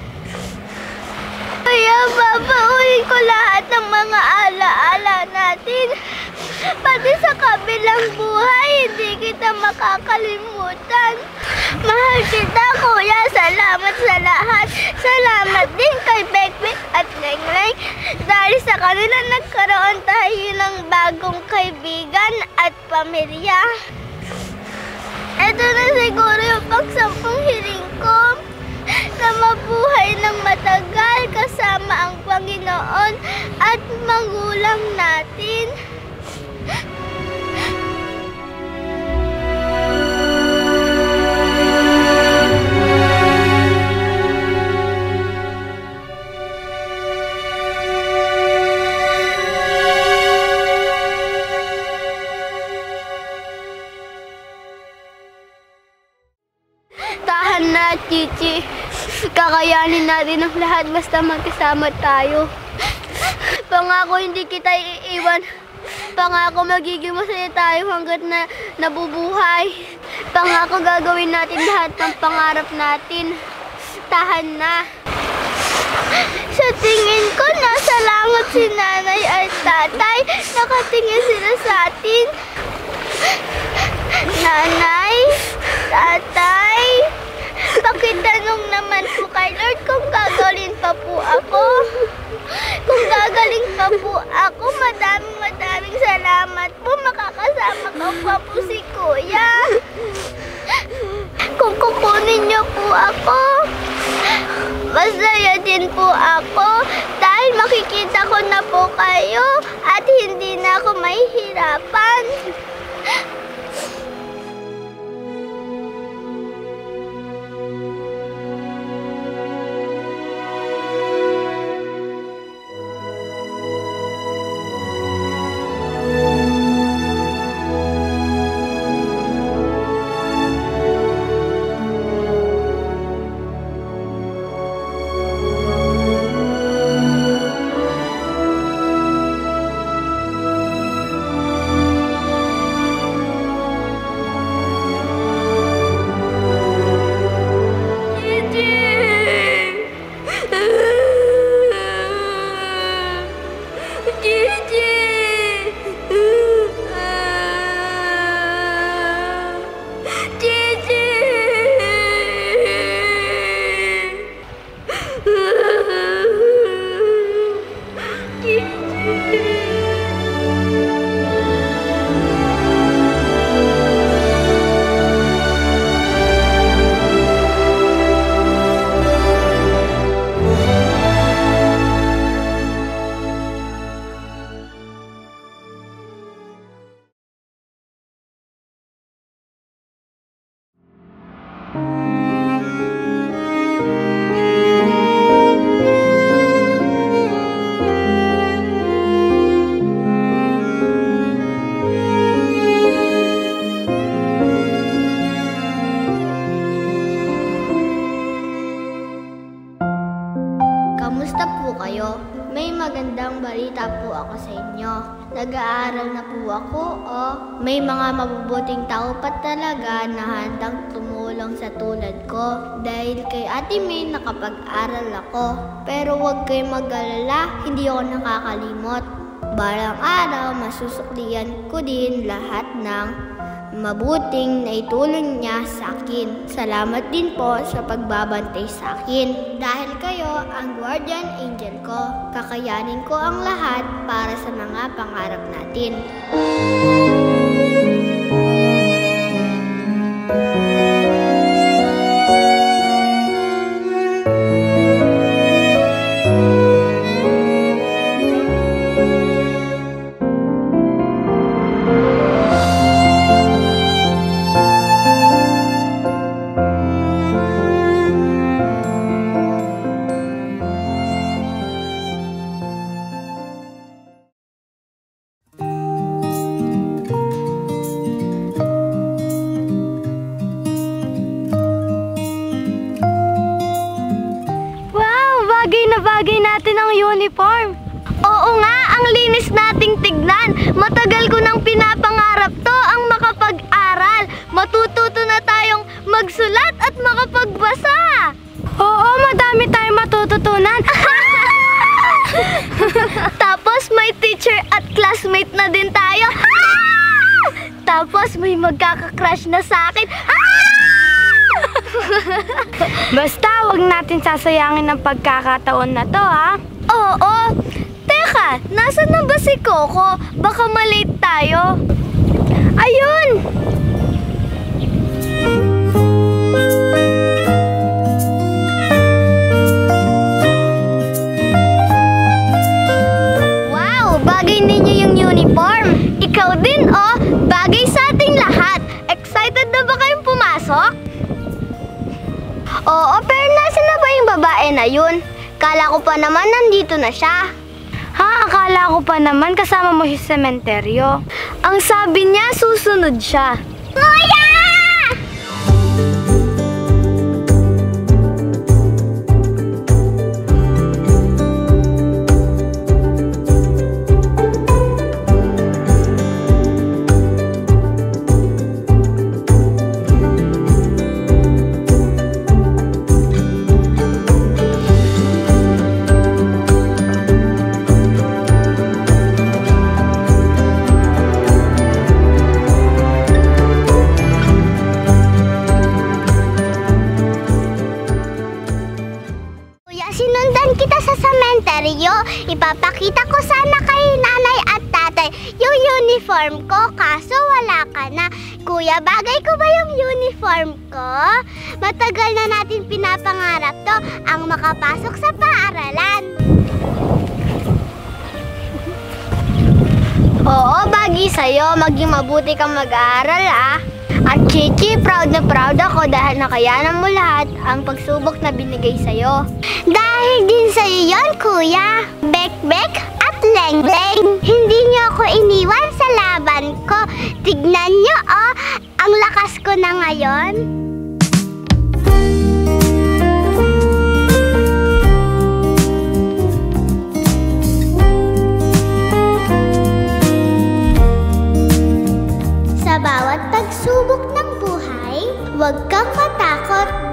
Kaya babauhin ko lahat ng mga alaala natin. Pati sa kabilang buhay, hindi kita makakalimutan. Mahal kita, kuya. Salamat sa lahat. Salamat din kay Bekbek at Nengneng. Dahil sa kanila nagkaroon tayo ng bagong kaibigan at pamilya. Ito na siguro yung pagsampung hiling ko. Na mabuhay ng matagal kasama ang Panginoon at magulang natin. Tahan na, Chichi. Kakayanin natin ang lahat basta magkasama tayo. Pangako hindi kita iiwan. Pangako magiging masaya tayo hanggat na nabubuhay. Pangako gagawin natin lahat ng pangarap natin. Tahan na. Sa tingin ko, nasa langit si nanay at tatay. Nakatingin sila sa atin. Nanay, tatay, pakitanong naman po kay Lord kung gagaling pa po ako. Kung gagaling pa po ako, maraming salamat po. Makakasama ko pa po si Kuya. Kung kukunin niyo po ako, masaya din po ako dahil makikita ko na po kayo at hindi na ako mahihirapan. Nag-aaral na po ako, oh. May mga mabubuting tao pa talaga na handang tumulong sa tulad ko. Dahil kay Ate May nakapag-aral ako. Pero huwag kayo mag-alala, hindi ako nakakalimot. Balang araw, masusuklian ko din lahat ng mabuting naitulong niya sa akin. Salamat din po sa pagbabantay sa akin. Dahil kayo ang guardian angel ko, kakayanin ko ang lahat para sa mga pangarap natin. Bagay natin ang uniform. Oo nga, ang linis nating tignan. Matagal ko nang pinapangarap to, ang makapag-aral. Matututo na tayong magsulat at makapagbasa. Oo, madami tayong matututunan. Tapos may teacher at classmate na din tayo. Tapos may magkaka-crush na sa akin. Basta, wag natin sasayangin ang pagkakataon na to, ha? Oo. Teka, nasan na ba si Coco? Baka malate tayo. Ayun! Wow, bagay ninyo yung uniform. Ikaw din, oh. Bagay sa ating lahat. Excited na ba kayong pumasok? Oo, pero nasa na ba yung babae na yun? Kala ko pa naman nandito na siya. Ha, akala ko pa naman kasama mo sa sementeryo. Ang sabi niya, susunod siya. Kuya! Sinundan kita sa sementeryo. Ipapakita ko sana kay nanay at tatay yung uniform ko, kaso wala ka na. Kuya, bagay ko ba yung uniform ko? Matagal na natin pinapangarap to, ang makapasok sa paaralan. Oo, bagay sa'yo. Maging mabuti kang mag-aaral, ah. At Chichi, proud na proud ako dahil nakayanan mo lahat ang pagsubok na binigay sa'yo. Dahil din sa'yo yon, Kuya. Bek-bek at leng-leng. Hindi niyo ako iniwan sa laban ko. Tignan niyo, oh, ang lakas ko na ngayon. Sa bawat pagsubok ng buhay, huwag kang matakot